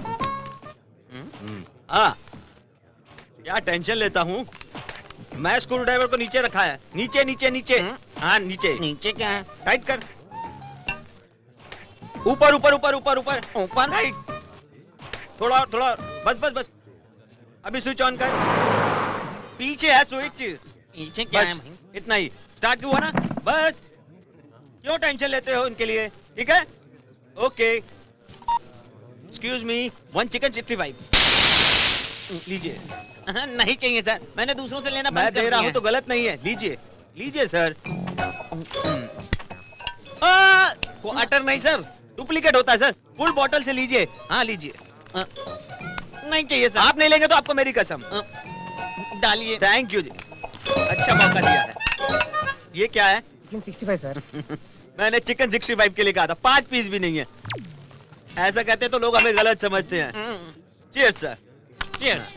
हाँ, क्या टेंशन लेता हूँ मैं। स्क्रू ड्राइवर को नीचे रखा है, नीचे नीचे नीचे। हाँ नीचे नीचे क्या है? टाइट कर। ऊपर ऊपर ऊपर ऊपर ऊपर ऊपर टाइट। थोड़ा थोड़ा बस बस बस। अभी स्विच ऑन कर। पीछे है स्विच। पीछे क्या है? इतना ही। स्टार्ट हुआ ना, बस। क्यों टेंशन लेते हो इनके लिए? ठीक है, okay. Excuse me, one chicken sixty five लीजिए। नहीं चाहिए सर, मैंने दूसरों से लेना मैं दे रहा हूँ तो गलत नहीं है। लीजिए लीजिए सर। क्वार्टर नहीं सर, डुप्लीकेट होता है सर। फुल बॉटल से लीजिए। हाँ लीजिए। नहीं चाहिए सर। आप नहीं लेंगे तो आपको मेरी कसम। डालिए। थैंक यू जी, अच्छा मौका दिया है। ये क्या है? Chicken sixty five sir. मैंने चिकन सिक्सटी फाइव के लिए कहा था, पांच पीस भी नहीं है। ऐसा कहते तो लोग हमें गलत समझते हैं। Cheers sir. चीयर्स।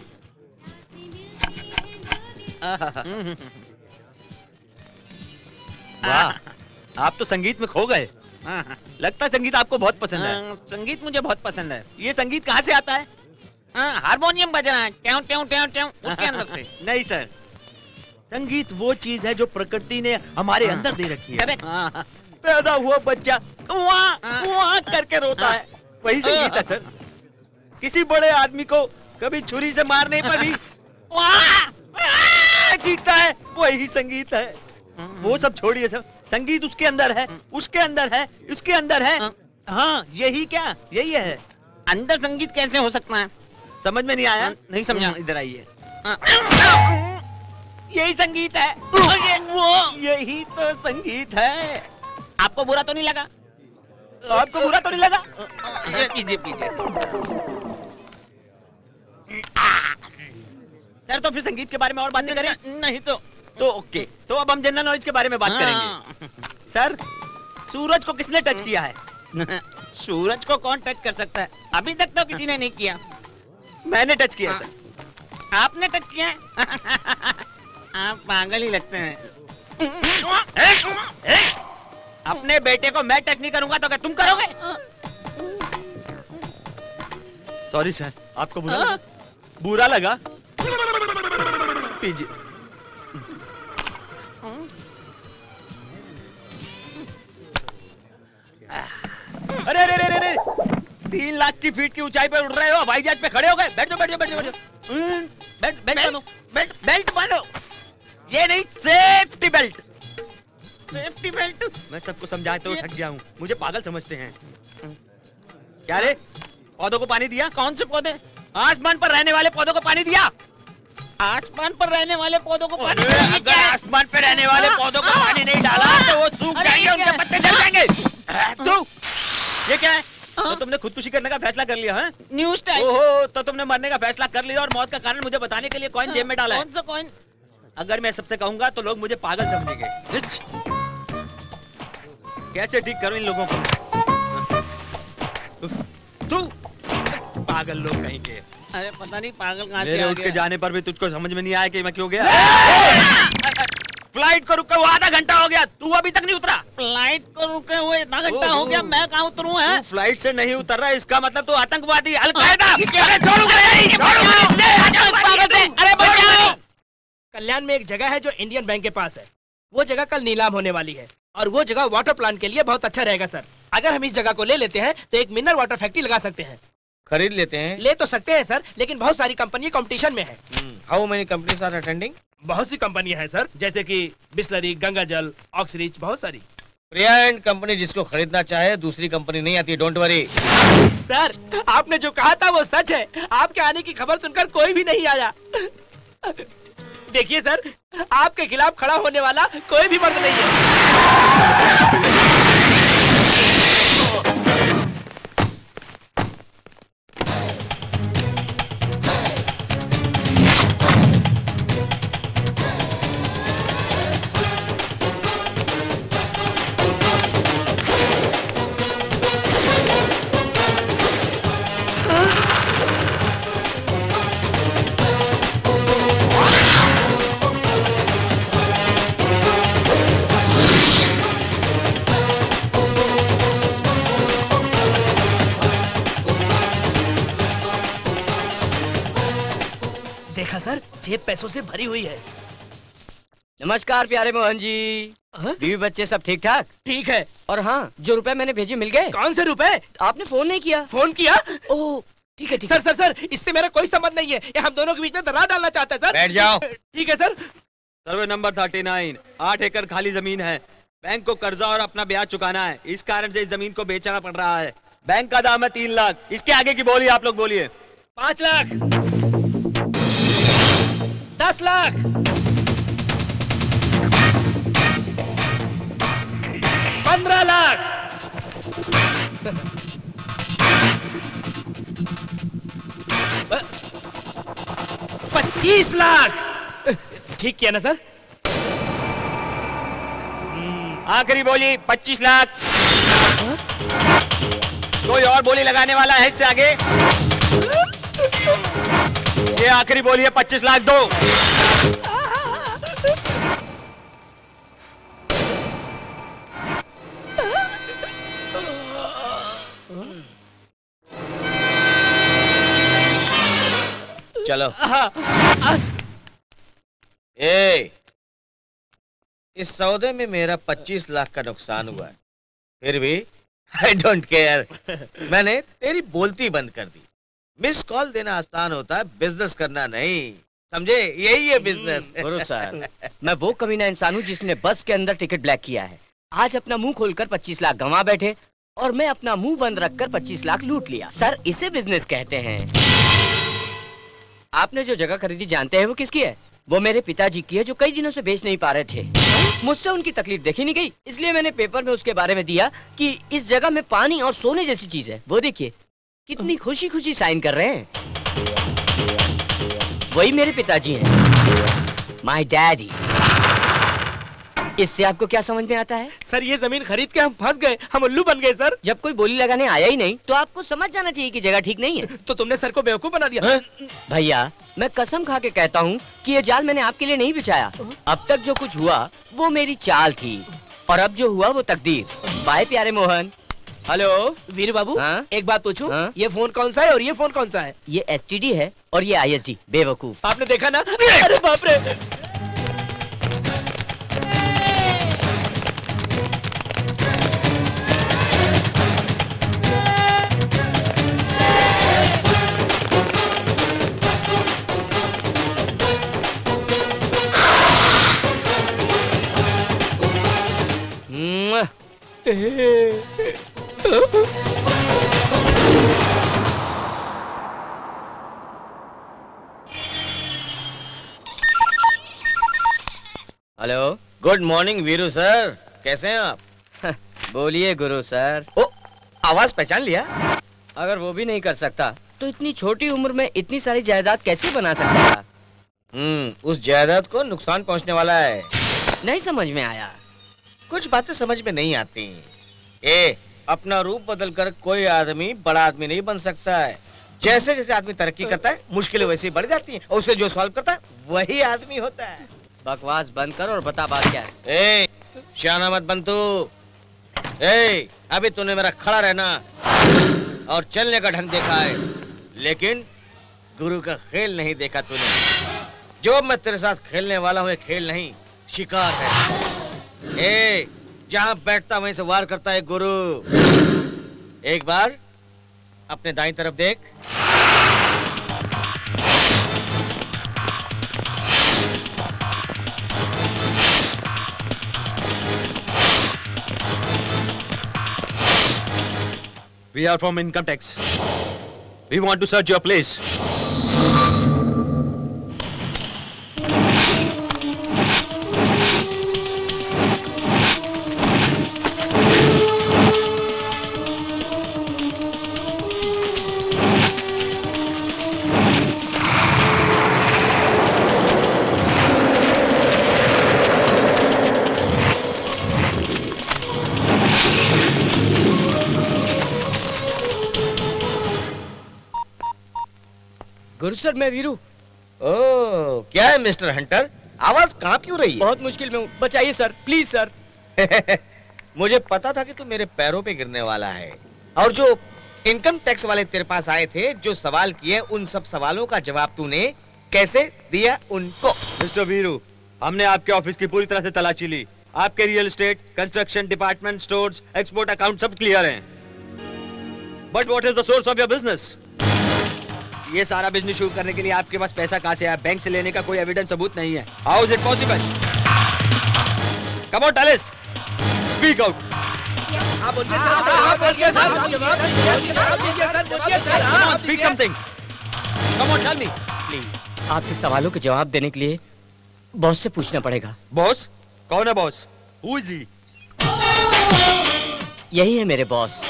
वाह, आप तो संगीत में खो गए। लगता है संगीत आपको बहुत पसंद है। संगीत मुझे बहुत पसंद है। ये संगीत कहाँ से आता है? हारमोनियम बज रहा है, ट्यां ट्यां ट्यां ट्यां, उसके अंदर से। नहीं सर, संगीत वो चीज है जो प्रकृति ने हमारे अंदर दे रखी है। पैदा हुआ बच्चा वाह वाह करके रोता है, वही संगीत है सर। किसी बड़े आदमी को कभी छुरी से मारने पर भी वाह चीखता है, वही संगीत है। वो सब छोड़िए सर, संगीत उसके अंदर है, उसके अंदर है, उसके अंदर है। हाँ यही क्या, यही है। अंदर संगीत कैसे हो सकता है? समझ में नहीं आया? नहीं समझा। इधर आइए। यही संगीत है। वो यही तो संगीत है। आपको बुरा तो नहीं लगा? आपको बुरा तो नहीं लगा? ये पीजिए पीजिए। सर तो फिर संगीत के बारे में और बातें करें? नहीं तो तो ओके। तो अब हम जनरल नॉलेज के बारे में बात करेंगे। सर, सूरज को किसने टच किया है? सूरज को कौन टच कर सकता है? अभी तक तो किसी ने नहीं किया। मैंने टच किया सर। आपने टच किया है? आप पागल ही लगते हैं। अपने बेटे को मैं टच नहीं करूंगा तो क्या तुम करोगे? सॉरी सर, आपको बुरा लगा? बुरा लगा? पीजिए। अरे अरे अरे अरे, तीन लाख की फीट की ऊंचाई पर उड़ रहे हो, हवाई जहाज पे खड़े हो गए। बैठो बैठो बैठो बैठो। बेल्ट बेल्ट बांधो, बेल्ट बेल्ट बांधो। ये नहीं, सेफ्टी बेल्ट। Safety belt. मैं सबको समझाते हुए थक गया हूँ, मुझे पागल समझते हैं। क्या रे, पौधों को पानी दिया? कौन से पौधे? आसमान पर रहने वाले पौधों को पानी दिया? आसमान पर रहने वाले पौधों को पानी? अगर आसमान पर रहने वाले पौधों को पानी नहीं डाला तो वो सूख जाएंगे, उनके पत्ते जल जाएंगे। तो ये क्या है? तो तुमने खुदकुशी करने का फैसला कर लिया है? News time. ओहो, तो तुमने मरने का फैसला कर लिया और मौत का कारण मुझे बताने के लिए कॉइन जेब में डाला है। कौन सा कॉइन? अगर मैं सबसे कहूंगा तो लोग मुझे पागल समझेंगे। कैसे ठीक करूं इन लोगों को? तू पागल लोग कहेंगे। अरे पता नहीं पागल कहाँ से मेरे आ उठ के गया। जाने पर भी तुझको समझ में नहीं आया कि मैं क्यों गया? फ्लाइट को रुके हुए आधा घंटा हो गया, तू अभी तक नहीं उतरा। फ्लाइट को रुके हुए आधा घंटा हो गया, मैं कहाँ उतरूं? है फ्लाइट से नहीं उतर रहा है, इसका मतलब तू आतंकवादी, अलकायदा। अरे बचाओ! कल्याण में एक जगह है जो इंडियन बैंक के पास है। वो जगह कल नीलाम होने वाली है और वो जगह वाटर प्लांट के लिए बहुत अच्छा रहेगा सर। अगर हम इस जगह को ले लेते हैं तो एक मिनरल वाटर फैक्ट्री लगा सकते हैं। खरीद लेते हैं। ले तो सकते हैं सर, लेकिन बहुत सारी कंपनी कंपटीशन में है। How many companies are attending? बहुत सी कंपनियां हैं सर, जैसे कि बिस्लरी, गंगा जल, ऑक्सरीच, बहुत सारी। प्रिया एंड कंपनी जिसको खरीदना चाहे दूसरी कंपनी नहीं आती, डोंट वरी। सर आपने जो कहा था वो सच है, आपके आने की खबर सुनकर कोई भी नहीं आया। देखिए सर, आपके खिलाफ खड़ा होने वाला कोई भी मर्द नहीं है। सर जेब पैसों से भरी हुई है। नमस्कार प्यारे मोहन जी। बीवी बच्चे सब ठीक ठाक? ठीक है। और हाँ, जो रुपए मैंने भेजे मिल गए? कौन से रुपए? आपने फोन नहीं किया। फोन किया? ओह ठीक है ठीक है। सर सर सर इससे मेरा कोई संबंध नहीं है, ये हम दोनों के बीच में दरार डालना चाहता है सर। बैठ जाओ। ठीक है sir. Survey number thirty nine, आठ एकड़ खाली जमीन है। बैंक को कर्जा और अपना ब्याज चुकाना है, इस कारण से इस जमीन को बेचना पड़ रहा है। बैंक का दाम है तीन लाख। इसके आगे की बोलिए आप लोग बोलिए। पाँच लाख, दस लाख, पंद्रह लाख, पच्चीस लाख। ठीक किया ना सर? आखिरी बोली पच्चीस लाख। कोई और बोली लगाने वाला है इससे आगे? ये आखिरी बोली है, पच्चीस लाख दो। चलो। ए, इस सौदे में मेरा पच्चीस लाख का नुकसान हुआ है, फिर भी आई डोंट केयर। मैंने तेरी बोलती बंद कर दी। मिस कॉल देना आसान होता है, बिजनेस करना नहीं, समझे? यही है बिजनेस। गुरु सर, मैं वो कमीना इंसान हूँ जिसने बस के अंदर टिकट ब्लैक किया है। आज अपना मुंह खोलकर पच्चीस लाख गंवा बैठे और मैं अपना मुंह बंद रखकर पच्चीस लाख लूट लिया। सर इसे बिजनेस कहते हैं। आपने जो जगह खरीदी जानते हैं वो किसकी है? वो मेरे पिताजी की है, जो कई दिनों से बेच नहीं पा रहे थे। मुझसे उनकी तकलीफ देखी नहीं गई, इसलिए मैंने पेपर में उसके बारे में दिया कि इस जगह में पानी और सोने जैसी चीज है। वो देखिए कितनी खुशी खुशी साइन कर रहे हैं। वही मेरे पिताजी हैं, माय डैडी। इससे आपको क्या समझ में आता है? सर ये जमीन खरीद के हम फंस गए, हम उल्लू बन गए सर। जब कोई बोली लगाने आया ही नहीं तो आपको समझ जाना चाहिए कि जगह ठीक नहीं है। तो तुमने सर को बेवकूफ बना दिया। भैया मैं कसम खा के कहता हूँ कि ये जाल मैंने आपके लिए नहीं बिछाया। अब तक जो कुछ हुआ वो मेरी चाल थी और अब जो हुआ वो तकदीर। बाय प्यारे मोहन। हेलो वीर बाबू। हाँ? एक बात पूछूं? हाँ? ये फोन कौन सा है और ये फोन कौन सा है? ये एस टी डी है और ये आई एस डी। बेवकूफ। आपने देखा ना? अरे बाप रे। Hello. Good morning Veeru sir, कैसे हैं आप? बोलिए गुरु सर। ओ, आवाज पहचान लिया? अगर वो भी नहीं कर सकता तो इतनी छोटी उम्र में इतनी सारी जायदाद कैसे बना सकता था? हम्म, उस जायदाद को नुकसान पहुंचने वाला है। नहीं समझ में आया। कुछ बातें समझ में नहीं आती। ए, अपना रूप बदलकर कोई आदमी बड़ा आदमी नहीं बन सकता है। जैसे जैसे आदमी तरक्की करता है मुश्किलें वैसे ही बढ़ जाती हैं और उसे जो सॉल्व करता है वही आदमी होता है। बकवास बंद कर और बता बात क्या है। ए, शाना मत बन तू। ए, अभी तूने मेरा खड़ा रहना और चलने का ढंग देखा है, लेकिन गुरु का खेल नहीं देखा तूने। जो मैं तेरे साथ खेलने वाला हूँ, खेल नहीं शिकार है। ए, जहाँ बैठता वहीं से वार करता है गुरु। एक बार अपने दाईं तरफ देख। We are from income tax. We want to search your place. Guru sir, मैं वीरू। ओह, क्या है मिस्टर हंटर, आवाज कांप क्यों रही है? बहुत मुश्किल में हूँ, बचाइए सर, प्लीज सर। मुझे पता था कि तू मेरे पैरों पे गिरने वाला है। और जो इनकम टैक्स वाले तेरे पास आए थे, जो सवाल किए, उन सब सवालों का जवाब तूने कैसे दिया उनको? मिस्टर वीरू, हमने आपके ऑफिस की पूरी तरह से तलाशी ली। आपके real estate, construction, department stores, export account सब क्लियर हैं। But what is the source of your business? ये सारा बिजनेस शुरू करने के लिए आपके पास पैसा कहाँ से आया? बैंक से लेने का कोई एविडेंस सबूत नहीं है। How is it possible? Come on tell us, speak out. आप बोलिए सर, आप बोलिए सर, आप बोलिए sir, speak something. Come on tell me please. आपके सवालों के जवाब देने के लिए बॉस से पूछना पड़ेगा। बॉस? कौन है बॉस? Who is he? यही है मेरे बॉस।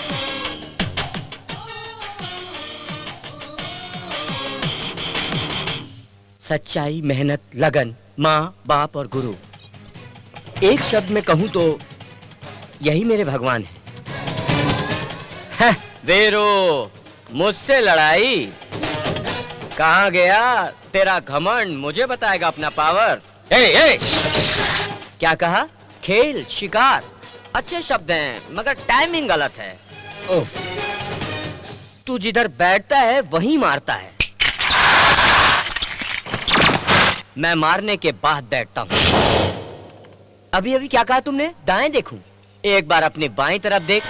सच्चाई, मेहनत, लगन, माँ, बाप और गुरु। एक शब्द में कहूं तो यही मेरे भगवान है। वीरू, मुझसे लड़ाई? कहाँ गया तेरा घमंड? मुझे बताएगा अपना पावर। ए, ए! क्या कहा? खेल, शिकार, अच्छे शब्द हैं, मगर टाइमिंग गलत है। ओह, तू जिधर बैठता है वहीं मारता है। मैं मारने के बाद बैठता हूँ। अभी अभी क्या कहा तुमने? दाएं देखूं? एक बार अपनी बाईं तरफ देख।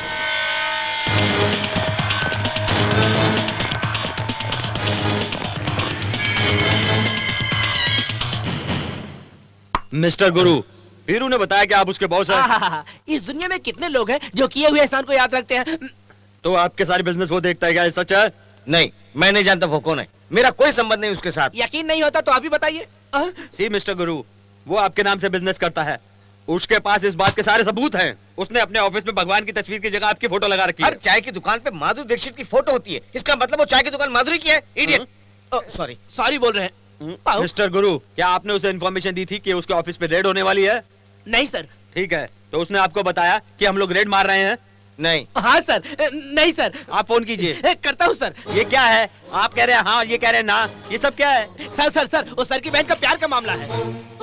मिस्टर गुरु, वीरू ने बताया कि आप उसके बॉस हैं। इस दुनिया में कितने लोग हैं जो किए हुए एहसान को याद रखते हैं? तो आपके सारे बिजनेस वो देखता है, क्या ये सच है? नहीं, मैं नहीं जानता वो कौन है। मेरा कोई संबंध नहीं उसके साथ। यकीन नहीं होता तो आप ही बताइए। सी मिस्टर गुरु, वो आपके नाम से बिजनेस करता है। उसके पास इस बात के सारे सबूत हैं। उसने अपने ऑफिस में भगवान की तस्वीर की जगह आपकी फोटो लगा रखी है। चाय की दुकान पे माधुरी दीक्षित की फोटो होती है, इसका मतलब वो चाय की दुकान माधुरी की है। इडियट। सॉरी सॉरी बोल रहे हैं। मिस्टर गुरु, क्या आपने उसे इन्फॉर्मेशन दी थी कि उसके ऑफिस पे रेड होने वाली है? नहीं सर। ठीक है, तो उसने आपको बताया कि हम लोग रेड मार रहे हैं? नहीं। हाँ सर। नहीं सर। आप फोन कीजिए। करता हूँ सर। ये क्या है? आप कह रहे हैं हाँ, ये कह रहे हैं ना, ये सब क्या है? सर सर सर वो सर की बहन का प्यार का मामला है।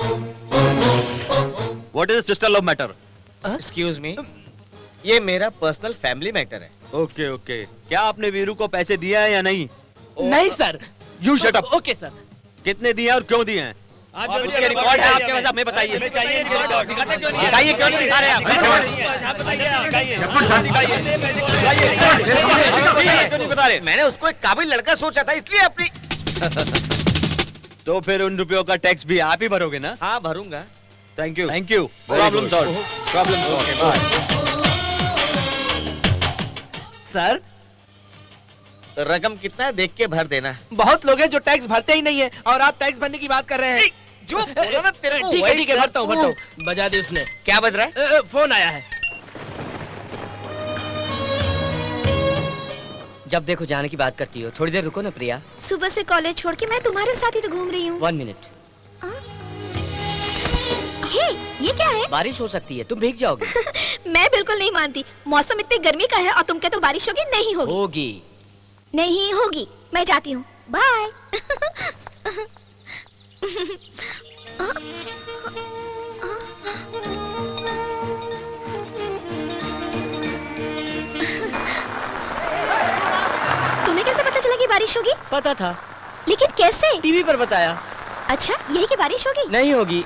What is sister love matter? Excuse me, ये मेरा पर्सनल फैमिली मैटर है। ओके ओके, क्या आपने वीरू को पैसे दिए हैं या नहीं? नहीं sir. You shut up. Okay sir. कितने दिए और क्यों दिए हैं? आप उसके रिकॉर्ड है आपके पास, हमें बताइए। बताइए क्यों नहीं दिखा रहे आप? क्यों नहीं बता रहे? मैंने उसको एक काबिल लड़का सोचा था, इसलिए अपनी। तो फिर उन रुपयों का टैक्स भी आप ही भरोगे ना? हाँ भरूंगा। Thank you thank you. Problem solve. Problem solve. Sir, रकम कितना है देख के भर देना। बहुत लोग हैं जो टैक्स भरते ही नहीं है और आप टैक्स भरने की बात कर रहे हैं। जो बोला ना तेरे को। ठीक है ठीक है, भरता हूँ भरता हूँ। बजा दी उसने। क्या बज रहा है? फोन आया है। जब देखो जाने की बात करती हो, थोड़ी देर रुको ना प्रिया। सुबह से कॉलेज छोड़ के मैं तुम्हारे साथ ही तो घूम रही हूँ। One minute. हे, ये क्या है? बारिश हो सकती है, तुम भीग जाओगे। मैं बिल्कुल नहीं मानती। मौसम इतनी गर्मी का है और तुम कहते हो बारिश होगी? नहीं होगी। होगी। नहीं होगी। मैं जाती हूँ, बाय। तुम्हें कैसे पता चला कि बारिश होगी? पता था। लेकिन कैसे? टीवी पर बताया। अच्छा, यही की बारिश होगी? नहीं होगी।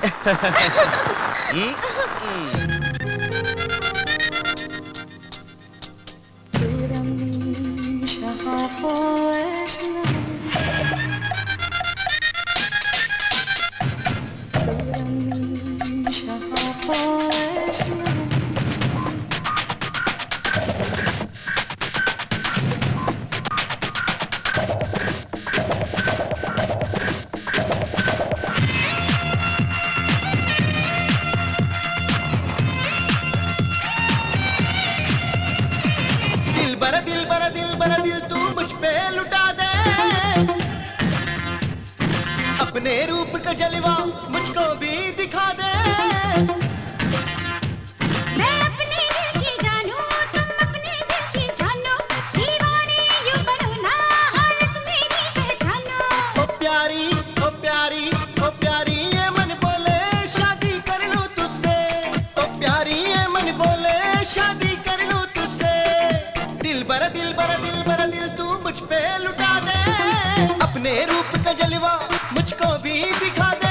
जलवा मुझको भी दिखा दे। मैं अपने दिल की जानू, तुम अपने दिल की जानो, दीवाने यूं बनो ना, हालत मेरी पहचानो। ओ प्यारी ओ प्यारी ओ प्यारी ये मन बोले शादी कर लूं तुझसे। ओ प्यारी ये मन बोले शादी कर लूं तुझसे। दिल भरा दिल भरा दिल भरा दिल तू मुझ पे लुटा दे। अपने रूप का जलवा मुझको भी दिखा दे।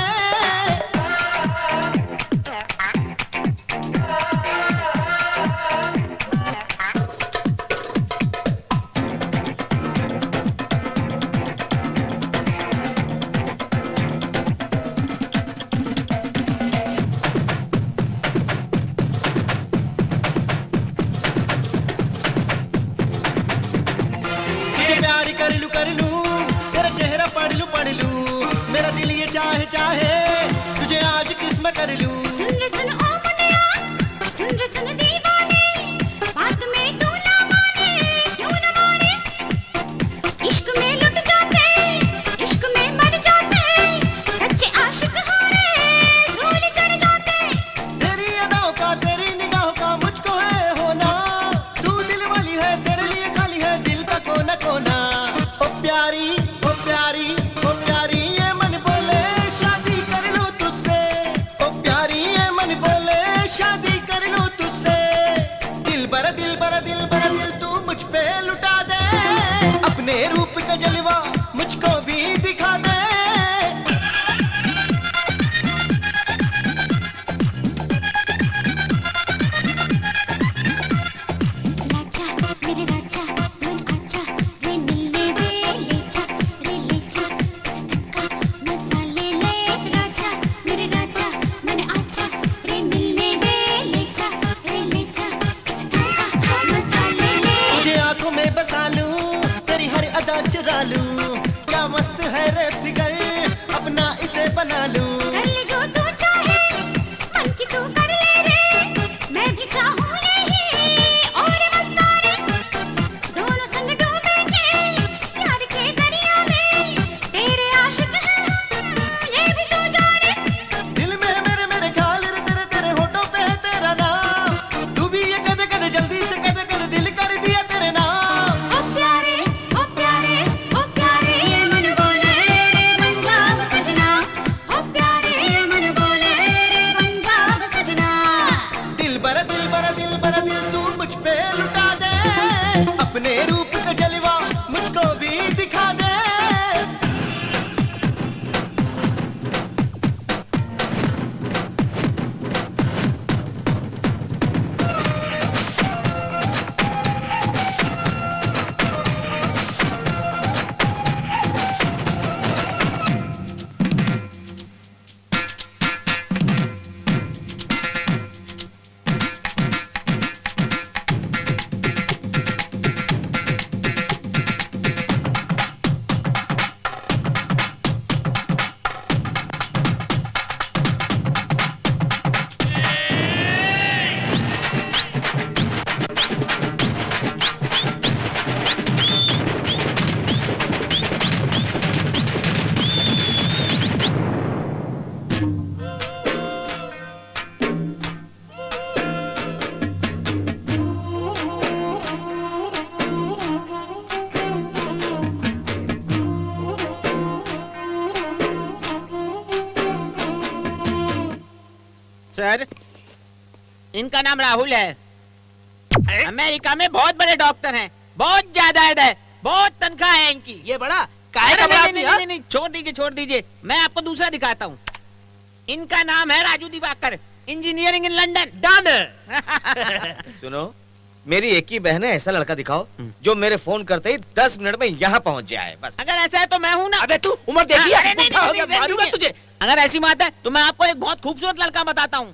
प्यार कर लूं कर लूं तेरा चेहरा पढ़ लूं पढ़ लूं। मेरा दिल ये चाहे चाहे तुझे आज किस्म कर लूं। सुन रे सुन ओ मुनिया, सुन रे सुन दीवाने, बात में तू ना माने, क्यों ना माने। इश्क में लुट जाते, इश्क में मर जाते, सच्चे आशिक हो रे, झूल चढ़ जाते। तेरी अदाओं का तेरी निगाहों का मुझको है होना। तू दिल वाली है तेरे लिए खाली है दिल का कोना कोना। ओ प्यारी ओ प्यारी ओ प्यारी ये मन बोले शादी कर लूं तुझसे। ओ प्यारी ये मन बोले शादी कर लूं तुझसे। दिल भरा दिल भरा दिल भरा दिल तू मुझ पे लुटा दे। अपने रूप का जलवा मुझको भी दिखा दे। राजा मेरे राजा मन आजा रे मिलने दे, ले जा रे ले जा, धक्का मसाले ले। राजा मेरे राजा मन आजा रे मिलने दे, ले जा रे ले जा, धक्का मसाले ले। तुझे आंखों में बसा लूं तेरी हर अदा चुरा लूं। क्या मस्त है रे फिगर अपना इसे बना लूं। कर ले जो तू चाहे, मन की तू कर ले रे, मैं भी चाहूँ यही और मस्ताने। दोनों संग डूबेंगे प्यार के दरिया में, तेरे आशिक हैं हम, ये भी तू जाने। दिल में मेरे मेरे ख्याल रे तेरे तेरे होठों पे है तेरा नाम। तू भी ये कदे कदे जल्दी से कदे कदे दिल कर दिया तेरे नाम। ओ प्यारे ओ प्यारे ओ प्यारे ये मन बोले रे बन जाओ सजना। ओ प्यारे ये मन बोले रे बन जाओ सजना। दिल भरा दिल भरा दिल भरा दिल तू मुझ पे लुटा दे। अपने रूप का जलवा मुझको भी दिखा दे। सर, इनका नाम राहुल है, अमेरिका में बहुत बड़े डॉक्टर हैं, बहुत ज्यादा है, बहुत तनख्वाह है इनकी। ये बड़ा काहे का अरे बड़ा नहीं, आदमी, नहीं, हाँ? नहीं, नहीं, छोड़ दीजिए छोड़ दीजिए, मैं आपको दूसरा दिखाता हूँ। इनका नाम है Raju Diwakar, engineering in London. Done. सुनो, मेरी एक ही बहन है, ऐसा लड़का दिखाओ जो मेरे फोन करते ही दस मिनट में यहाँ पहुँच जाए बस। अगर ऐसा है तो मैं हूँ ना। अबे तू उम्र देखी है? अरे नहीं, बूढ़ा हो नहीं, गया, नहीं, मालूम है नहीं, तुझे? अगर ऐसी बात है तो मैं आपको एक बहुत खूबसूरत लड़का बताता हूँ।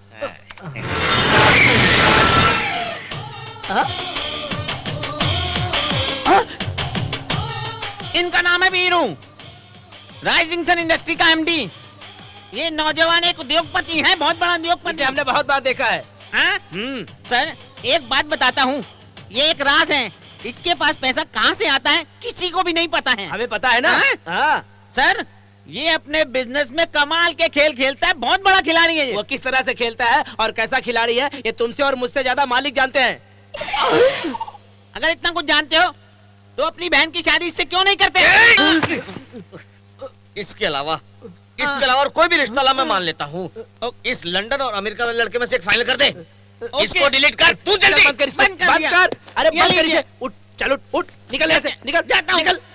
इनका नाम है वीरू, राइजिंग सन इंडस्ट्री का एमडी। ये नौजवान एक उद्योगपति हैं, बहुत बड़ा उद्योगपति। हमने बहुत बार देखा है। हाँ? सर एक बात बताता हूँ, ये एक राज है, इसके पास पैसा कहाँ से आता है किसी को भी नहीं पता है। हमें पता है ना। हाँ? हाँ। सर ये अपने बिजनेस में कमाल के खेल खेलता है, बहुत बड़ा खिलाड़ी है ये। वो किस तरह से खेलता है और कैसा खिलाड़ी है ये तुमसे और मुझसे ज्यादा मालिक जानते हैं। अगर इतना कुछ जानते हो तो अपनी बहन की शादी इससे क्यों नहीं करते? इसके अलावा इसके अलावा और कोई भी रिश्ता ला मैं मान लेता हूँ। इस लंदन और अमेरिका वाले लड़के में से एक फाइनल कर दे। इसको डिलीट कर तू जल्दी। बंद कर, बंद कर, बंद कर। अरे बंद कर इसे। उठ, चल उठ, उठ, निकल यहाँ से, निकल, जाता हूँ, निकल।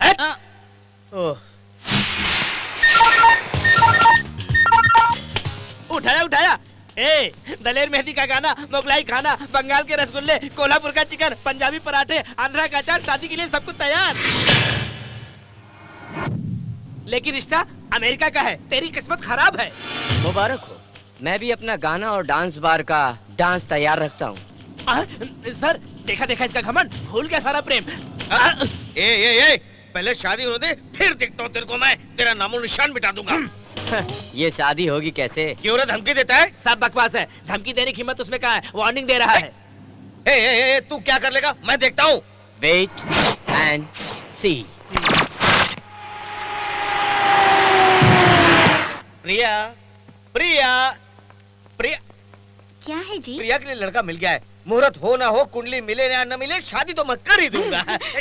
उठाया उठाया। ए, दलेर मेहंदी का गाना, मोगलाई खाना, बंगाल के रसगुल्ले, कोल्हापुर का चिकन, पंजाबी पराठे, आंध्रा का अचार, शादी के लिए सब कुछ तैयार। लेकिन रिश्ता अमेरिका का है, तेरी किस्मत खराब है। मुबारक हो। मैं भी अपना गाना और डांस बार का डांस तैयार रखता हूँ। सर देखा देखा इसका घमंड, भूल गया सारा प्रेम। आ, ए, ए, ए, पहले शादी होने दे, फिर देखता हूँ तेरे को मैं तेरा नामो निशान मिटा दूंगा। ये शादी होगी कैसे? क्यों रे धमकी देता है? सब बकवास है, धमकी देने की हिम्मत उसमें कहाँ है, वार्निंग दे रहा है। ए, ए, ए, तू क्या कर लेगा मैं देखता हूँ। वेट एंड सी। प्रिया प्रिया प्रिया क्या है जी? प्रिया के लिए लड़का मिल गया है। मुहूर्त हो ना हो, कुंडली मिले या न मिले, शादी तो मैं कर ही दूंगा।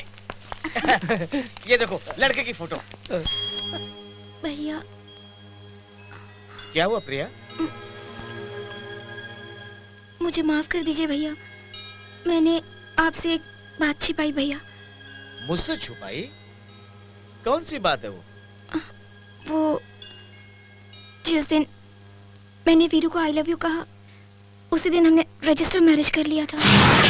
ये देखो लड़के की फोटो। भैया क्या हुआ प्रिया? मुझे माफ कर दीजिए भैया, मैंने आपसे एक बात छिपाई भैया। मुझसे छुपाई? कौन सी बात है वो? वो जिस दिन मैंने वीरू को आई लव यू कहा, उसी दिन हमने रजिस्टर मैरिज कर लिया था।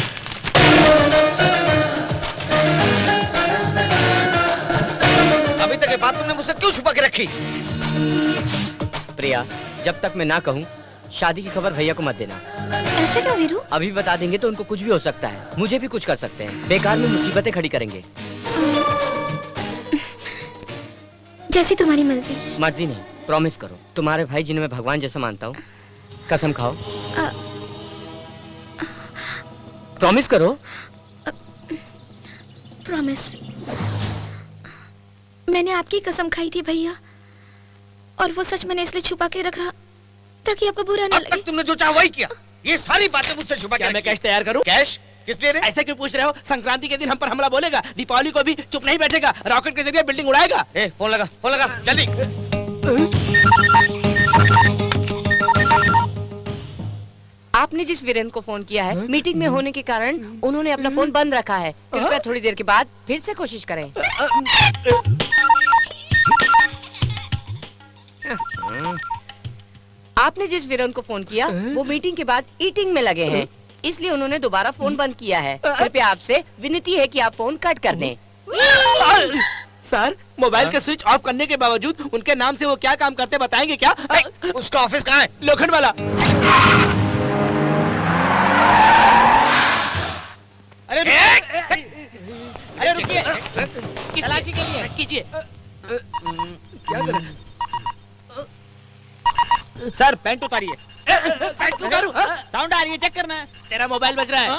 अभी तक ये बात तुमने मुझसे क्यों छुपा के रखी? प्रिया, जब तक मैं ना कहूँ शादी की खबर भैया को मत देना। ऐसे क्यों वीरू? अभी बता देंगे तो उनको कुछ भी हो सकता है, मुझे भी कुछ कर सकते हैं, बेकार में मुसीबतें खड़ी करेंगे। जैसी तुम्हारी मर्जी। मर्जी नहीं, प्रॉमिस करो। तुम्हारे भाई जिन्हें मैं भगवान जैसा मानता हूँ, कसम खाओ। प्रॉमिस करो। प्रॉमिस। मैंने आपकी कसम खाई थी भैया, और वो सच मैंने इसलिए छुपा के रखा ताकि आपको बुरा ना लगे। तुमने जो चाहा वही किया। ये सारी बातें मुझसे छुपा के। मैं कैश तैयार करूं? कैश किस लिए? ऐसे क्यों पूछ रहे हो? संक्रांति के दिन हम पर हमला बोलेगा, दीपावली को भी चुप नहीं बैठेगा, रॉकेट के जरिए बिल्डिंग उड़ाएगा। ए, फोन लगा, फोन लगा, जल्दी। आपने जिस वीरेन को फोन किया है, मीटिंग में होने के कारण उन्होंने अपना फोन बंद रखा है। कृपया थोड़ी देर के बाद फिर से कोशिश करें। आपने जिस वीरेन को फोन किया वो मीटिंग के बाद ईटिंग में लगे हैं, इसलिए उन्होंने दोबारा फोन बंद किया है। कृपया आपसे विनती है कि आप फोन कट कर दें। सर, मोबाइल के स्विच ऑफ करने के बावजूद उनके नाम से वो क्या काम करते बताएंगे क्या? उसका ऑफिस कहाँ है? लोखंड वाला। अरे अरे रुकिए, तलाशी के लिए कीजिए। क्या कर रहे? सर पैंट उतारिए। पैंट उतारूं? साउंड आ रही है, चेक करना है। तेरा मोबाइल बज रहा है।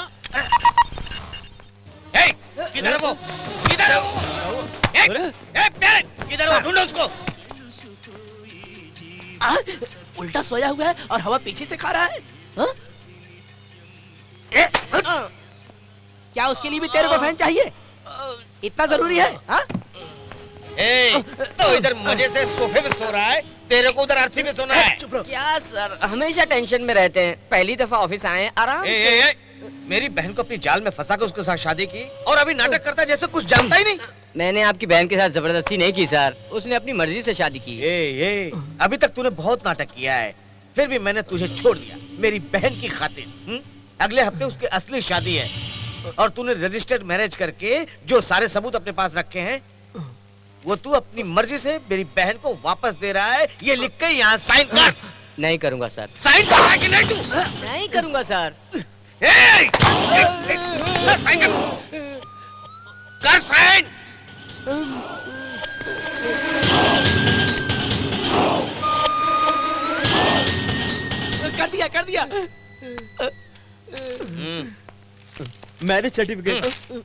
ए, किधर है वो? किधर है वो? ए, ए, किधर है वो? ढूंढो उसको। आ, उल्टा सोया हुआ है और हवा पीछे से खा रहा है। हा? ए, क्या उसके लिए भी तेरे को फैन चाहिए? इतना जरूरी है? हा? ए, तो इधर मजे से सोफे में सो रहा है, तेरे को उधर अर्थी में सोना है। चुप रहो। क्या सर, हमेशा टेंशन में रहते हैं। पहली दफा ऑफिस आए, आराम ए, ए, ए, मेरी बहन को अपनी जाल में फंसा कर उसके साथ शादी की और अभी नाटक करता है जैसे कुछ जानता ही नहीं। मैंने आपकी बहन के साथ जबरदस्ती नहीं की सर, उसने अपनी मर्जी से शादी की। ए, ए, अभी तक तूने बहुत नाटक किया है, फिर भी मैंने तुझे छोड़ दिया मेरी बहन की खातिर। अगले हफ्ते उसकी असली शादी है और तूने रजिस्टर्ड मैरिज करके जो सारे सबूत अपने पास रखे हैं वो तू अपनी मर्जी से मेरी बहन को वापस दे रहा है। ये लिख के यहाँ साइन कर। नहीं करूंगा सर। साइन कर कि नहीं तू? नहीं करूंगा सर। ए, ए, ए, साइन कर, कर साइन। कर दिया कर दिया। Marriage certificate.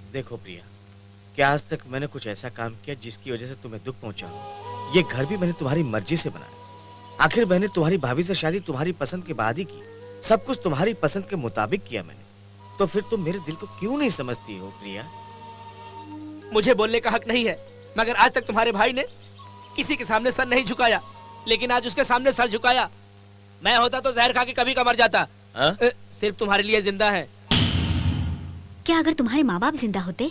देखो प्रिया, क्या आज तक मैंने कुछ ऐसा काम किया जिसकी वजह से तुम्हें दुख पहुंचा हो? ये घर भी मैंने तुम्हारी मर्जी से बनाया। आखिर मैंने तुम्हारी भाभी से शादी तुम्हारी पसंद के बाद ही की। सब कुछ तुम्हारी पसंद के मुताबिक किया मैंने। तो फिर तुम मेरे दिल को क्यों नहीं समझती हो प्रिया? मुझे बोलने का हक नहीं है, मगर आज तक तुम्हारे भाई ने किसी के सामने सर नहीं झुकाया, लेकिन आज उसके सामने सर झुकाया। मैं होता तो जहर खा के कभी का मर जाता। हा? सिर्फ तुम्हारे लिए जिंदा है। क्या अगर तुम्हारे माँ बाप जिंदा होते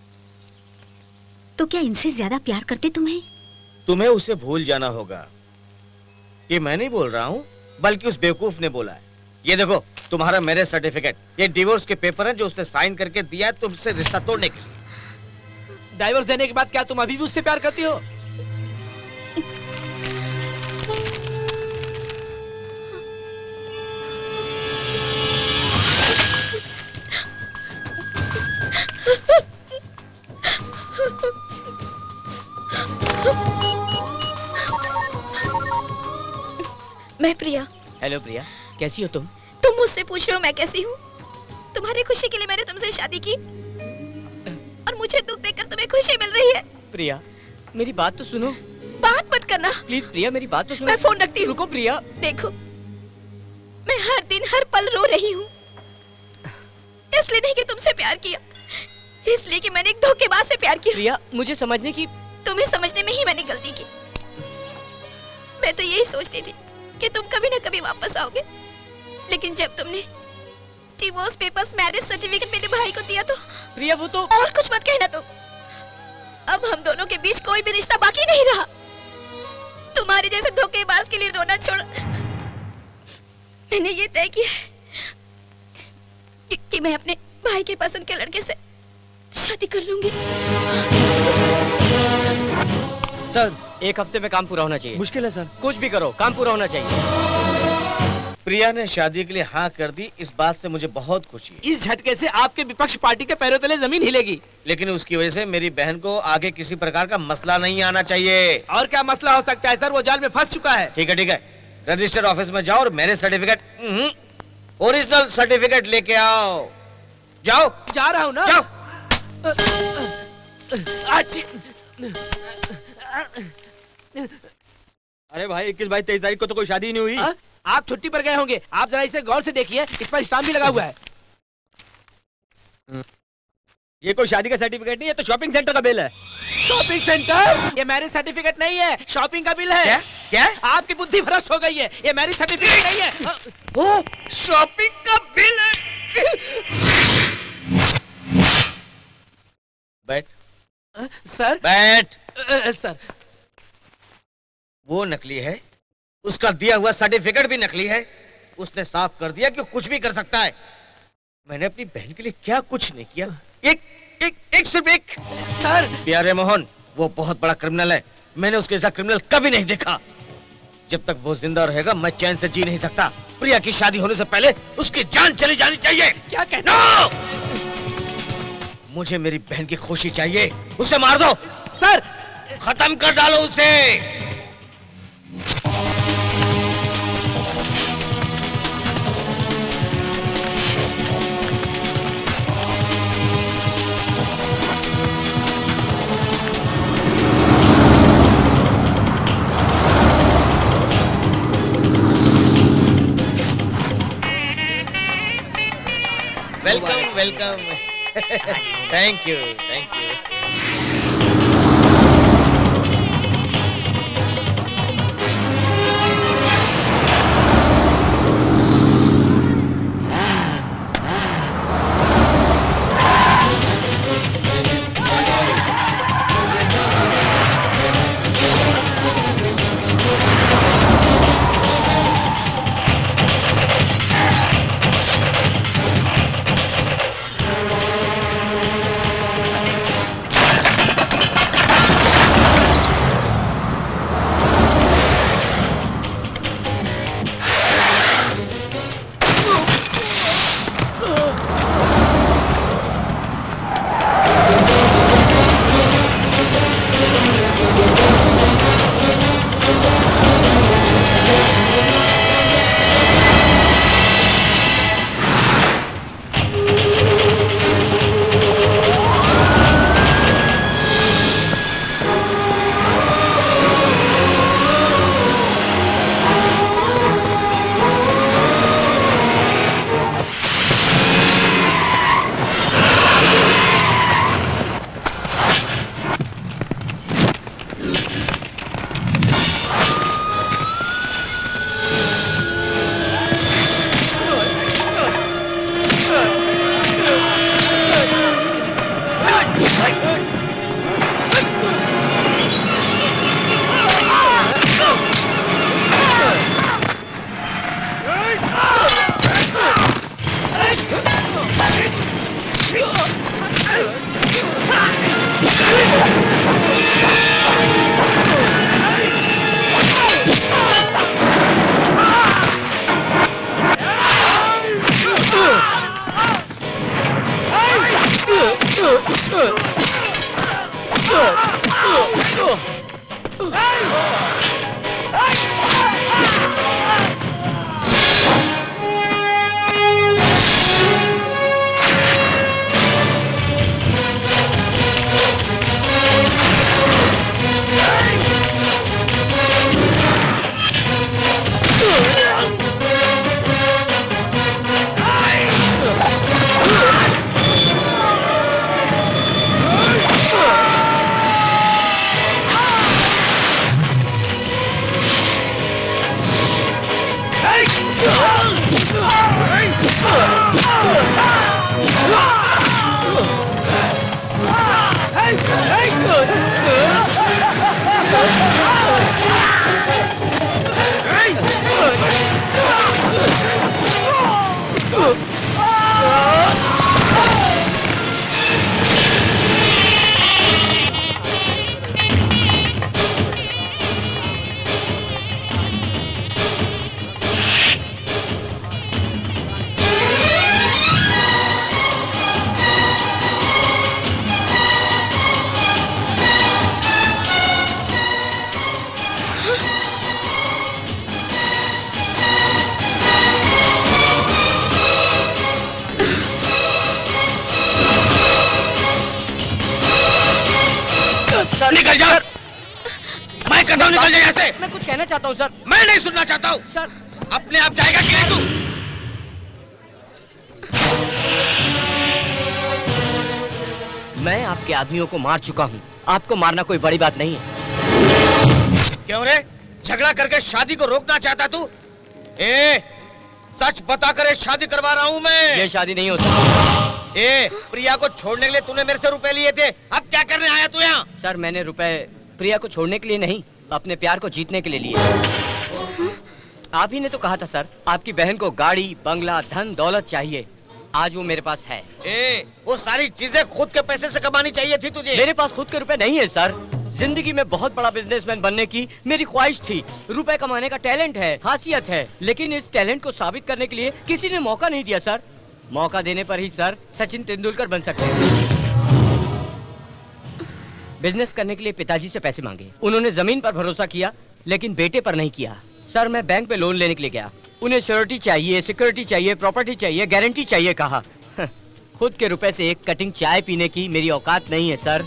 तो क्या इनसे ज्यादा प्यार करते तुम्हें? तुम्हें उसे भूल जाना होगा। ये मैं नहीं बोल रहा हूँ, बल्कि उस बेवकूफ ने बोला है। ये देखो तुम्हारा मैरिज सर्टिफिकेट, ये डिवोर्स के पेपर हैं जो उसने साइन करके दिया है तुमसे रिश्ता तोड़ने के लिए। डाइवोर्स देने के बाद क्या तुम अभी भी उससे प्यार करती हो? मैं प्रिया। हेलो प्रिया, कैसी हो तुम? तुम मुझसे पूछ रहे हो मैं कैसी हूँ? तुम्हारी खुशी के लिए मैंने तुमसे शादी की और मुझे दुख देखकर तुम्हें खुशी मिल रही है। प्रिया, मेरी बात तो सुनो। बात मत करना प्लीज प्रिया, मेरी बात तो सुनो। मैं फोन रखती हूँ। रुको प्रिया। देखो, मैं हर दिन हर पल रो रही हूँ, इसलिए नहीं कि तुमसे प्यार किया, इसलिए कि मैंने एक धोखेबाज से प्यार किया। प्रिया, मुझे समझने की तुम्हें समझने में ही मैंने गलती की। मैं तो यही सोचती थी कि तुम कभी ना कभी वापस आओगे, लेकिन जब तुमने डिवोर्स पेपर्स, मैरिज सर्टिफिकेट मेरे भाई को दिया तो प्रिया वो तो। और कुछ मत कहना तुम। अब हम दोनों के बीच कोई भी रिश्ता बाकी नहीं रहा। तुम्हारे जैसे धोखेबाज के लिए रोना छोड़ मैंने ये तय किया कि, कि मैं अपने भाई के पसंद के लड़के से शादी कर लूंगी। सर, एक हफ्ते में काम पूरा होना चाहिए। मुश्किल है सर। कुछ भी करो, काम पूरा होना चाहिए। प्रिया ने शादी के लिए हाँ कर दी, इस बात से मुझे बहुत खुशी है। इस झटके से आपके विपक्ष पार्टी के पैरों तले जमीन हिलेगी। लेकिन उसकी वजह से मेरी बहन को आगे किसी प्रकार का मसला नहीं आना चाहिए। और क्या मसला हो सकता है सर? वो जाल में फंस चुका है। ठीक है ठीक है, रजिस्टर ऑफिस में जाओ और मैरिज सर्टिफिकेट, ओरिजिनल सर्टिफिकेट लेके आओ। जाओ। जा रहा हूँ ना। जाओ। अरे भाई, इक्कीस बाईस तेईस तारीख को तो कोई शादी ही नहीं हुई। आ? आप छुट्टी पर गए होंगे। आप जरा इसे गौर से देखिए, इस पर स्टाम्प भी लगा हुआ है। ये कोई शादी का सर्टिफिकेट नहीं है, तो शॉपिंग सेंटर का बिल है। Shopping centre? ये मैरिज सर्टिफिकेट नहीं है, शॉपिंग का बिल है। क्या? क्या? आपकी बुद्धि भ्रष्ट हो गई है। ये मैरिज सर्टिफिकेट नहीं है। ओ, शॉपिंग का बिल है। बैठ। सर। बैठ। सर, वो नकली है, उसका दिया हुआ सर्टिफिकेट भी नकली है। उसने साफ कर दिया कि कुछ भी कर सकता है। मैंने अपनी बहन के लिए क्या कुछ नहीं किया। एक एक एक सिर्फ एक। सर। प्यारे मोहन, वो बहुत बड़ा क्रिमिनल है। मैंने उसके जैसा क्रिमिनल कभी नहीं देखा। जब तक वो जिंदा रहेगा मैं चैन से जी नहीं सकता। प्रिया की शादी होने से पहले उसकी जान चली जानी चाहिए। क्या कहना? no! मुझे मेरी बहन की खुशी चाहिए। उसे मार दो। सर, खत्म कर डालो उसे। Welcome welcome. Thank you thank you. निकल जा। मैं कहता हूँ निकल जा यहाँ से। मैं कुछ कहना चाहता हूँ सर। मैं नहीं सुनना चाहता हूँ सर। अपने आप जाएगा कि नहीं तू? मैं आपके आदमियों को मार चुका हूँ, आपको मारना कोई बड़ी बात नहीं है। क्यों रे? झगड़ा करके शादी को रोकना चाहता तू? ए, सच बता कर शादी करवा रहा हूँ मैं। ये शादी नहीं होती। ए, प्रिया को छोड़ने के लिए तूने मेरे से रुपए लिए थे, अब क्या करने आया तू यहाँ? सर मैंने रुपए प्रिया को छोड़ने के लिए नहीं, अपने प्यार को जीतने के लिए लिए। आप ही ने तो कहा था सर, आपकी बहन को गाड़ी, बंगला, धन दौलत चाहिए। आज वो मेरे पास है। ए, वो सारी चीजें खुद के पैसे से कमानी चाहिए थी तुझे। मेरे पास खुद के रुपए नहीं है सर। जिंदगी में बहुत बड़ा बिजनेसमैन बनने की मेरी ख्वाहिश थी। रुपए कमाने का टैलेंट है, खासियत है, लेकिन इस टैलेंट को साबित करने के लिए किसी ने मौका नहीं दिया सर। मौका देने पर ही सर सचिन तेंदुलकर बन सकते हैं। बिजनेस करने के लिए पिताजी से पैसे मांगे, उन्होंने जमीन पर भरोसा किया लेकिन बेटे पर नहीं किया। सर मैं बैंक में लोन लेने के लिए गया, उन्हें श्योरिटी चाहिए, सिक्योरिटी चाहिए, प्रॉपर्टी चाहिए, गारंटी चाहिए कहा। खुद के रुपए से एक कटिंग चाय पीने की मेरी औकात नहीं है सर।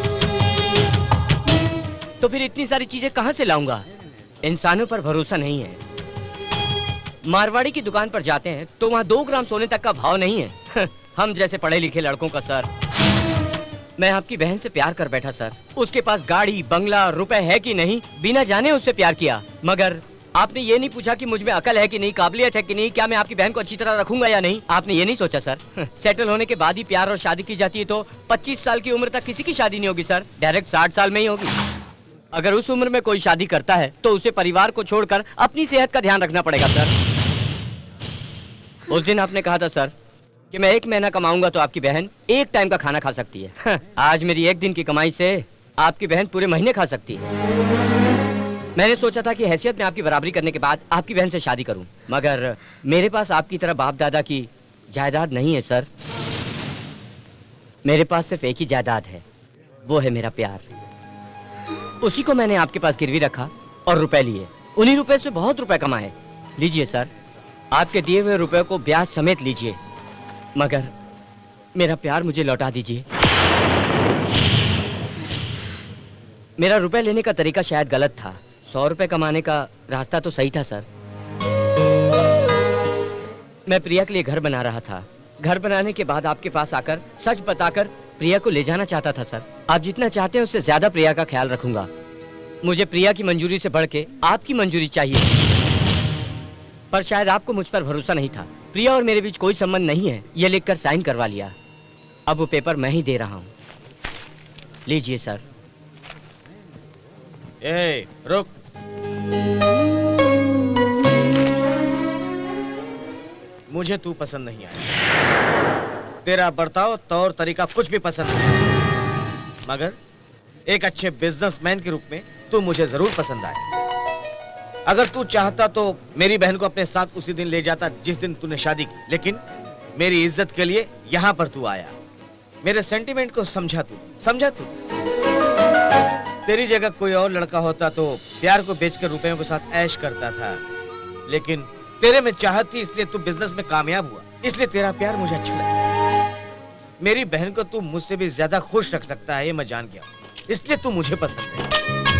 तो फिर इतनी सारी चीजें कहां से लाऊंगा? इंसानों पर भरोसा नहीं है। मारवाड़ी की दुकान पर जाते हैं तो वहाँ दो ग्राम सोने तक का भाव नहीं है। हम जैसे पढ़े लिखे लड़कों का सर। मैं आपकी बहन से प्यार कर बैठा सर। उसके पास गाड़ी, बंगला, रुपए है कि नहीं, बिना जाने उससे प्यार किया। मगर आपने ये नहीं पूछा कि मुझ में अकल है कि नहीं, काबिलियत है कि नहीं, क्या मैं आपकी बहन को अच्छी तरह रखूंगा या नहीं। आपने ये नहीं सोचा सर। सेटल होने के बाद ही प्यार और शादी की जाती है तो पच्चीस साल की उम्र तक किसी की शादी नहीं होगी सर, डायरेक्ट साठ साल में ही होगी। अगर उस उम्र में कोई शादी करता है तो उसे परिवार को छोड़कर अपनी सेहत का ध्यान रखना पड़ेगा सर। उस दिन आपने कहा था सर कि मैं एक महीना कमाऊंगा तो आपकी बहन एक टाइम का खाना खा सकती है। आज मेरी एक दिन की कमाई से आपकी बहन पूरे महीने खा सकती है। मैंने सोचा था कि हैसियत में आपकी बराबरी करने के बाद आपकी बहन से शादी करूं, मगर मेरे पास आपकी तरह बाप दादा की जायदाद नहीं है सर। मेरे पास सिर्फ एक ही जायदाद है, वो है मेरा प्यार। उसी को मैंने आपके पास गिरवी रखा और रुपए लिए। उन्हीं रुपए से बहुत रुपए कमाए। लीजिए सर, आपके दिए हुए रुपए को ब्याज समेत लीजिए, मगर मेरा प्यार मुझे लौटा दीजिए। मेरा रुपए लेने का तरीका शायद गलत था, सौ रुपए कमाने का रास्ता तो सही था सर। मैं प्रिया के लिए घर बना रहा था। घर बनाने के बाद आपके पास आकर सच बताकर प्रिया को ले जाना चाहता था सर। आप जितना चाहते हैं उससे ज्यादा प्रिया का ख्याल रखूंगा। मुझे प्रिया की मंजूरी से बढ़ के आपकी मंजूरी चाहिए, पर शायद आपको मुझ पर भरोसा नहीं था। प्रिया और मेरे बीच कोई संबंध नहीं है, ये लिखकर साइन करवा लिया। अब वो पेपर मैं ही दे रहा हूँ, लीजिए सर। ए, रुक। मुझे तू पसंद नहीं आया, तेरा बर्ताव, तौर तरीका कुछ भी पसंद नहीं, मगर एक अच्छे बिजनेसमैन के रूप में तू मुझे जरूर पसंद आया। अगर तू चाहता तो मेरी बहन को अपने साथ उसी दिन ले जाता जिस दिन तूने शादी की, लेकिन मेरी इज्जत के लिए यहाँ पर तू आया। मेरे सेंटिमेंट को समझा तू, समझा तू। तेरी जगह कोई और लड़का होता तो प्यार को बेचकर रुपयों के साथ ऐश करता था, लेकिन तेरे में चाहत थी इसलिए तू बिजनेस में कामयाब हुआ, इसलिए तेरा प्यार मुझे अच्छा लगा। मेरी बहन को तू मुझसे भी ज्यादा खुश रख सकता है ये मैं जान गया, इसलिए तू मुझे पसंद है।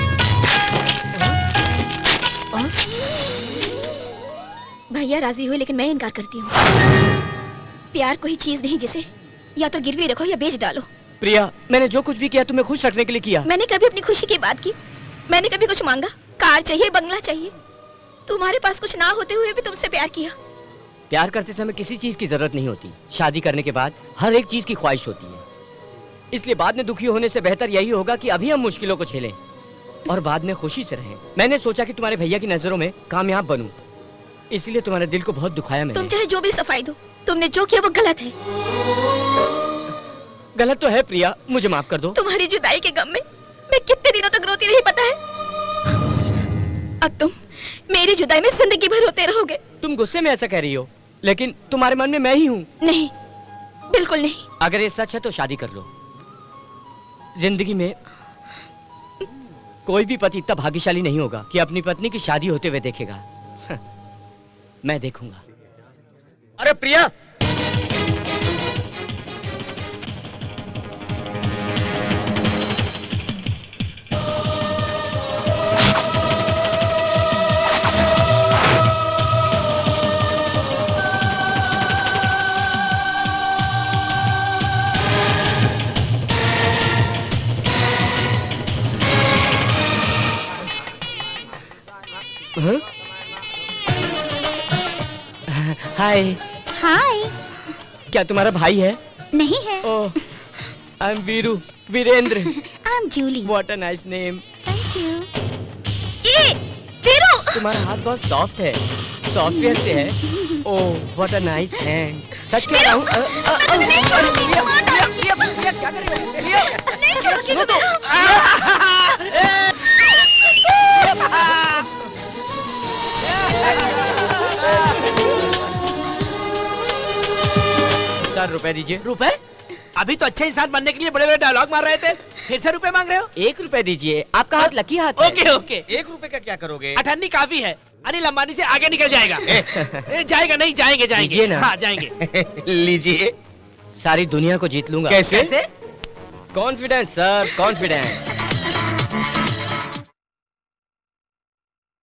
भैया राजी हुए लेकिन मैं इनकार करती हूँ। प्यार कोई चीज नहीं जिसे या तो गिरवी रखो या बेच डालो। प्रिया, मैंने जो कुछ भी किया तुम्हें खुश रखने के लिए किया। मैंने कभी अपनी खुशी की बात की? मैंने कभी कुछ मांगा? कार चाहिए, बंगला चाहिए? तुम्हारे पास कुछ ना होते हुए भी तुमसे प्यार किया। प्यार करते समय किसी चीज की जरूरत नहीं होती, शादी करने के बाद हर एक चीज की ख्वाहिश होती है। इसलिए बाद में दुखी होने से बेहतर यही होगा कि अभी हम मुश्किलों को झेलें और बाद में खुशी से रहें। मैंने सोचा कि तुम्हारे भैया की नजरों में कामयाब बनूं, इसलिए तुम्हारे दिल को बहुत दुखाया मैंने। तुम चाहे जो भी सफाई दो, तुमने जो किया वो गलत है। गलत तो है प्रिया, मुझे माफ कर दो। तुम्हारी जुदाई के गम में मैं कितने दिनों तक रोती रही पता है? अब तुम मेरी जुदाई में जिंदगी भर रोते रहोगे। तुम गुस्से में ऐसा कह रही हो, लेकिन तुम्हारे मन में मैं ही हूँ। नहीं, बिल्कुल नहीं। अगर ये सच है तो शादी कर लो। जिंदगी में कोई भी पति इतना भाग्यशाली नहीं होगा कि अपनी पत्नी की शादी होते हुए देखेगा। मैं देखूंगा। अरे प्रिया, हाय। हाय। क्या तुम्हारा भाई है? नहीं है। Oh, I am Veeru, Virendra. I am Julie. What a nice name. Thank you. ये वीरू। तुम्हारा हाथ बहुत सॉफ्ट है, सॉफ्टवेयर से है। Oh, what a nice hand. सच कह रहा हूँ। नहीं छोड़ूंगी। क्या करेंगे? नहीं छोड़ूंगी तुम्हें। सर रुपए दीजिए। रुपए? अभी तो अच्छे इंसान बनने के लिए बड़े बड़े डायलॉग मार रहे थे, फिर से रुपए मांग रहे हो? एक रुपए दीजिए, आपका हाथ लकी हाथ है। Okay okay. एक रुपए का क्या करोगे? अठन्नी काफी है, अनिल अंबानी से आगे निकल जाएगा। ए, जाएगा नहीं, जाएंगे जाएंगे ना। हाँ जाएंगे। लीजिए। सारी दुनिया को जीत लूंगा। कैसे? कैसे? Confidence sir, confidence.